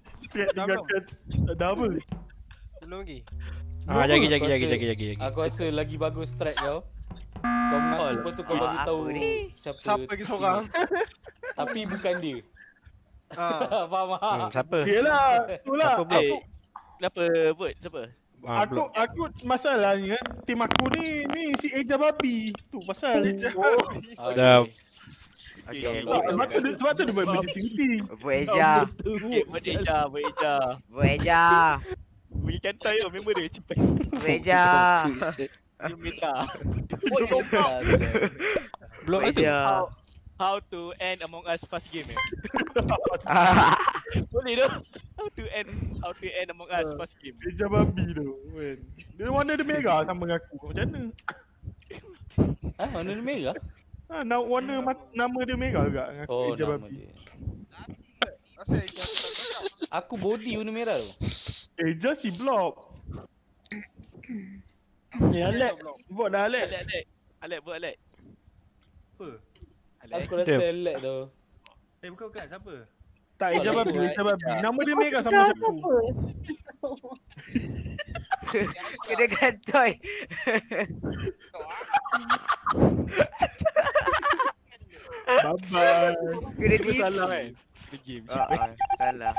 Dah apa? Belum lagi. Jagi. Aku rasa lagi bagus strat kau. Kau mengaku lepas tu kau bagi tahu siapa lagi seorang. Tapi bukan dia. Faham tak? Siapa? Dia lah. Itulah. Kenapa vote? Siapa? Aku masalahnya tim aku ni si Eja babi. Tu pasal. Dah. Okey. Sebab tu dia buat emergency. Buat Eja. Buat Eja. Bagi kantai tu member dia cepat. Buat Eja. New meta. Blok tu. How to end Among Us fast game Boleh tu. How to end Among Us first game. Eja babi tu kan. Dia warna dia merah sama dengan aku. Macam mana? Warna dia merah? Warna nama dia merah juga dengan Oh, Eja nama babi. dia. Aku body warna merah tu. Eja si blob. Alek. Buat dah Alek. Alek buat Alek. Apa? Aku rasa Alek tu. Bukan siapa? Tak, Eja babi, Eja babi. Nama dia merah sama macam aku. Kena kantoi. Bye-bye. Kena Itu salah kan? Game. Salah.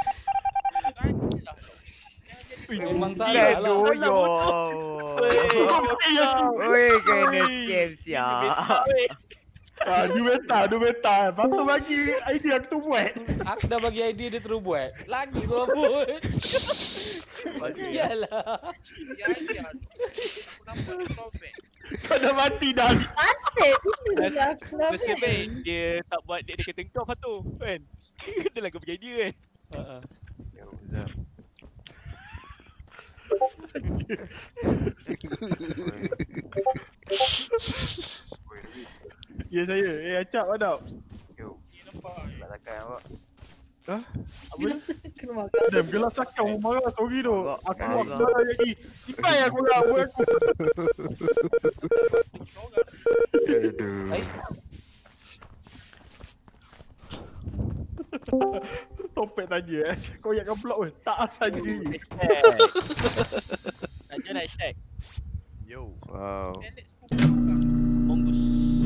Memang salah lah. Oi, kena scam siap. Dia beta. Lepas tu bagi idea aku tu buat. Aku dah bagi idea dia terus buat. Lagi kau buat. Yalah. Kau dah mati dah. Nasib baik dia tak buat dia kata kau apa tu kan. Dia lah kau bagi idea kan. Ya saya. Acap ada. Yo. Tak takkan awak. Hah? Apa ni? Damn, gelas cakap marah sorry tu. Aku buat salah lagi. Cipai aku lah buat aku. Topek tanya kau ingatkan blok weh. Tak saja. Saja nak check. Yo. Wow. Mongus.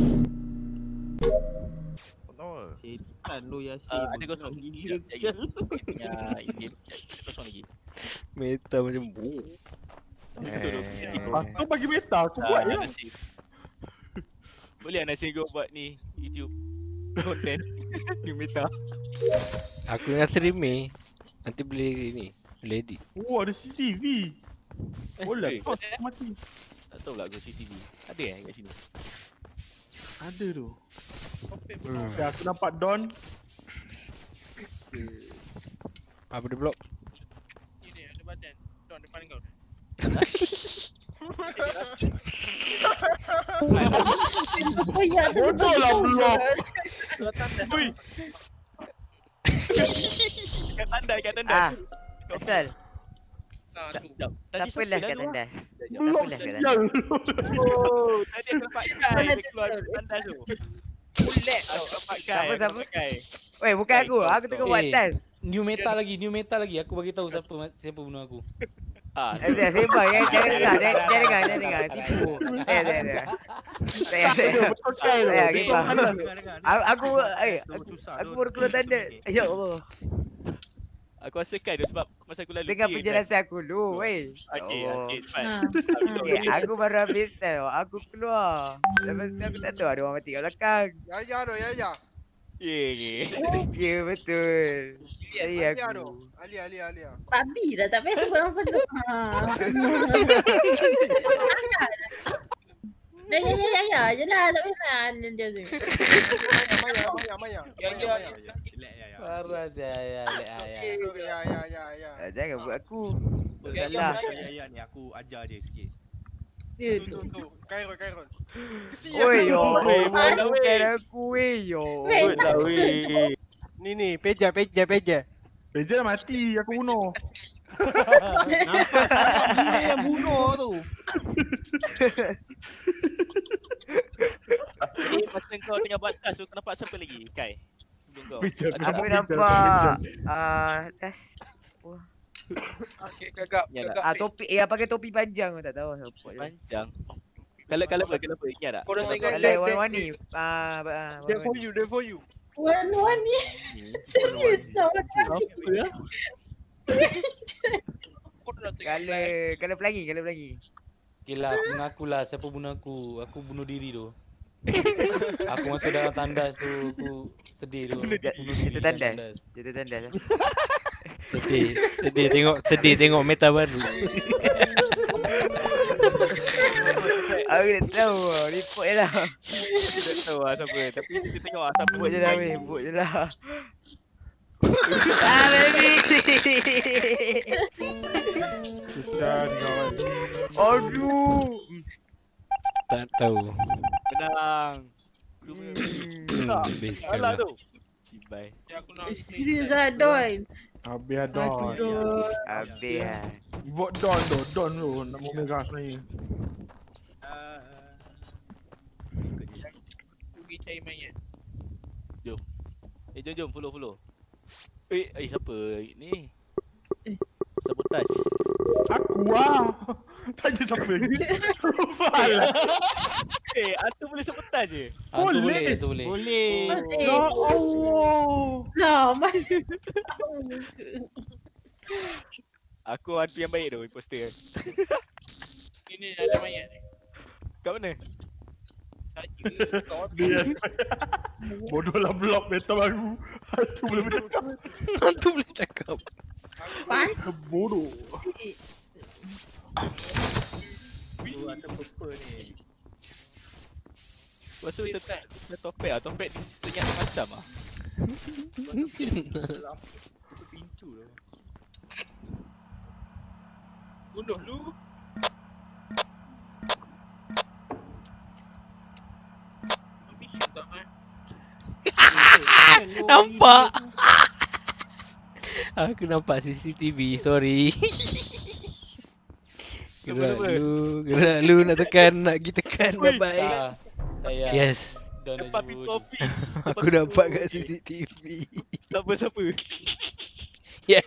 Setan lu Yasin. Ada kosong gila sial. Ya, ini kosong lagi. Meta macam bu. Aku bagi meta aku buat ya. Boleh nak singgung buat ni YouTube konten ni meta. Aku dengan streamer nanti boleh ni, boleh edit. Oh, ada CCTV. Boleh kau mati. Tak tahu lah aku CCTV. Ada kat sini. Ada tu. Ya, aku nampak Don. Apa dia blok? Ini ada badan. Don depan kau. Bodoh lah blok. Ui. Kat tanda. Asal. Tak apalah kat tanda. Blok sial. Oh, tadi aku nampak Kai dia keluar tanda tu. Bulat tau nampak Kai. Siapa? Weh, bukan aku. Aku tengah buat test. New meta lagi. Aku bagi tahu siapa bunuh aku. Sembang kan. Jangan dengar. Tipu. Aku baru keluar tanda. Ya Allah. Aku rasa Kai tu sebab masa aku lalu dengar penjelasan aku dulu weh. Okey, aku baru habis tau. Aku keluar. Lepas tu aku tak tahu ada orang mati kat belakang. Ya. Ya betul. Saya aku. Alia. Babi dah tak payah sebut orang penuh. Ya je lah. Tak payah dia tu. Maya. Parah saya. Ya. Jangan buat aku. Salah. Ya ni aku ajar dia sikit. Tu. Khairul. Oi yo. Bukan aku yo. Ni peja. Peja dah mati, aku bunuh. Nampak sangat dia yang bunuh tu. Jadi masa kau tengah buat task tu kau nampak siapa lagi? Kai. Aku nampak Okey, gagap. Topi pakai topi panjang aku tak tahu siapa. Panjang. Kalau apa ingat tak? Korang tengok warna-warni. There for you. Warna-warni. Serius tau. Kalau pelangi. Okay lah, aku mengaku lah siapa bunuh aku. Aku bunuh diri tu. Aku masuk dalam tandas tu, aku sedih tu. Itu tandas. Sedih tengok meta baru. Aku tak tahu, report je lah. Tak tahu lah siapa, tapi kita tengok lah siapa. Report je lah. Baby. Kesian kawan. Aduh. Tak tahu. Menang. Basic Alah lah. tu. Cibai. Serius lah Don. Habis lah Don. Habis lah. Vote Don tu. Don tu nak mau merah sebenarnya. Pergi cari mayat. Jom. Jom follow. Siapa ni? Sabotage. Aku lah. Tanya siapa ni? Rufal lah. Hantu boleh sabotage je? Hantu boleh. Boleh. Ya Allah. Lah, Aku hantu yang baik tu, imposter kan. Ini ada mayat ni. Kat mana? Dia bodohlah blok beta baru. Hantu boleh bercakap. Hantu boleh cakap. Bodoh. Asal purple ni. Lepas tu kita topek lah. Topek ni senyap macam lah. Itu pintu tu. Bunuh lu. Nampak. Aku nampak CCTV, sorry. Gerak lu nak tekan, nak pergi tekan, bye-bye. Yes. Depan pintu office. Aku nampak kat CCTV. Siapa? Ya.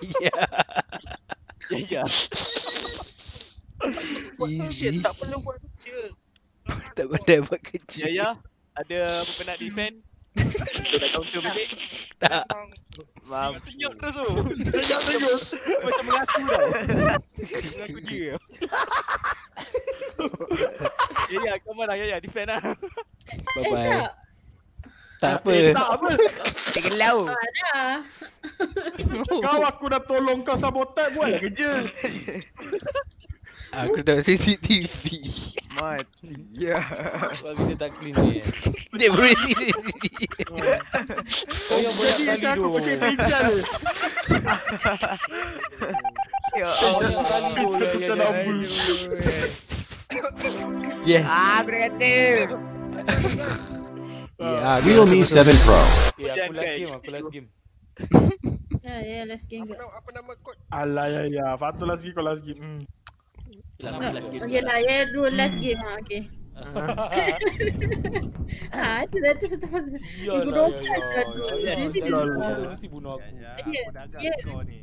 Easy. Tak perlu buat kerja. Tak pandai buat kerja. Ya, ada apa nak defend? Kita dah counter balik. Tak. Maaf. Senyap terus tu. Senyap. Macam mengaku tau. Mengaku dia. Ya, come on lah. Ya, defend lah. Bye-bye. Tak apa. Tak apa. Tegelau. Dah. Kau aku dah tolong kau sabotage, buatlah kerja. Aku tengok CCTV. Mati. Ya. Sebab kita tak clean ni. Dia berhenti. Kau yang banyak kali Aku tu. pakai meja ni. Ya Allah. Yes. Aku dah kata. Realme 7 Pro. Aku last game. Ya, last game ke. Apa nama kod? Alah ya. Fatul last game kau last game. Yelah, ya dua last game lah, okay. Ada dah tu satu masa. Minggu 12 mesti bunuh aku. Aku dah agak kau ni.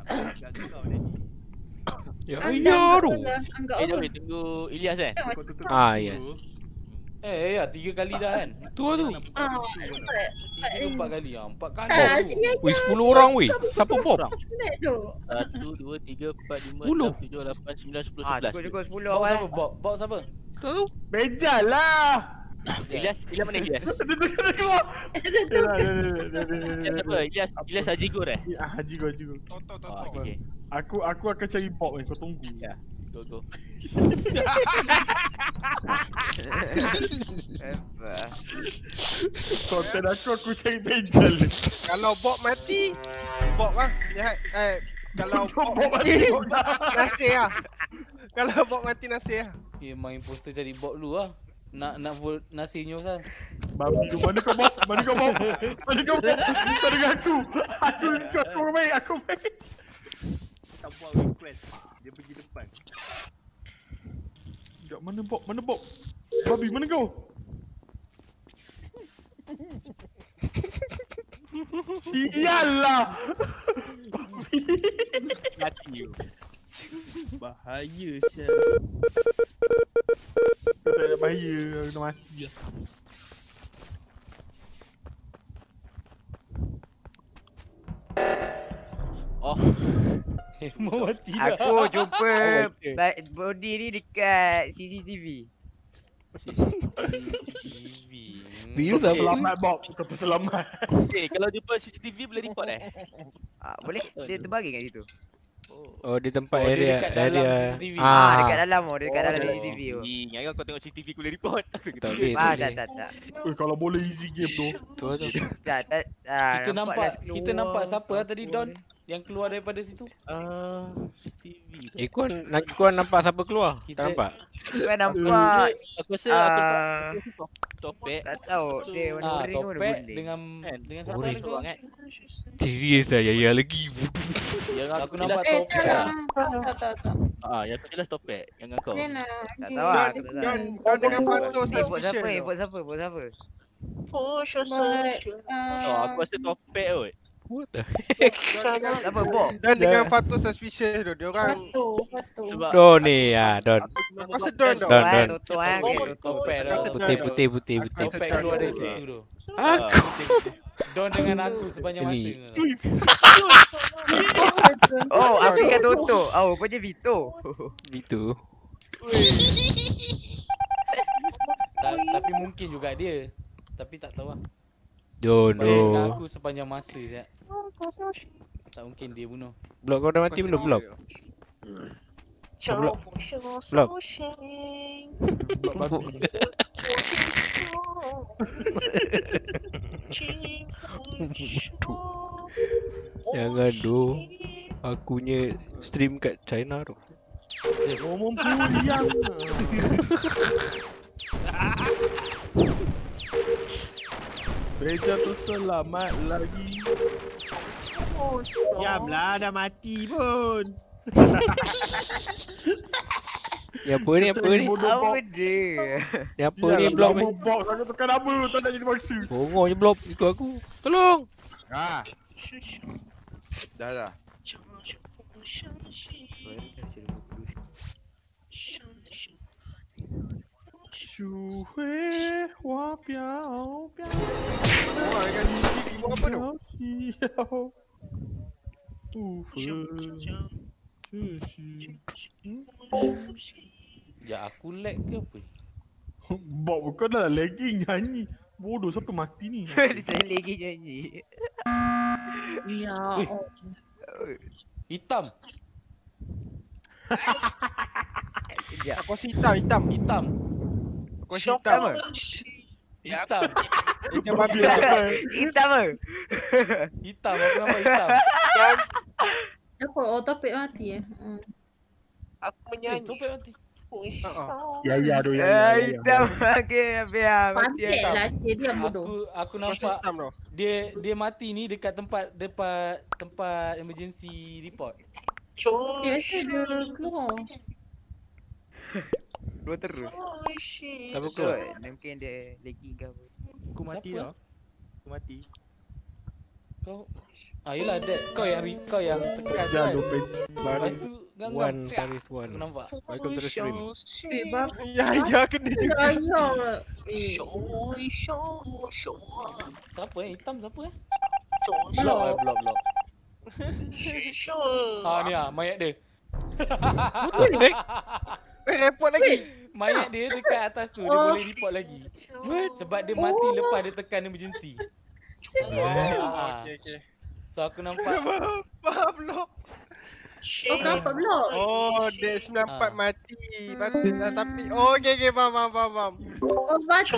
Ya, Anggap Jom ni tunggu Ilyas kan? Yes. Ya 3 kali dah kan. Tu. 4 kali. 4 kali. Wih, 10 orang weh. Siapa pop? 1, 2, 3, 4, 5, 6, 7, 8, 9, 10, 11. Cukup 10 awal. Bot siapa? Tu. Meja lah. Ilyas mana Ilyas? Siapa? Ilyas Haji Gur eh? Haji Gur. Okay. Aku akan cari bot kau tunggu. Ya. Go. Konten aku cari meja ni. Kalau bot mati, bot lah. Kalau bot mati, nasib lah. Kalau bot mati nasib lah. Main poster cari bot dulu lah. Nak vote nasinya Ustaz. Babi tu mana kau bot? Mana kau bot? Kau dengan aku. Aku baik. Tak buat request. Dia pergi depan. Sekejap, mana bot? Babi, mana kau? Sial lah. Babi. Mati. Bahaya sial. Tak ada bahaya, kena mati lah. Oh. Mau mati dah. Aku jumpa body ni dekat CCTV. Biru tak selamat Bob, kau terselamat. Kalau jumpa CCTV boleh report boleh, dia terbagi kat situ. Oh, di tempat Oh, dia area dekat dalam area. CCTV. Dekat dalam dia dekat dalam CCTV. Ingat kau tengok CCTV aku boleh report. Tak boleh. Tak. Kalau boleh easy game tu. Tu. Kita nampak siapa tadi Don yang keluar daripada situ? CCTV. Kau nampak siapa keluar? Tak nampak? Kau nampak. Aku rasa Topek. Tak tahu dia warna orange Topek dengan siapa lagi? Serius saya lagi. Yang aku nampak Topek. Yang aku jelas Topek. Yang kau. Tak tahu ah. Don dengan foto Buat siapa? Aku rasa Topek kot. What the Apa Bob? Dan dengan foto suspicious tu, dia orang Don ni Don. Aku rasa Don. Topek Putih. Topek keluar dari situ tu. Aku. Don dengan aku sepanjang masa. Oh, aku ingat Toto. Oh, rupanya Vito. Tapi mungkin juga dia. Tapi tak tahu lah. Don. Aku sepanjang masa je. Tak mungkin dia bunuh. Blok kau dah mati belum? Blok. Jangan doh. Akunya stream kat China tu. Ngomong puliang. Beja tu selamat lagi. Diamlah, dah mati pun. Ni apa ni? Apa dia? Ni apa ni blok ni? Blok aku tekan apa? Tak nak jadi maksa. Bongor je blok ikut aku. Tolong. Dah. 树会花飘飘。 Wah, dengan CCTV buat apa tu? Ya aku lag ke apa? Bob kau dah lagging nyanyi. Bodoh siapa mati ni? Saya lagi nyanyi. Ya. Hitam. Aku hitam. Aku hitam. Hitam. Hitam babi. Hitam apa? Hitam, aku nampak hitam. Apa? Oh, Topek mati Aku menyanyi. Topek mati. Ya. Hitam okey biar mati. Pandailah cik dia bodoh. Aku nampak dia mati ni dekat tempat emergency report. Biasa dia keluar. Keluar terus. Siapa keluar? Mungkin dia lagi ke apa. Aku mati lah. Aku mati. Kau yelah dad, kau yang tekan kan. Lepas tu One Paris One. Aku nampak. Welcome to the stream. Ya kena juga. Siapa hitam siapa Blok. Ni mayat dia. Report lagi. Mayat dia dekat atas tu, dia boleh report lagi. Sebab dia mati lepas dia tekan emergency. Okay. So aku nampak Blok. Oh, kenapa blok? Oh, dia 94 mati. Patut lah tapi okey faham. Oh, mati.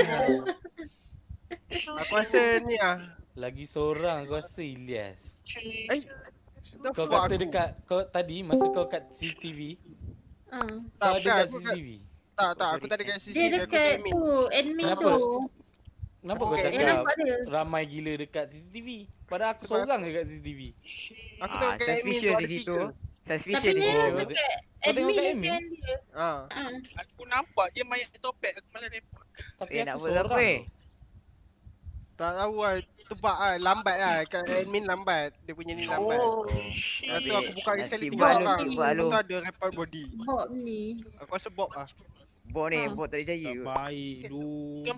Aku rasa ni lagi seorang aku rasa Ilyas. Kau fuck kata aku? dekat kau tadi masa kau kat CCTV. Kau ada kat CCTV. Tak, aku tak ada kat CCTV. Dia dekat tu, admin tu. Kenapa kau cakap ramai gila dekat CCTV? Padahal aku seorang je kat CCTV. Aku tengok kat admin tu ada 3. Tapi ni dekat admin kan dia. Aku nampak dia mayat Topek, aku malah report. Tapi nak aku buat apa seorang. Tak tahu lah, tebak lah, lambat lah. Kat admin lambat, dia punya ni lambat. Lepas tu aku buka sekali 3 orang. Lepas tu ada report body. Bob ni. Aku rasa Bob lah. Bob ni, Bob tak percaya. Baik du.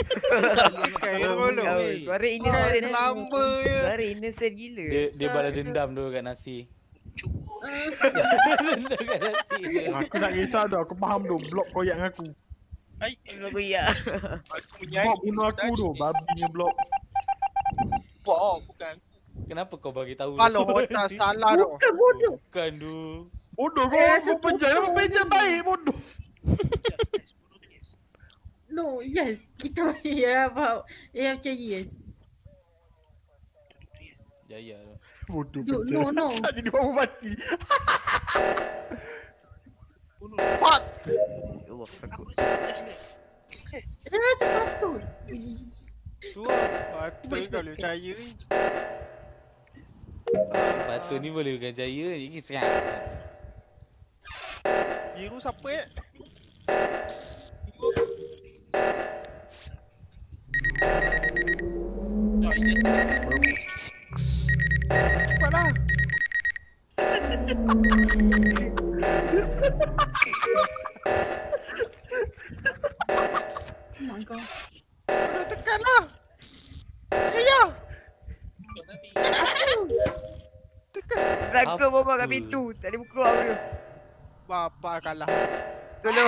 Suara innocent lamba je. Suara innocent gila. Dia balas dendam tu kat nasi. Dendam kat nasi. Aku tak kisah dah, aku faham tu. Blok koyak dengan aku. Blok koyak. Aku menyanyi. Bob bunuh aku tu, babinya blok. Bob bukan. Kenapa kau bagi tahu? Kalau otak salah tu. Bukan bodoh. Bukan tu. Bodoh kau pejam baik bodoh. No, yes. Kita faham. Macam yes. Jaya tu. Bodoh pejam. No. Tak jadi bawa mati. Fuck. Allah takut. Sepatut. Patut kau boleh percaya ni. Patut ni boleh bukan jaya ni sekarang. Biru siapa eh? Cepatlah. Mangkau. Dah tekanlah. Saya. Sangka bawa kat pintu. Tak ada buka aku. Bapak kalah. Tolong.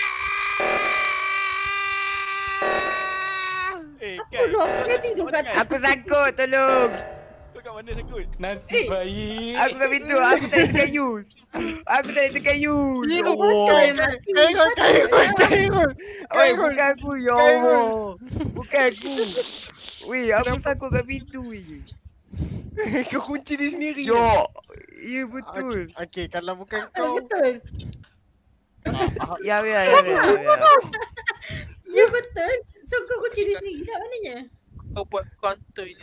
Aku sangkut, tolong. Kau kat mana sangkut? Nasib baik. Aku kat pintu, aku tak ada kayu. Aku tak ada kayu. Biru pakai. Kairul. Bukan aku, ya Allah. Bukan aku. Weh, aku sangkut kat pintu je. Kau kunci diri sendiri. Ya. Ya betul. Okey, kalau bukan kau. Betul. Ya. Ya betul. So kau kunci diri sendiri kat mananya? Kau buat counter je.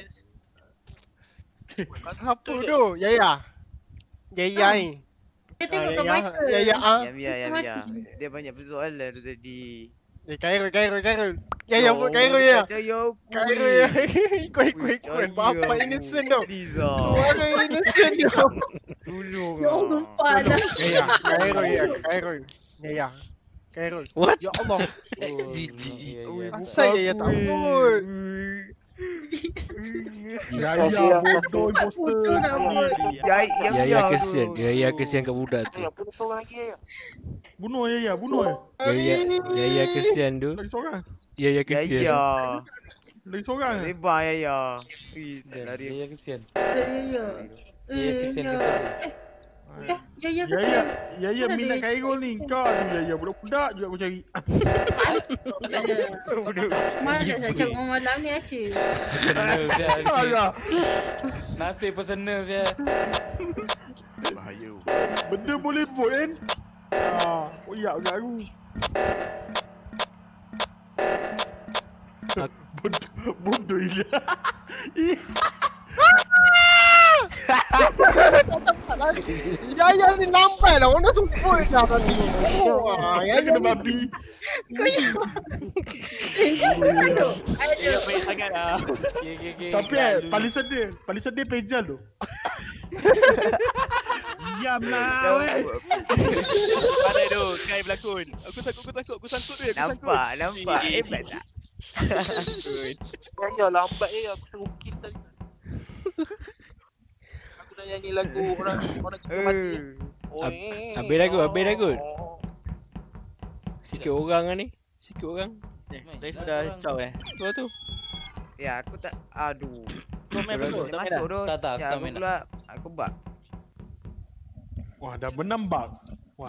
Siapa tu? Yaya ni. Dia tengok kat Michael. Ya. Ya. Dia banyak persoalan tu tadi. Kairul. Ya, buat Kairul ya. Kairul ya. Ikut. Bapak innocent tu. Suara innocent tu. Tolong. Ya Allah, lupa dah. Ya. Kairul. What? Ya Allah. Gigi. Asal ya takut. Ya bodoh imposter. Ya kesian. Ya kesian kat budak tu. Bunuh ya. Ya kesian tu. Lagi seorang. Ya kesian. Lagi seorang. Lebar ya. Ya kesian. Ya kesian. Kesian. Ya minat Kairul ni. Kau ya budak-budak juga aku cari. Mana saja malam ni Aceh. Nasib personal saya. Bahaya. Benda boleh vote kan? Koyak kat aku. Bodoh je. Ya ni lambat lah. Orang dah sumpah dah tadi. Ya kena babi. Aduh. Baik sangat lah. Tapi paling sedih Pejal tu. Diamlah. Mana tu? Kai berlakon. Aku sangkut dia. Nampak. Hebat tak? Ya lambat aku tengok kita. Aku dah nyanyi lagu orang kita mati. Habis lagu. Sikit orang lah ni. Live dah caw Tua tu. Ya aku tak. Aduh. Kau main apa? Tak masuk tu. Tak main. Aku bak. Wah dah menambak. Wah.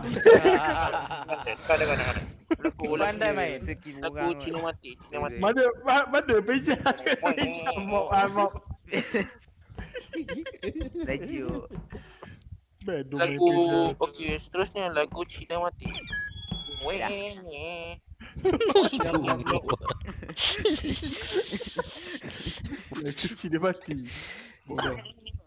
Aku pandai main. Aku Cina mati. Mana Pejal. Mok. Thank you. Lagu okey, seterusnya lagu Cina mati. Lagu Cina mati. Bodoh.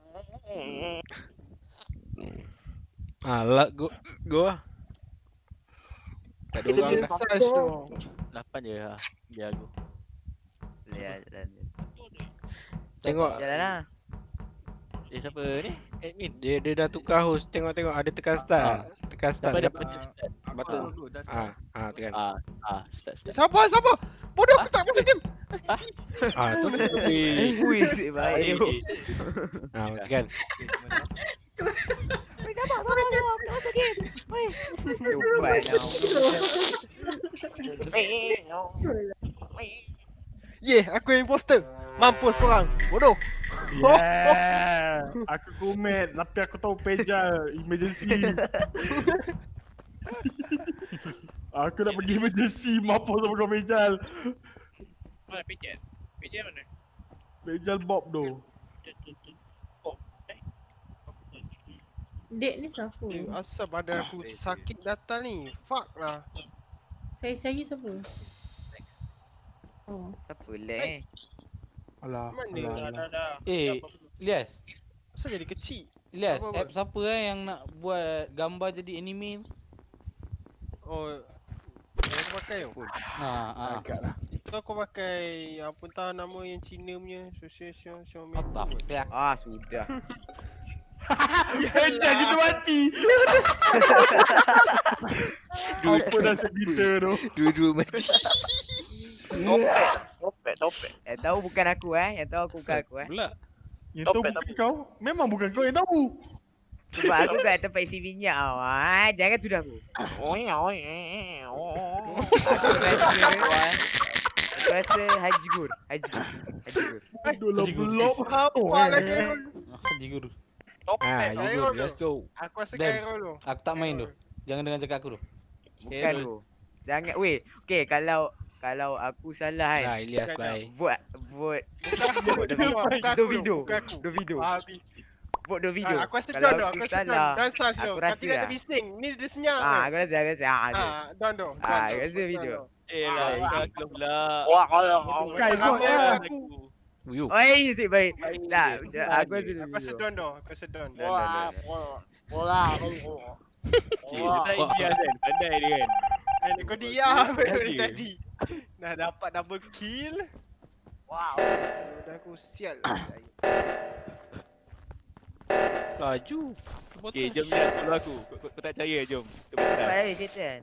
Alah go. Tak ada orang dah. 8 je lah. Dia aku. Jalan. Tengok. Jalan lah. Siapa ni? Admin. Dia dah tukar host. Tengok ada tekan start. Tekan start. Betul. Tekan. Start. Sabar. Bodoh aku tak masuk game. Tu Wih, baik. Tekan. Aku imposter. Mampus korang. Bodoh. Yeah. Aku komen tapi aku tahu Pejal emergency. Aku nak pergi emergency, mampus sama kau Pejal. Mana Pejal? Pejal mana? Pejal Bob tu. Dek ni siapa? Asal badan aku sakit datang ni. Fuck lah. Saya siapa? Oh. Siapa leh? Alah. Mana? Lias. Asal jadi kecil? Lias, app siapa yang nak buat gambar jadi anime? Oh, yang aku pakai tu? Agaklah. Itu aku pakai apa entah nama yang Cina punya Xiaomi. Sudah. Jangan kita mati. Apa dah sebita tu? Dua-dua mati. Topek. Yang tahu bukan aku Yang tahu aku bukan aku Pula. Yang tahu bukan kau. Memang bukan kau yang tahu. Sebab aku kat tempat isi minyak jangan tuduh aku. Aku rasa Haji Gur. Haji Gur. Apa lagi? Haji Gur. Let's go. Aku rasa Cairo tu. Aku tak main tu. Jangan dengar cakap aku tu. Bukan tu. Jangan okey kalau aku salah kan. Ilyas bye. Buat video. Buat video. Aku rasa Don tu. Aku rasa Don. Don stars tu. Kau tidak ada bising. Ni dia senyap. Aku rasa. Don tu. Aku rasa video. Aku pula. Kai aku. Oi, si baik. Tak, aku rasa Don tu. Aku rasa Don. Bola. Tak Ilyas kan. Pandai dia kan. Kau diam dari tadi. Dah dapat double kill. Wow. Dah aku sial lah. Laju. Okay, jom lihat dulu aku. Kau tak percaya, jom. Baik, Ketan.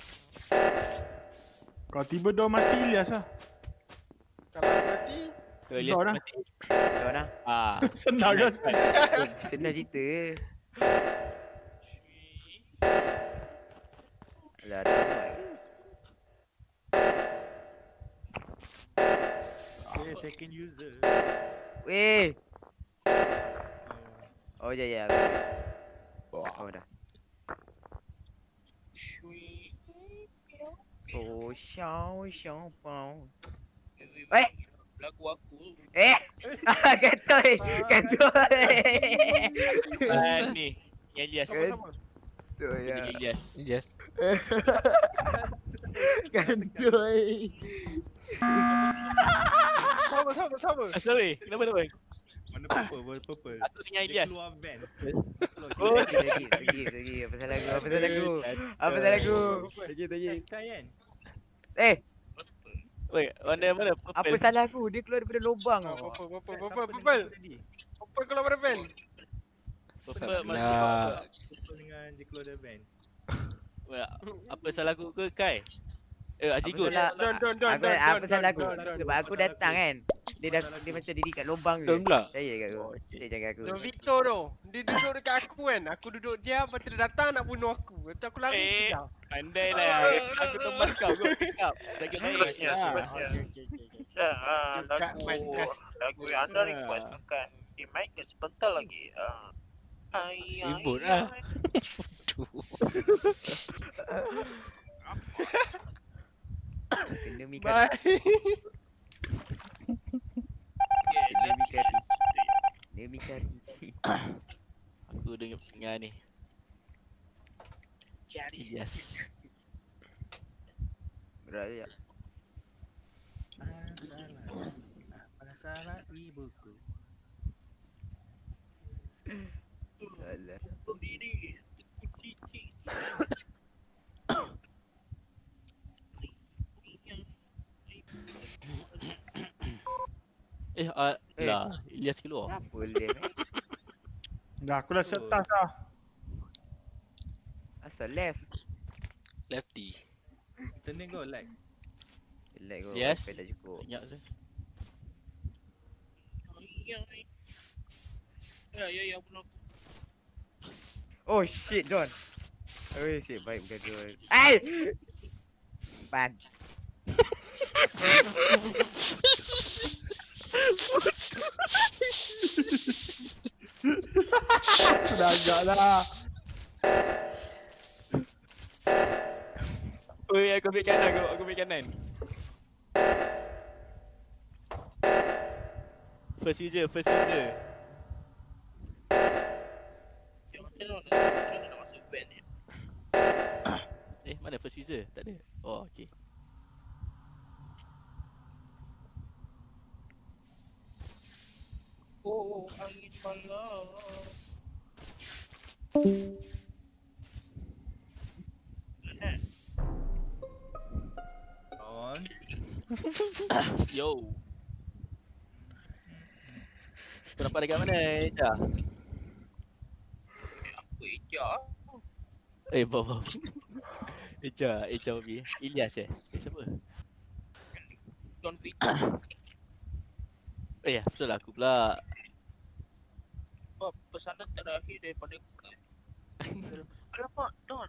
Kau tiba dah mati Ilyas lah. Kalau mati, Kalau Ilyas mati. Don lah. Senang kan? Senang cerita. Alah, ada second user. Weh. Oh ya. Oh dah. Oh xiao pao. Lagu aku. Katoi. Ni. Yang Ilyas. Tu ya. Ilyas. Katoi. Sama. Sorry, kenapa? Mana purple? Aku dengan Ilyas. Keluar van. Lagi. Apa salah lagu? Lagi. Kan? Weh, mana? Apa salah aku? Dia keluar daripada lubang. Purple keluar daripada van. Purple dengan dia keluar dari van. Apa salah aku ke Kai? Haji Gur. Apa salah aku? Sebab aku datang kan. Dia macam diri kat lubang je. Percaya kat aku. Dia jaga aku. Don Victor tu. Dia duduk dekat aku kan. Aku duduk diam, lepas tu dia datang nak bunuh aku. Lepas tu aku lari sekejap. Pandai lah. Aku teman kau. Sekejap. Jaga baik. Lagu yang anda request akan dimainkan sebentar lagi. Ribut lah. Kena mikir. Aku dengar ni. Yes. Beraya. Salah ibuku. Salah. Lah, Ilyas keluar. Boleh. Dah, aku dah set task dah. Asal left. Lefty. Turning go lag. Lag go. Yes. Dah cukup. Banyak tu. Ya, benar. Oh shit, Don. Oh shit, baik bukan Don. Ai! Ban. lah. Oi, aku ambil kanan, aku ambil kanan. First user. Mana first user? Tak ada. Oh, okey. Oh, angin malam. On. Yo. Kau nampak dekat mana, Eja? Apa Eja? Bawa. Eja babi. Ilyas siapa? Don Peter. Ya, betul lah aku pula. Pesanan terakhir daripada kau. Alamak, Don.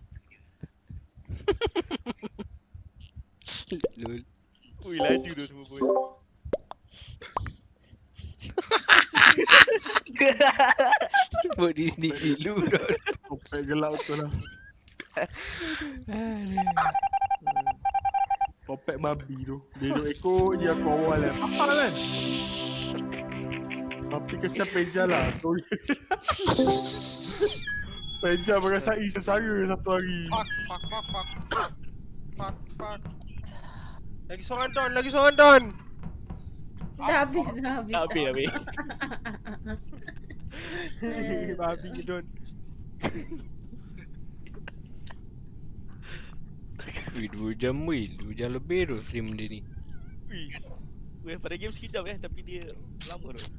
Lul. Ui, laju tu semua pun. Buat diri sendiri dulu Don. Kopek gelap betul lah. Kopek babi tu. Dia duduk ekor je aku awal lah. Apa kan? Tapi kesan Peja lah story. Peja merasai sesara satu hari. Fuck. Lagi seorang Don. Dah habis. Habis. Babi je Don. Wih, 2 jam lebih tu stream dia ni. Weh, pada game sekejap tapi dia lama tu.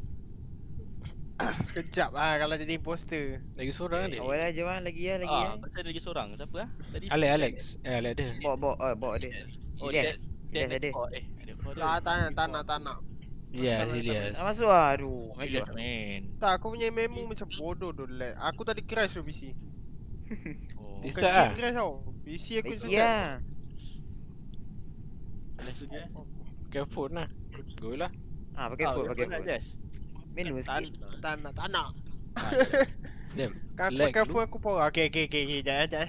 Sekejap kalau jadi imposter. Lagi seorang dia. Awal aja bang, lagi ya. Pasal lagi seorang. Siapa Tadi Alex ada. Bawa dia. Oh, dia ada. Tak nak. Ya, Ilyas. Masuk aduh. Ilyas main. Tak, aku punya memo macam bodoh tu. Aku tadi crash tu PC. Start ah. Crash tau. PC aku start. Ya. Pakai phone lah. Go lah. Pakai phone. Menu tak nak. Diam. Kan aku pakai phone aku power. Okey, jap.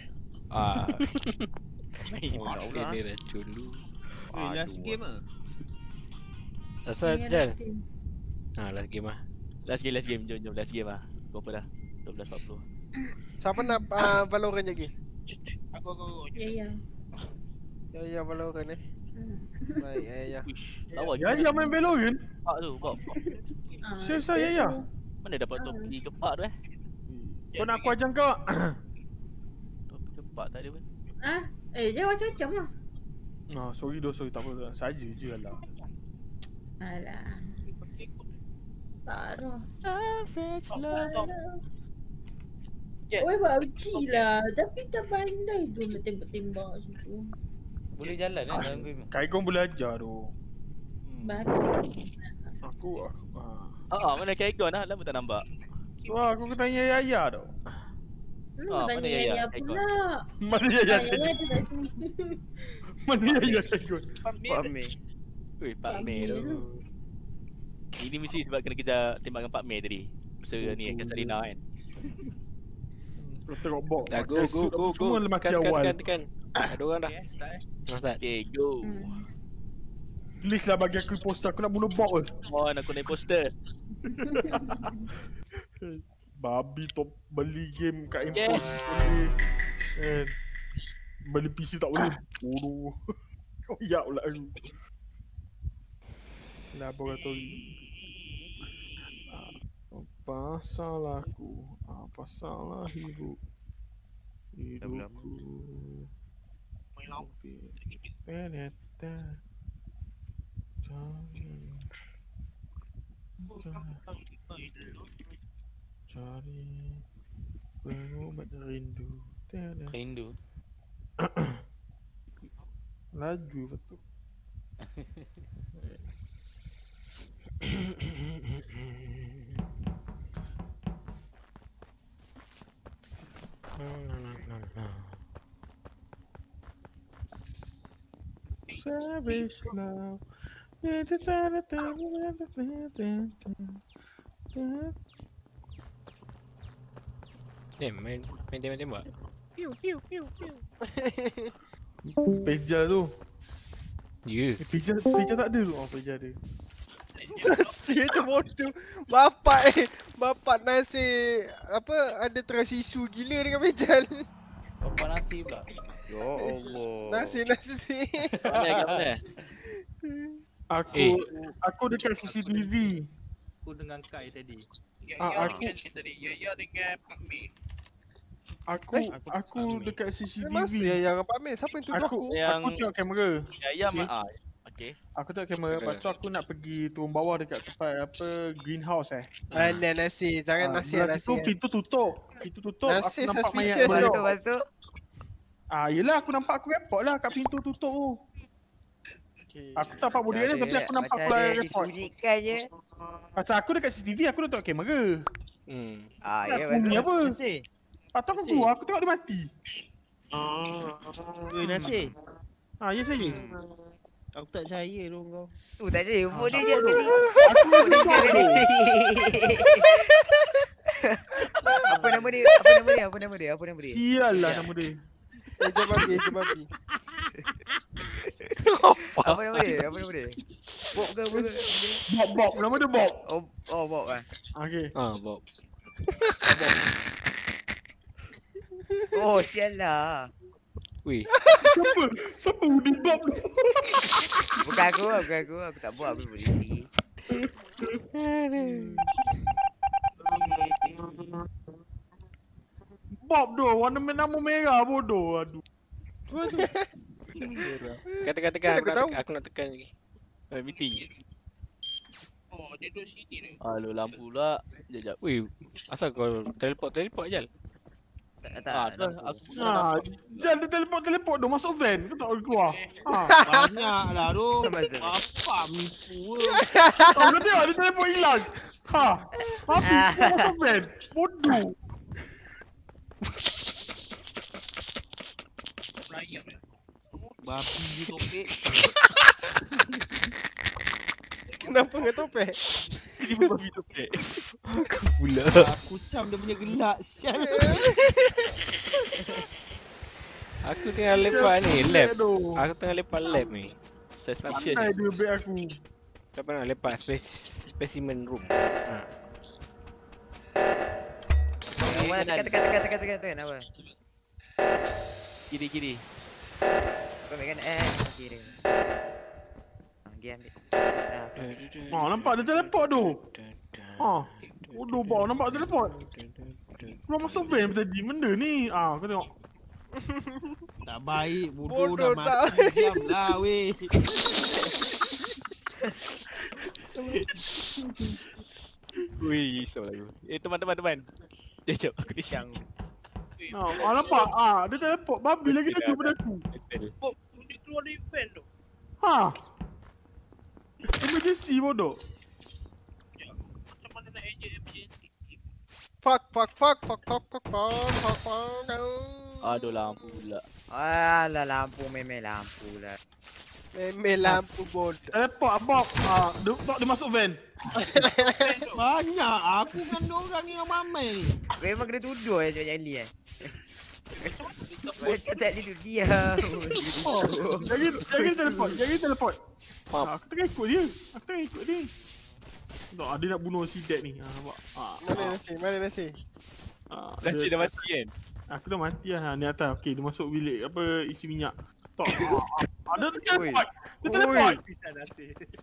Dia racun dulu. Last game ah. Asal Jal. Last game ah. Last game. Jom last game ah. Berapa dah? 12.40. Siapa nak Valorant lagi? Aku. Ya Valorant ni. Baik, ya. Ya main Valorant. Pak tu, Bob. Saya. Mana dapat topi kepak tu Kau nak aku ajar kau? Topi kepak tak ada pun. Dia macam-macam lah. Sorry tak apa. Saja je lah. Alah. Parah. Oi, PUBG lah. Tapi tak pandai tu nak tembak-tembak situ. Boleh jalan dalam game. Kaikong boleh ajar tu. Aku mana Kaikong lah? Lama tak nampak. Aku tanya Yaya tu. Tanya Yaya pula. Mana Yaya? Mana Yaya Kaikong? Pak Mei. Ui, Pak Mei tu. Ini mesti sebab kena kejar tembakan Pak Mei tadi. Masa ni Kasarina kan. Tengok bok. Go. Semua mati awal. Tekan. Ada orang dah. Start. Okay, go. Please lah bagi aku poster. Aku nak bunuh bot ke. Aku naik poster. Babi top beli game kat import boleh. Beli PC tak boleh. Bodoh. Koyak pula aku. Laboratori. Apa salah aku? Apa salah hidupku? Peneta. Cari pengobat rindu. Laju betul. Savage love. Main tembak-tembak. Piu piu piu piu. Peja tu. Ya. Peja tak ada tu. Oh, Peja ada. Nasi tu bodoh. Bapak nasi apa ada trust issue gila dengan Pejal. Bapak nasi pula. Ya Allah. Nasi. Mana? Aku dekat CCTV. Aku dengan Kai tadi. Ya dengan Pak Min. Aku dekat CCTV. Masa yang Pak Min? Siapa yang tuduh aku? Aku tengok kamera. Ya okey. Aku tengok kamera. Lepas tu aku nak pergi turun bawah dekat tempat apa greenhouse Alah nasi, jangan nasi. Situ pintu tutup. Nasi aku nampak mayat Lepas tu. Yelah aku nampak aku report lah kat pintu tutup tu. Aku tak nampak body dia tapi aku nampak aku report. Disembunyikan je. Pasal aku dekat CCTV aku dah tengok kamera. Ya sembunyi apa? Nasi. Lepas tu aku keluar aku tengok dia mati. Nasi. Ya saya. Aku tak percaya tu kau. Tak percaya. Body dia tadi. Apa nama dia? Sial lah nama dia. Jom babi. Apa nama dia? Bob ke apa? Bob. Nama dia Bob. Oh Bob kan. Okey. Bob. Oh sial lah. Weh. Siapa Udi Bob tu? Bukan aku tak buat aku polisi. Bob tu warna nama merah bodoh. Aduh. Kata-kata aku nak tekan lagi. Meeting. Oh, dia duduk sini tu. Aduh, lampu pula. Sekejap. Weh, asal kau teleport je? Jangan dia teleport tu masuk van. Kau tak boleh keluar. Banyak lah tu. Apa mipu ke? Kau tengok dia teleport hilang. Habis kau masuk van. Bodoh. Babi je topik. Kenapa dengan topik? Tiba babi topik. Aku pula. Aku cam dia punya gelak. Sial. Aku tengah lepak ni, lab. Aku tengah lepak lab ni. Suspicion. Pandai dia beg aku. Tak pernah lepak specimen room. Tekan apa? Kiri. Kau makan kiri. Dia ambil. Nampak dia teleport tu. Bodoh bau nampak dia teleport. Keluar masuk van tadi benda ni. Kau tengok. Tak baik, bodoh dah mati. Diamlah weh. Wih, so lagu. Teman-teman. Jom aku disang. Nampak? Dia teleport. Babi lagi laju pada aku. Dia keluar dari van tu. Emergency bodoh. Macam mana nak emergency? Fuck. Aduh, lampu pula. Alah lampu memang lampu lah. Memang lampu bodoh. Teleport Bob. Dia masuk van. Banyak. Aku kan diorang ni yang mamai ni. Memang kena tuduh Jali Macam tak duduk dia. Jangan teleport. Aku tengah ikut dia. Dia nak bunuh si Dad ni. Nampak? Mana nasi? Nasi dah mati kan? Aku dah mati lah. Ni atas. Okey, dia masuk bilik isi minyak. Tak. Ada teleport. Dia teleport. Pisah nasi.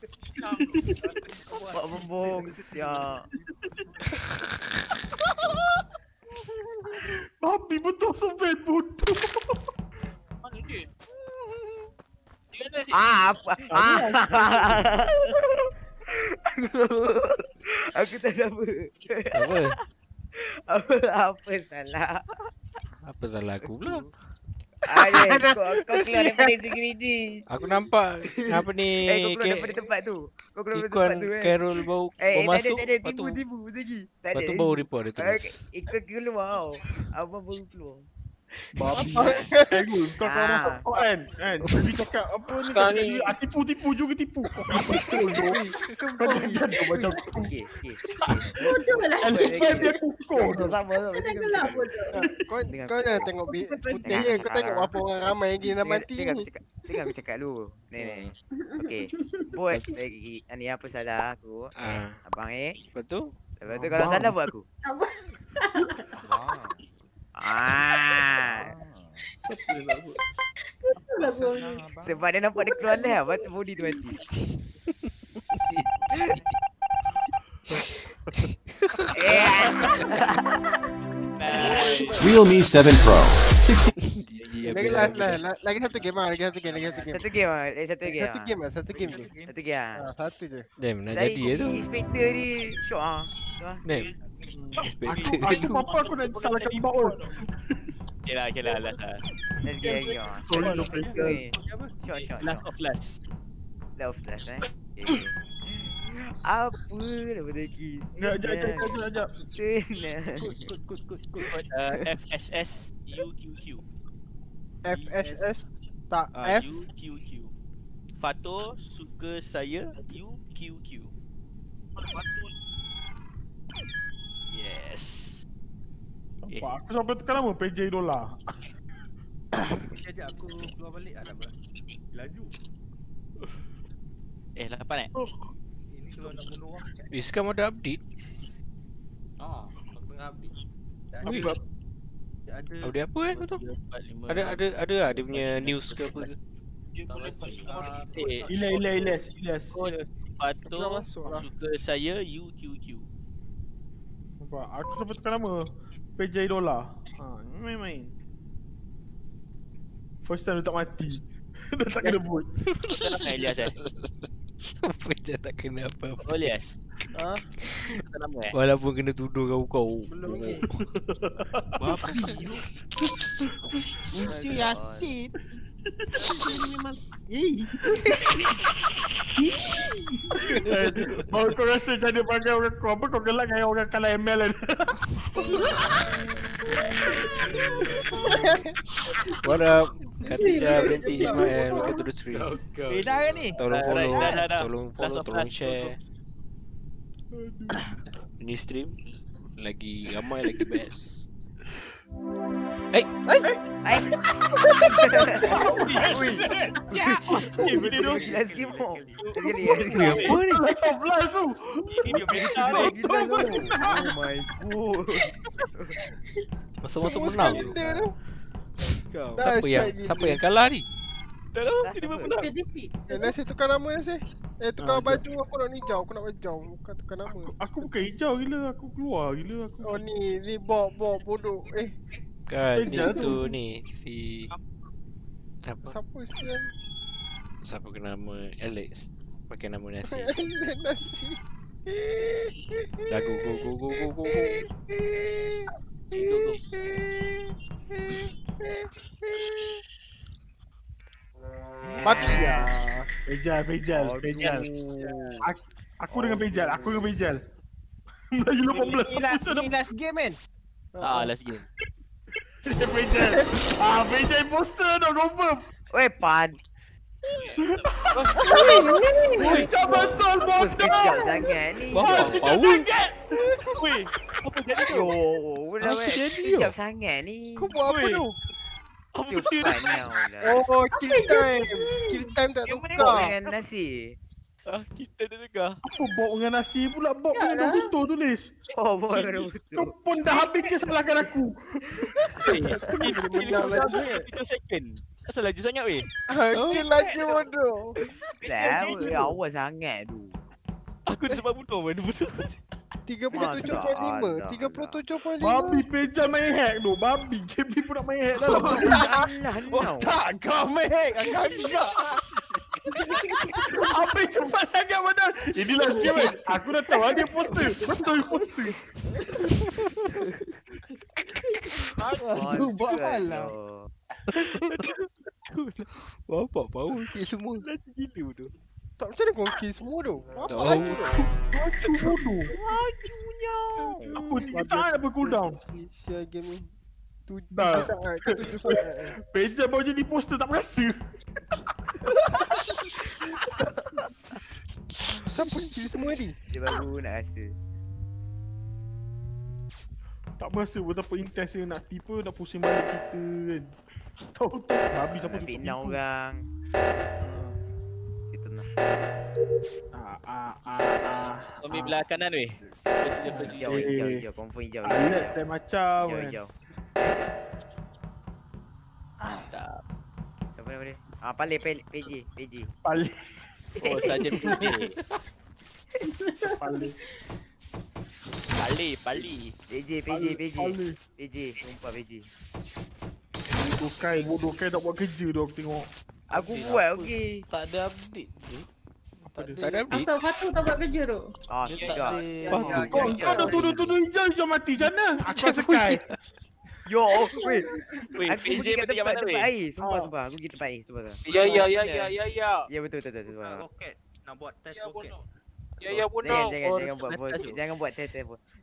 Buat bombong. Ya. Babi betul sobat bodoh. Mana dia? Dia ada Apa? Aku tak tahu apa salah. Apa salah aku pula? Kau keluar daripada security. Aku nampak apa ni? Kau keluar daripada tempat tu. Ikon Carol bau masuk. Tibu lagi. Lepas tu baru report dia terus. Ikut keluar. Abang baru keluar. Babi. Kau masuk kau kan? Jadi cakap apa ni? Kau cakap tipu juga tipu. Betul tu. Kau jangan macam aku. Okey. Supaya dia kukuh. Kau jangan tengok putih ni. Kau tengok berapa orang ramai lagi nak mati ni. Dengar aku cakap dulu. Ni. Okey. Buat lagi ni apa salah aku. Abang Betul? Lepas tu kalau salah buat aku. Sebab dia nampak dia keluar lah. Lepas tu body dia mati. Realme 7 Pro. Lagi satu game ah, lagi satu game. Satu game je. Satu je. Damn, nak jadi tu. Inspector ni syok ah. Damn. Aku apa aku nak salahkan bau. Okeylah alas. Let's get it on. Syok. Last of Last. Apa nama lagi? Sekejap. FSS UQQ. FSS tak F UQQ. Fato suka saya UQQ. Yes. Aku sampai tekan nama PJ dolar. Sekejap aku keluar balik ada apa? Laju. 8 Ini kalau nak bunuh orang. Sekarang ada update. Aku tengah update. Ada apa tu tu? Ada dia punya news ke apa ke? Ilyas. Fato suka saya UQQ. Nampak? Aku sampai tekan nama PJ dolar. Main. First time dia tak mati. Dia tak kena boot. Kenapa Ilyas Apa je tak kena apa-apa. Ilyas. Walaupun kena tuduh kau. Belum lagi. Babi. Ucu Yasin. Memang Baru kau rasa macam dia panggil orang kau apa kau gelak dengan orang kalah ML kan. What up? Katija binti Ismail, welcome to the stream. Dah ke ni? Tolong follow, tolong share. Ini stream lagi ramai lagi best. Masa-masa menang. Siapa yang kalah ni? Tak tahu, dia menang. Nasi tukar nama Nasi. Tukar baju aku nak hijau, aku nak hijau. Bukan tukar nama. Aku bukan hijau gila, aku keluar gila aku. Oh ni bok bodoh. Kan itu ni si Siapa sian? Siapa ke nama Alex pakai nama Nasi. Nasi. Dah go. Mati ya. Pejal. Aku dengan Pejal. Lagi 18. Ini last game kan? Last game. Pejal. Pejal imposter dah confirm. Weh Pan. Tak betul bodoh. Kejap sangat ni. Weh, apa jadi tu? Kejap sangat ni. Kau buat apa tu? Apa tu? Kill time tak tukar. Dengan Nasi. Kita dah tegah. Apa bok dengan Nasi pula? Bok dengan Naruto tulis. Bok dengan Naruto. Kau pun dah habis ke salahkan aku. Kill lagi 3 second. Asal laju sangat weh? Kill lagi bodoh. Awal sangat tu. Aku sebab bodoh pun bodoh. 37.5. Babi Pejal main hack tu. Babi game ni pun nak main hack dah lah. Tak kau main hack. Agak. Apa yang cepat sangat padahal. Inilah game kan. Aku dah tahu dia poster. Betul poster. Aduh bahalah. Bapak bau kill semua. Lagi gila tu. Tak macam mana kau kill semua tu? Apa Tahu. lagi tu? Laju bodoh. Apa 3 saat apa cooldown? Share game ni. Dah. Kau 7 saat. Peja baru jadi poster tak berasa. Siapa ni semua ni? Dia baru nak rasa. Tak berasa betapa intensnya nak tipu, nak pusing balik cerita kan. Tahu-tahu habis apa tu. Fitnah orang. Kita nak. Zombie belah kanan weh. Hijau, confirm hijau. Alert saya macam kan. Hijau. Tak. Apa nama dia? Palih PJ. Palih. Oh, saja PJ. Palih. PJ. Sumpah PJ. Bodoh kai tak buat kerja tu aku tengok. Aku buat okey. Tak ada update je. Tak ada update. Atau Fatu tak buat kerja tu. Tidak. Kau dah tuduh hijau mati macam mana? Aku sekai. Yo, wait. Aku pergi kat tempat air. Sumpah. Aku pergi tempat air. Sumpah. Ya. Ya betul. Roket. Nak buat test roket. Ya bodoh. Jangan buat test.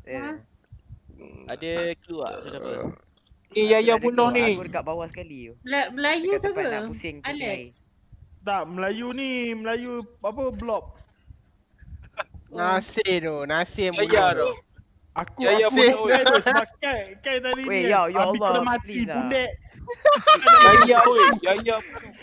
Ada clue tak siapa? Ni ya bunuh ni. Aku dekat bawah sekali tu. Melayu siapa? Alex. Tak, Melayu apa blob. Nasir yang Ya tu. Aku bunuh sebab kai tadi ni. Weh, ya Allah, Allah, mati bundek. Ya.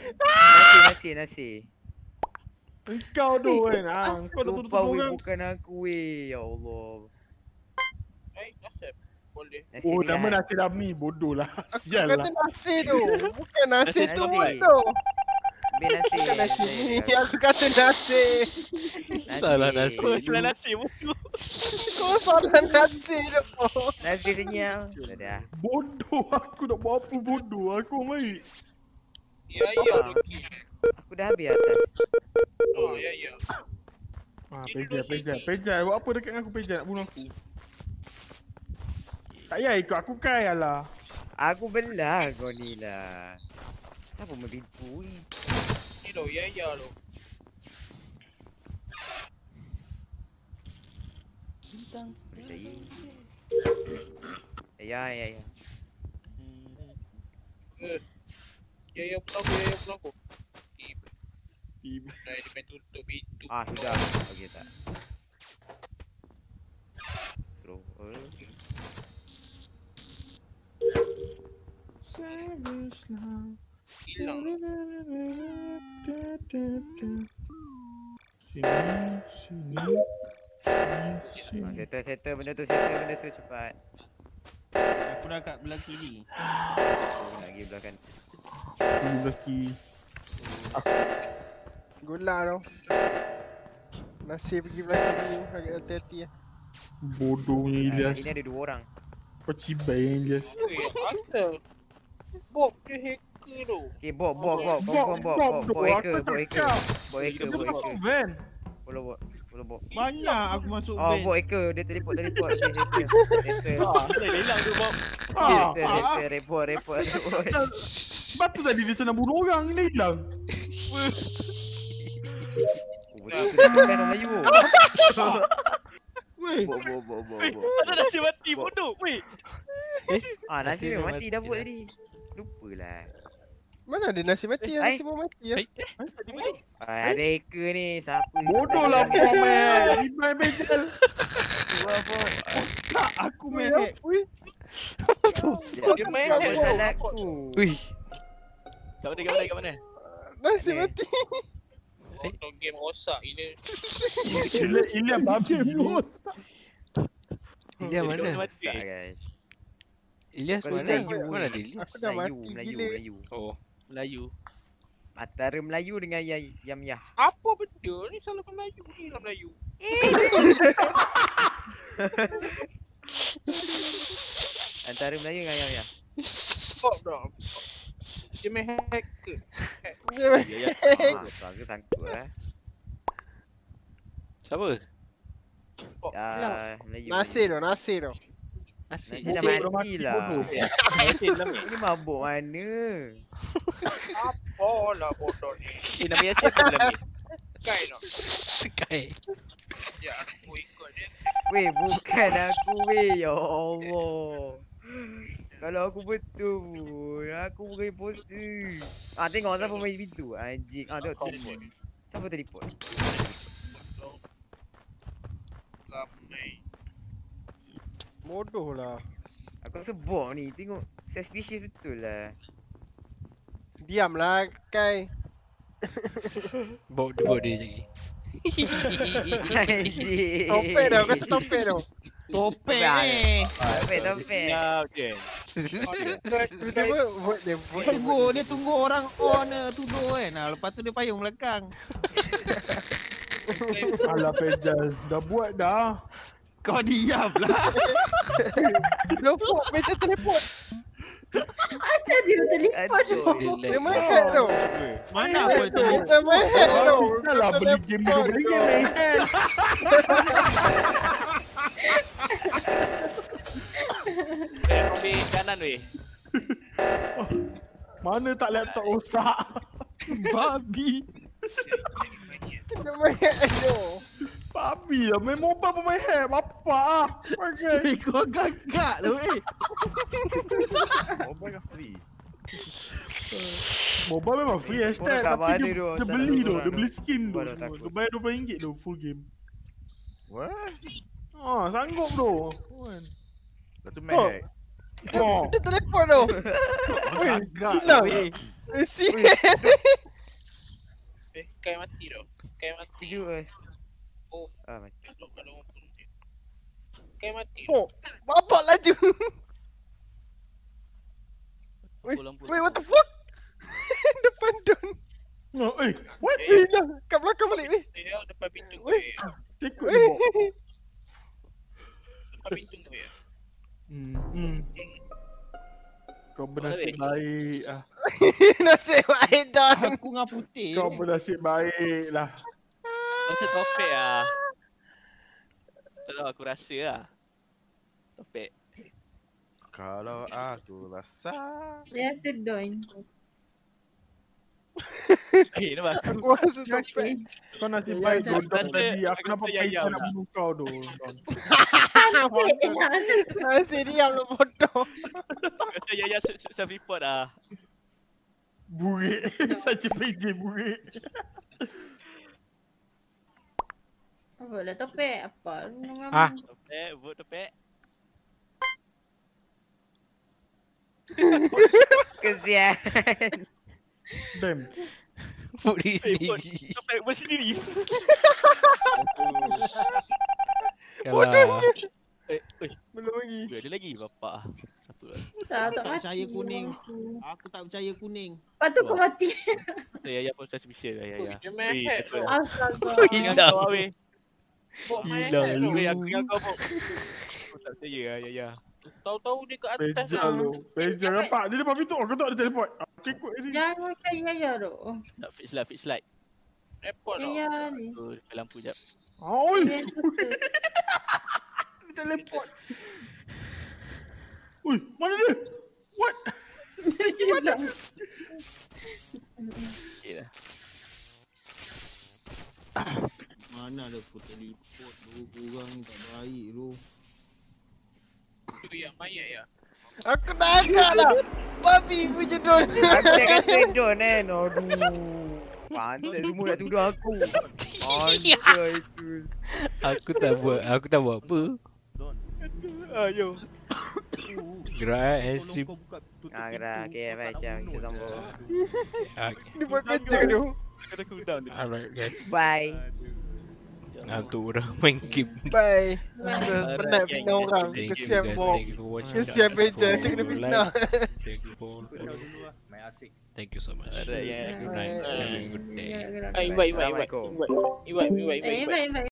Nasi. Engkau tu kan. Kau dah tuduh orang. Bukan aku weh. Ya Allah. Nasib. Boleh. Oh, nama Nasir Rami. Bodoh lah. Sial lah. Kata Nasir tu. Bukan Nasir tu bodoh. Bukan Nasir ni. Aku kata Nasir. Salah Nasir. Kau salah Nasir bodoh. Kau salah Nasir tu. Nasir senyap. Dah. Bodoh. Aku nak buat apa bodoh. Aku baik. Ya. Aku dah habis atas. Oh, ya. Peja. Buat apa dekat dengan aku Peja nak bunuh aku? Tak payah ikut aku kai lah. Aku belah kau ni lah. Kenapa membipu ni? Ni lo, ya lo. Bintang Ya. Ya pulang aku. Dah dia main tutup pintu. Sudah. Okey tak. Slow. Hilang. Sini. Settle benda tu cepat. Aku dah kat belah kiri. Lagi belakang. Lagi. Gula tau. Nasir pergi belakang ni. Agak hati-hati lah. Bodohnya Ilyas. Ini ada 2 orang. Kau cibai yang Ilyas. Ada. Bob dia hacker tu. Okay, Bob. Hacker. Follow Bob. Banyak aku masuk van. Bob hacker. Dia teleport. Dia hilang tu Bob. Report. Sebab tu tadi dia senang bunuh orang. Dia hilang. Betul kan orang Melayu. Weh. Ada Nasir mati bodoh. Weh. Nasir mati dah buat tadi. Lupalah. Mana ada Nasir mati? Nasir pun mati ya. Ada hacker ni. Siapa? Bodoh lah Bob man. Ibai bejel. Tak, aku main hack. Dia main hack salah aku. Kat mana? Nasir mati. Nonton game rosak ini. Ilyas babi rosak. Ilyas mana? Guys. Ilyas mana? Mana dia? Aku dah mati Melayu. Oh, Melayu. Antara Melayu dengan Yamyah. Apa benda ni salah Melayu ni lah Melayu. Antara Melayu dengan Yamyah. Stop dah. Dia main hacker. Aku sangkut siapa? Melayu. Nasir tu. Nasir dah mati lah. Ini mabuk mana? Apalah bodoh ni. Nama Yasir apa dalam ni? Sky tak? Sky. Ya, aku ikut dia. Weh, bukan aku weh. Ya Allah. Kalau aku betul pun, aku bukan imposter. Tengok siapa main pintu. Anjing. Tengok teleport. Siapa teleport? Bodoh lah. Aku sebok ni. Tengok suspicious betul lah. Diamlah, Kai. Bawa dia lagi. Topek dah, kau topek dah. Topek ni. Topek. Ya, okey. Dia tunggu orang on tuduh kan. Lepas tu dia payung belakang. Alah Pejal, dah buat dah. Kau diam lah. Teleport, Pejal teleport. Asal dia teleport tu? Dia main hack tu. Mana apa tu? Kita main hack tu. Dah lah beli game dulu, beli game main hack. Ambil kanan weh. Mana tak laptop rosak? Babi. Kita main hack tu. Babi lah, main mobile pun main hack. Bapak lah. Kau gagak lah weh. Mobile kan free. Mobile memang free hashtag. Tapi dia beli tu, dia beli skin tu. Dia bayar RM20 tu full game. What? Sanggup tu. Satu main hack. Dia teleport tu. Gagak lah weh. Sian. Kai mati tu. Kai mati. Oh. Mati. Kai mati. Oh, bapak laju. Wait, what the fuck? Depan Don. What? Hilang. Kat belakang balik ni. Depan pintu. Cikut dia bawa. Depan pintu tu ya. Kau bernasib baik lah. Nasib baik Don. Aku dengan putih. Kau bernasib baik lah. Masa topik lah. Aku rasa lah. Topik. Kalau aku rasa. Biasa Don. Ni bas. Aku rasa topik. Kau nasib baik Don tadi. Aku nampak Pejal nak bunuh kau tu. Masih diam lu bodoh. Kata Yaya self report lah. Burik. Saja PJ burik. Apa lah topik? Apa? Topik, vote topik. Kesian. Damn. Vote diri sendiri. Topik buat sendiri. Kalau Belum lagi. Ada lagi bapak. Satu lah. Tak mati. Percaya kuning. Aku. Aku tak percaya kuning. Lepas tu kau mati. Yaya pun suspicious lah Yaya. Dia main hack tu. Hilang. Hilang. Aku ingat kau pun. Aku tak percaya lah Yaya. Tahu-tahu dia kat atas. Pejal tu. Pejal nampak. Dia depan pintu. Aku tak ada teleport. Cikut ni. Jangan percaya Yaya tu. Tak fix light. Report tau. Yaya ni. Depan lampu jap. Oi. Dia teleport. Ui, mana dia? What? Gila. Okay lah. Mana ada aku teleport tu. Korang ni tak baik tu. Tu yang mayat ya. Aku dah agak lah. Babi punya Don. Aku dah kata Don kan. Aduh. Pantas semua nak tuduh aku. Anjay tu. Aku tak buat apa. Ayo. Gerak stream. Gerak. Okay, macam kita sambung. Dia buat kerja tu. Kata cooldown dia. Alright guys. Bye. Tu orang main game. Bye. Penat fitnah orang. Kesian Bob. Kesian Pejal. Saya kena fitnah. Thank you so much. Alright, yeah. Good night. Have a good day. Invite.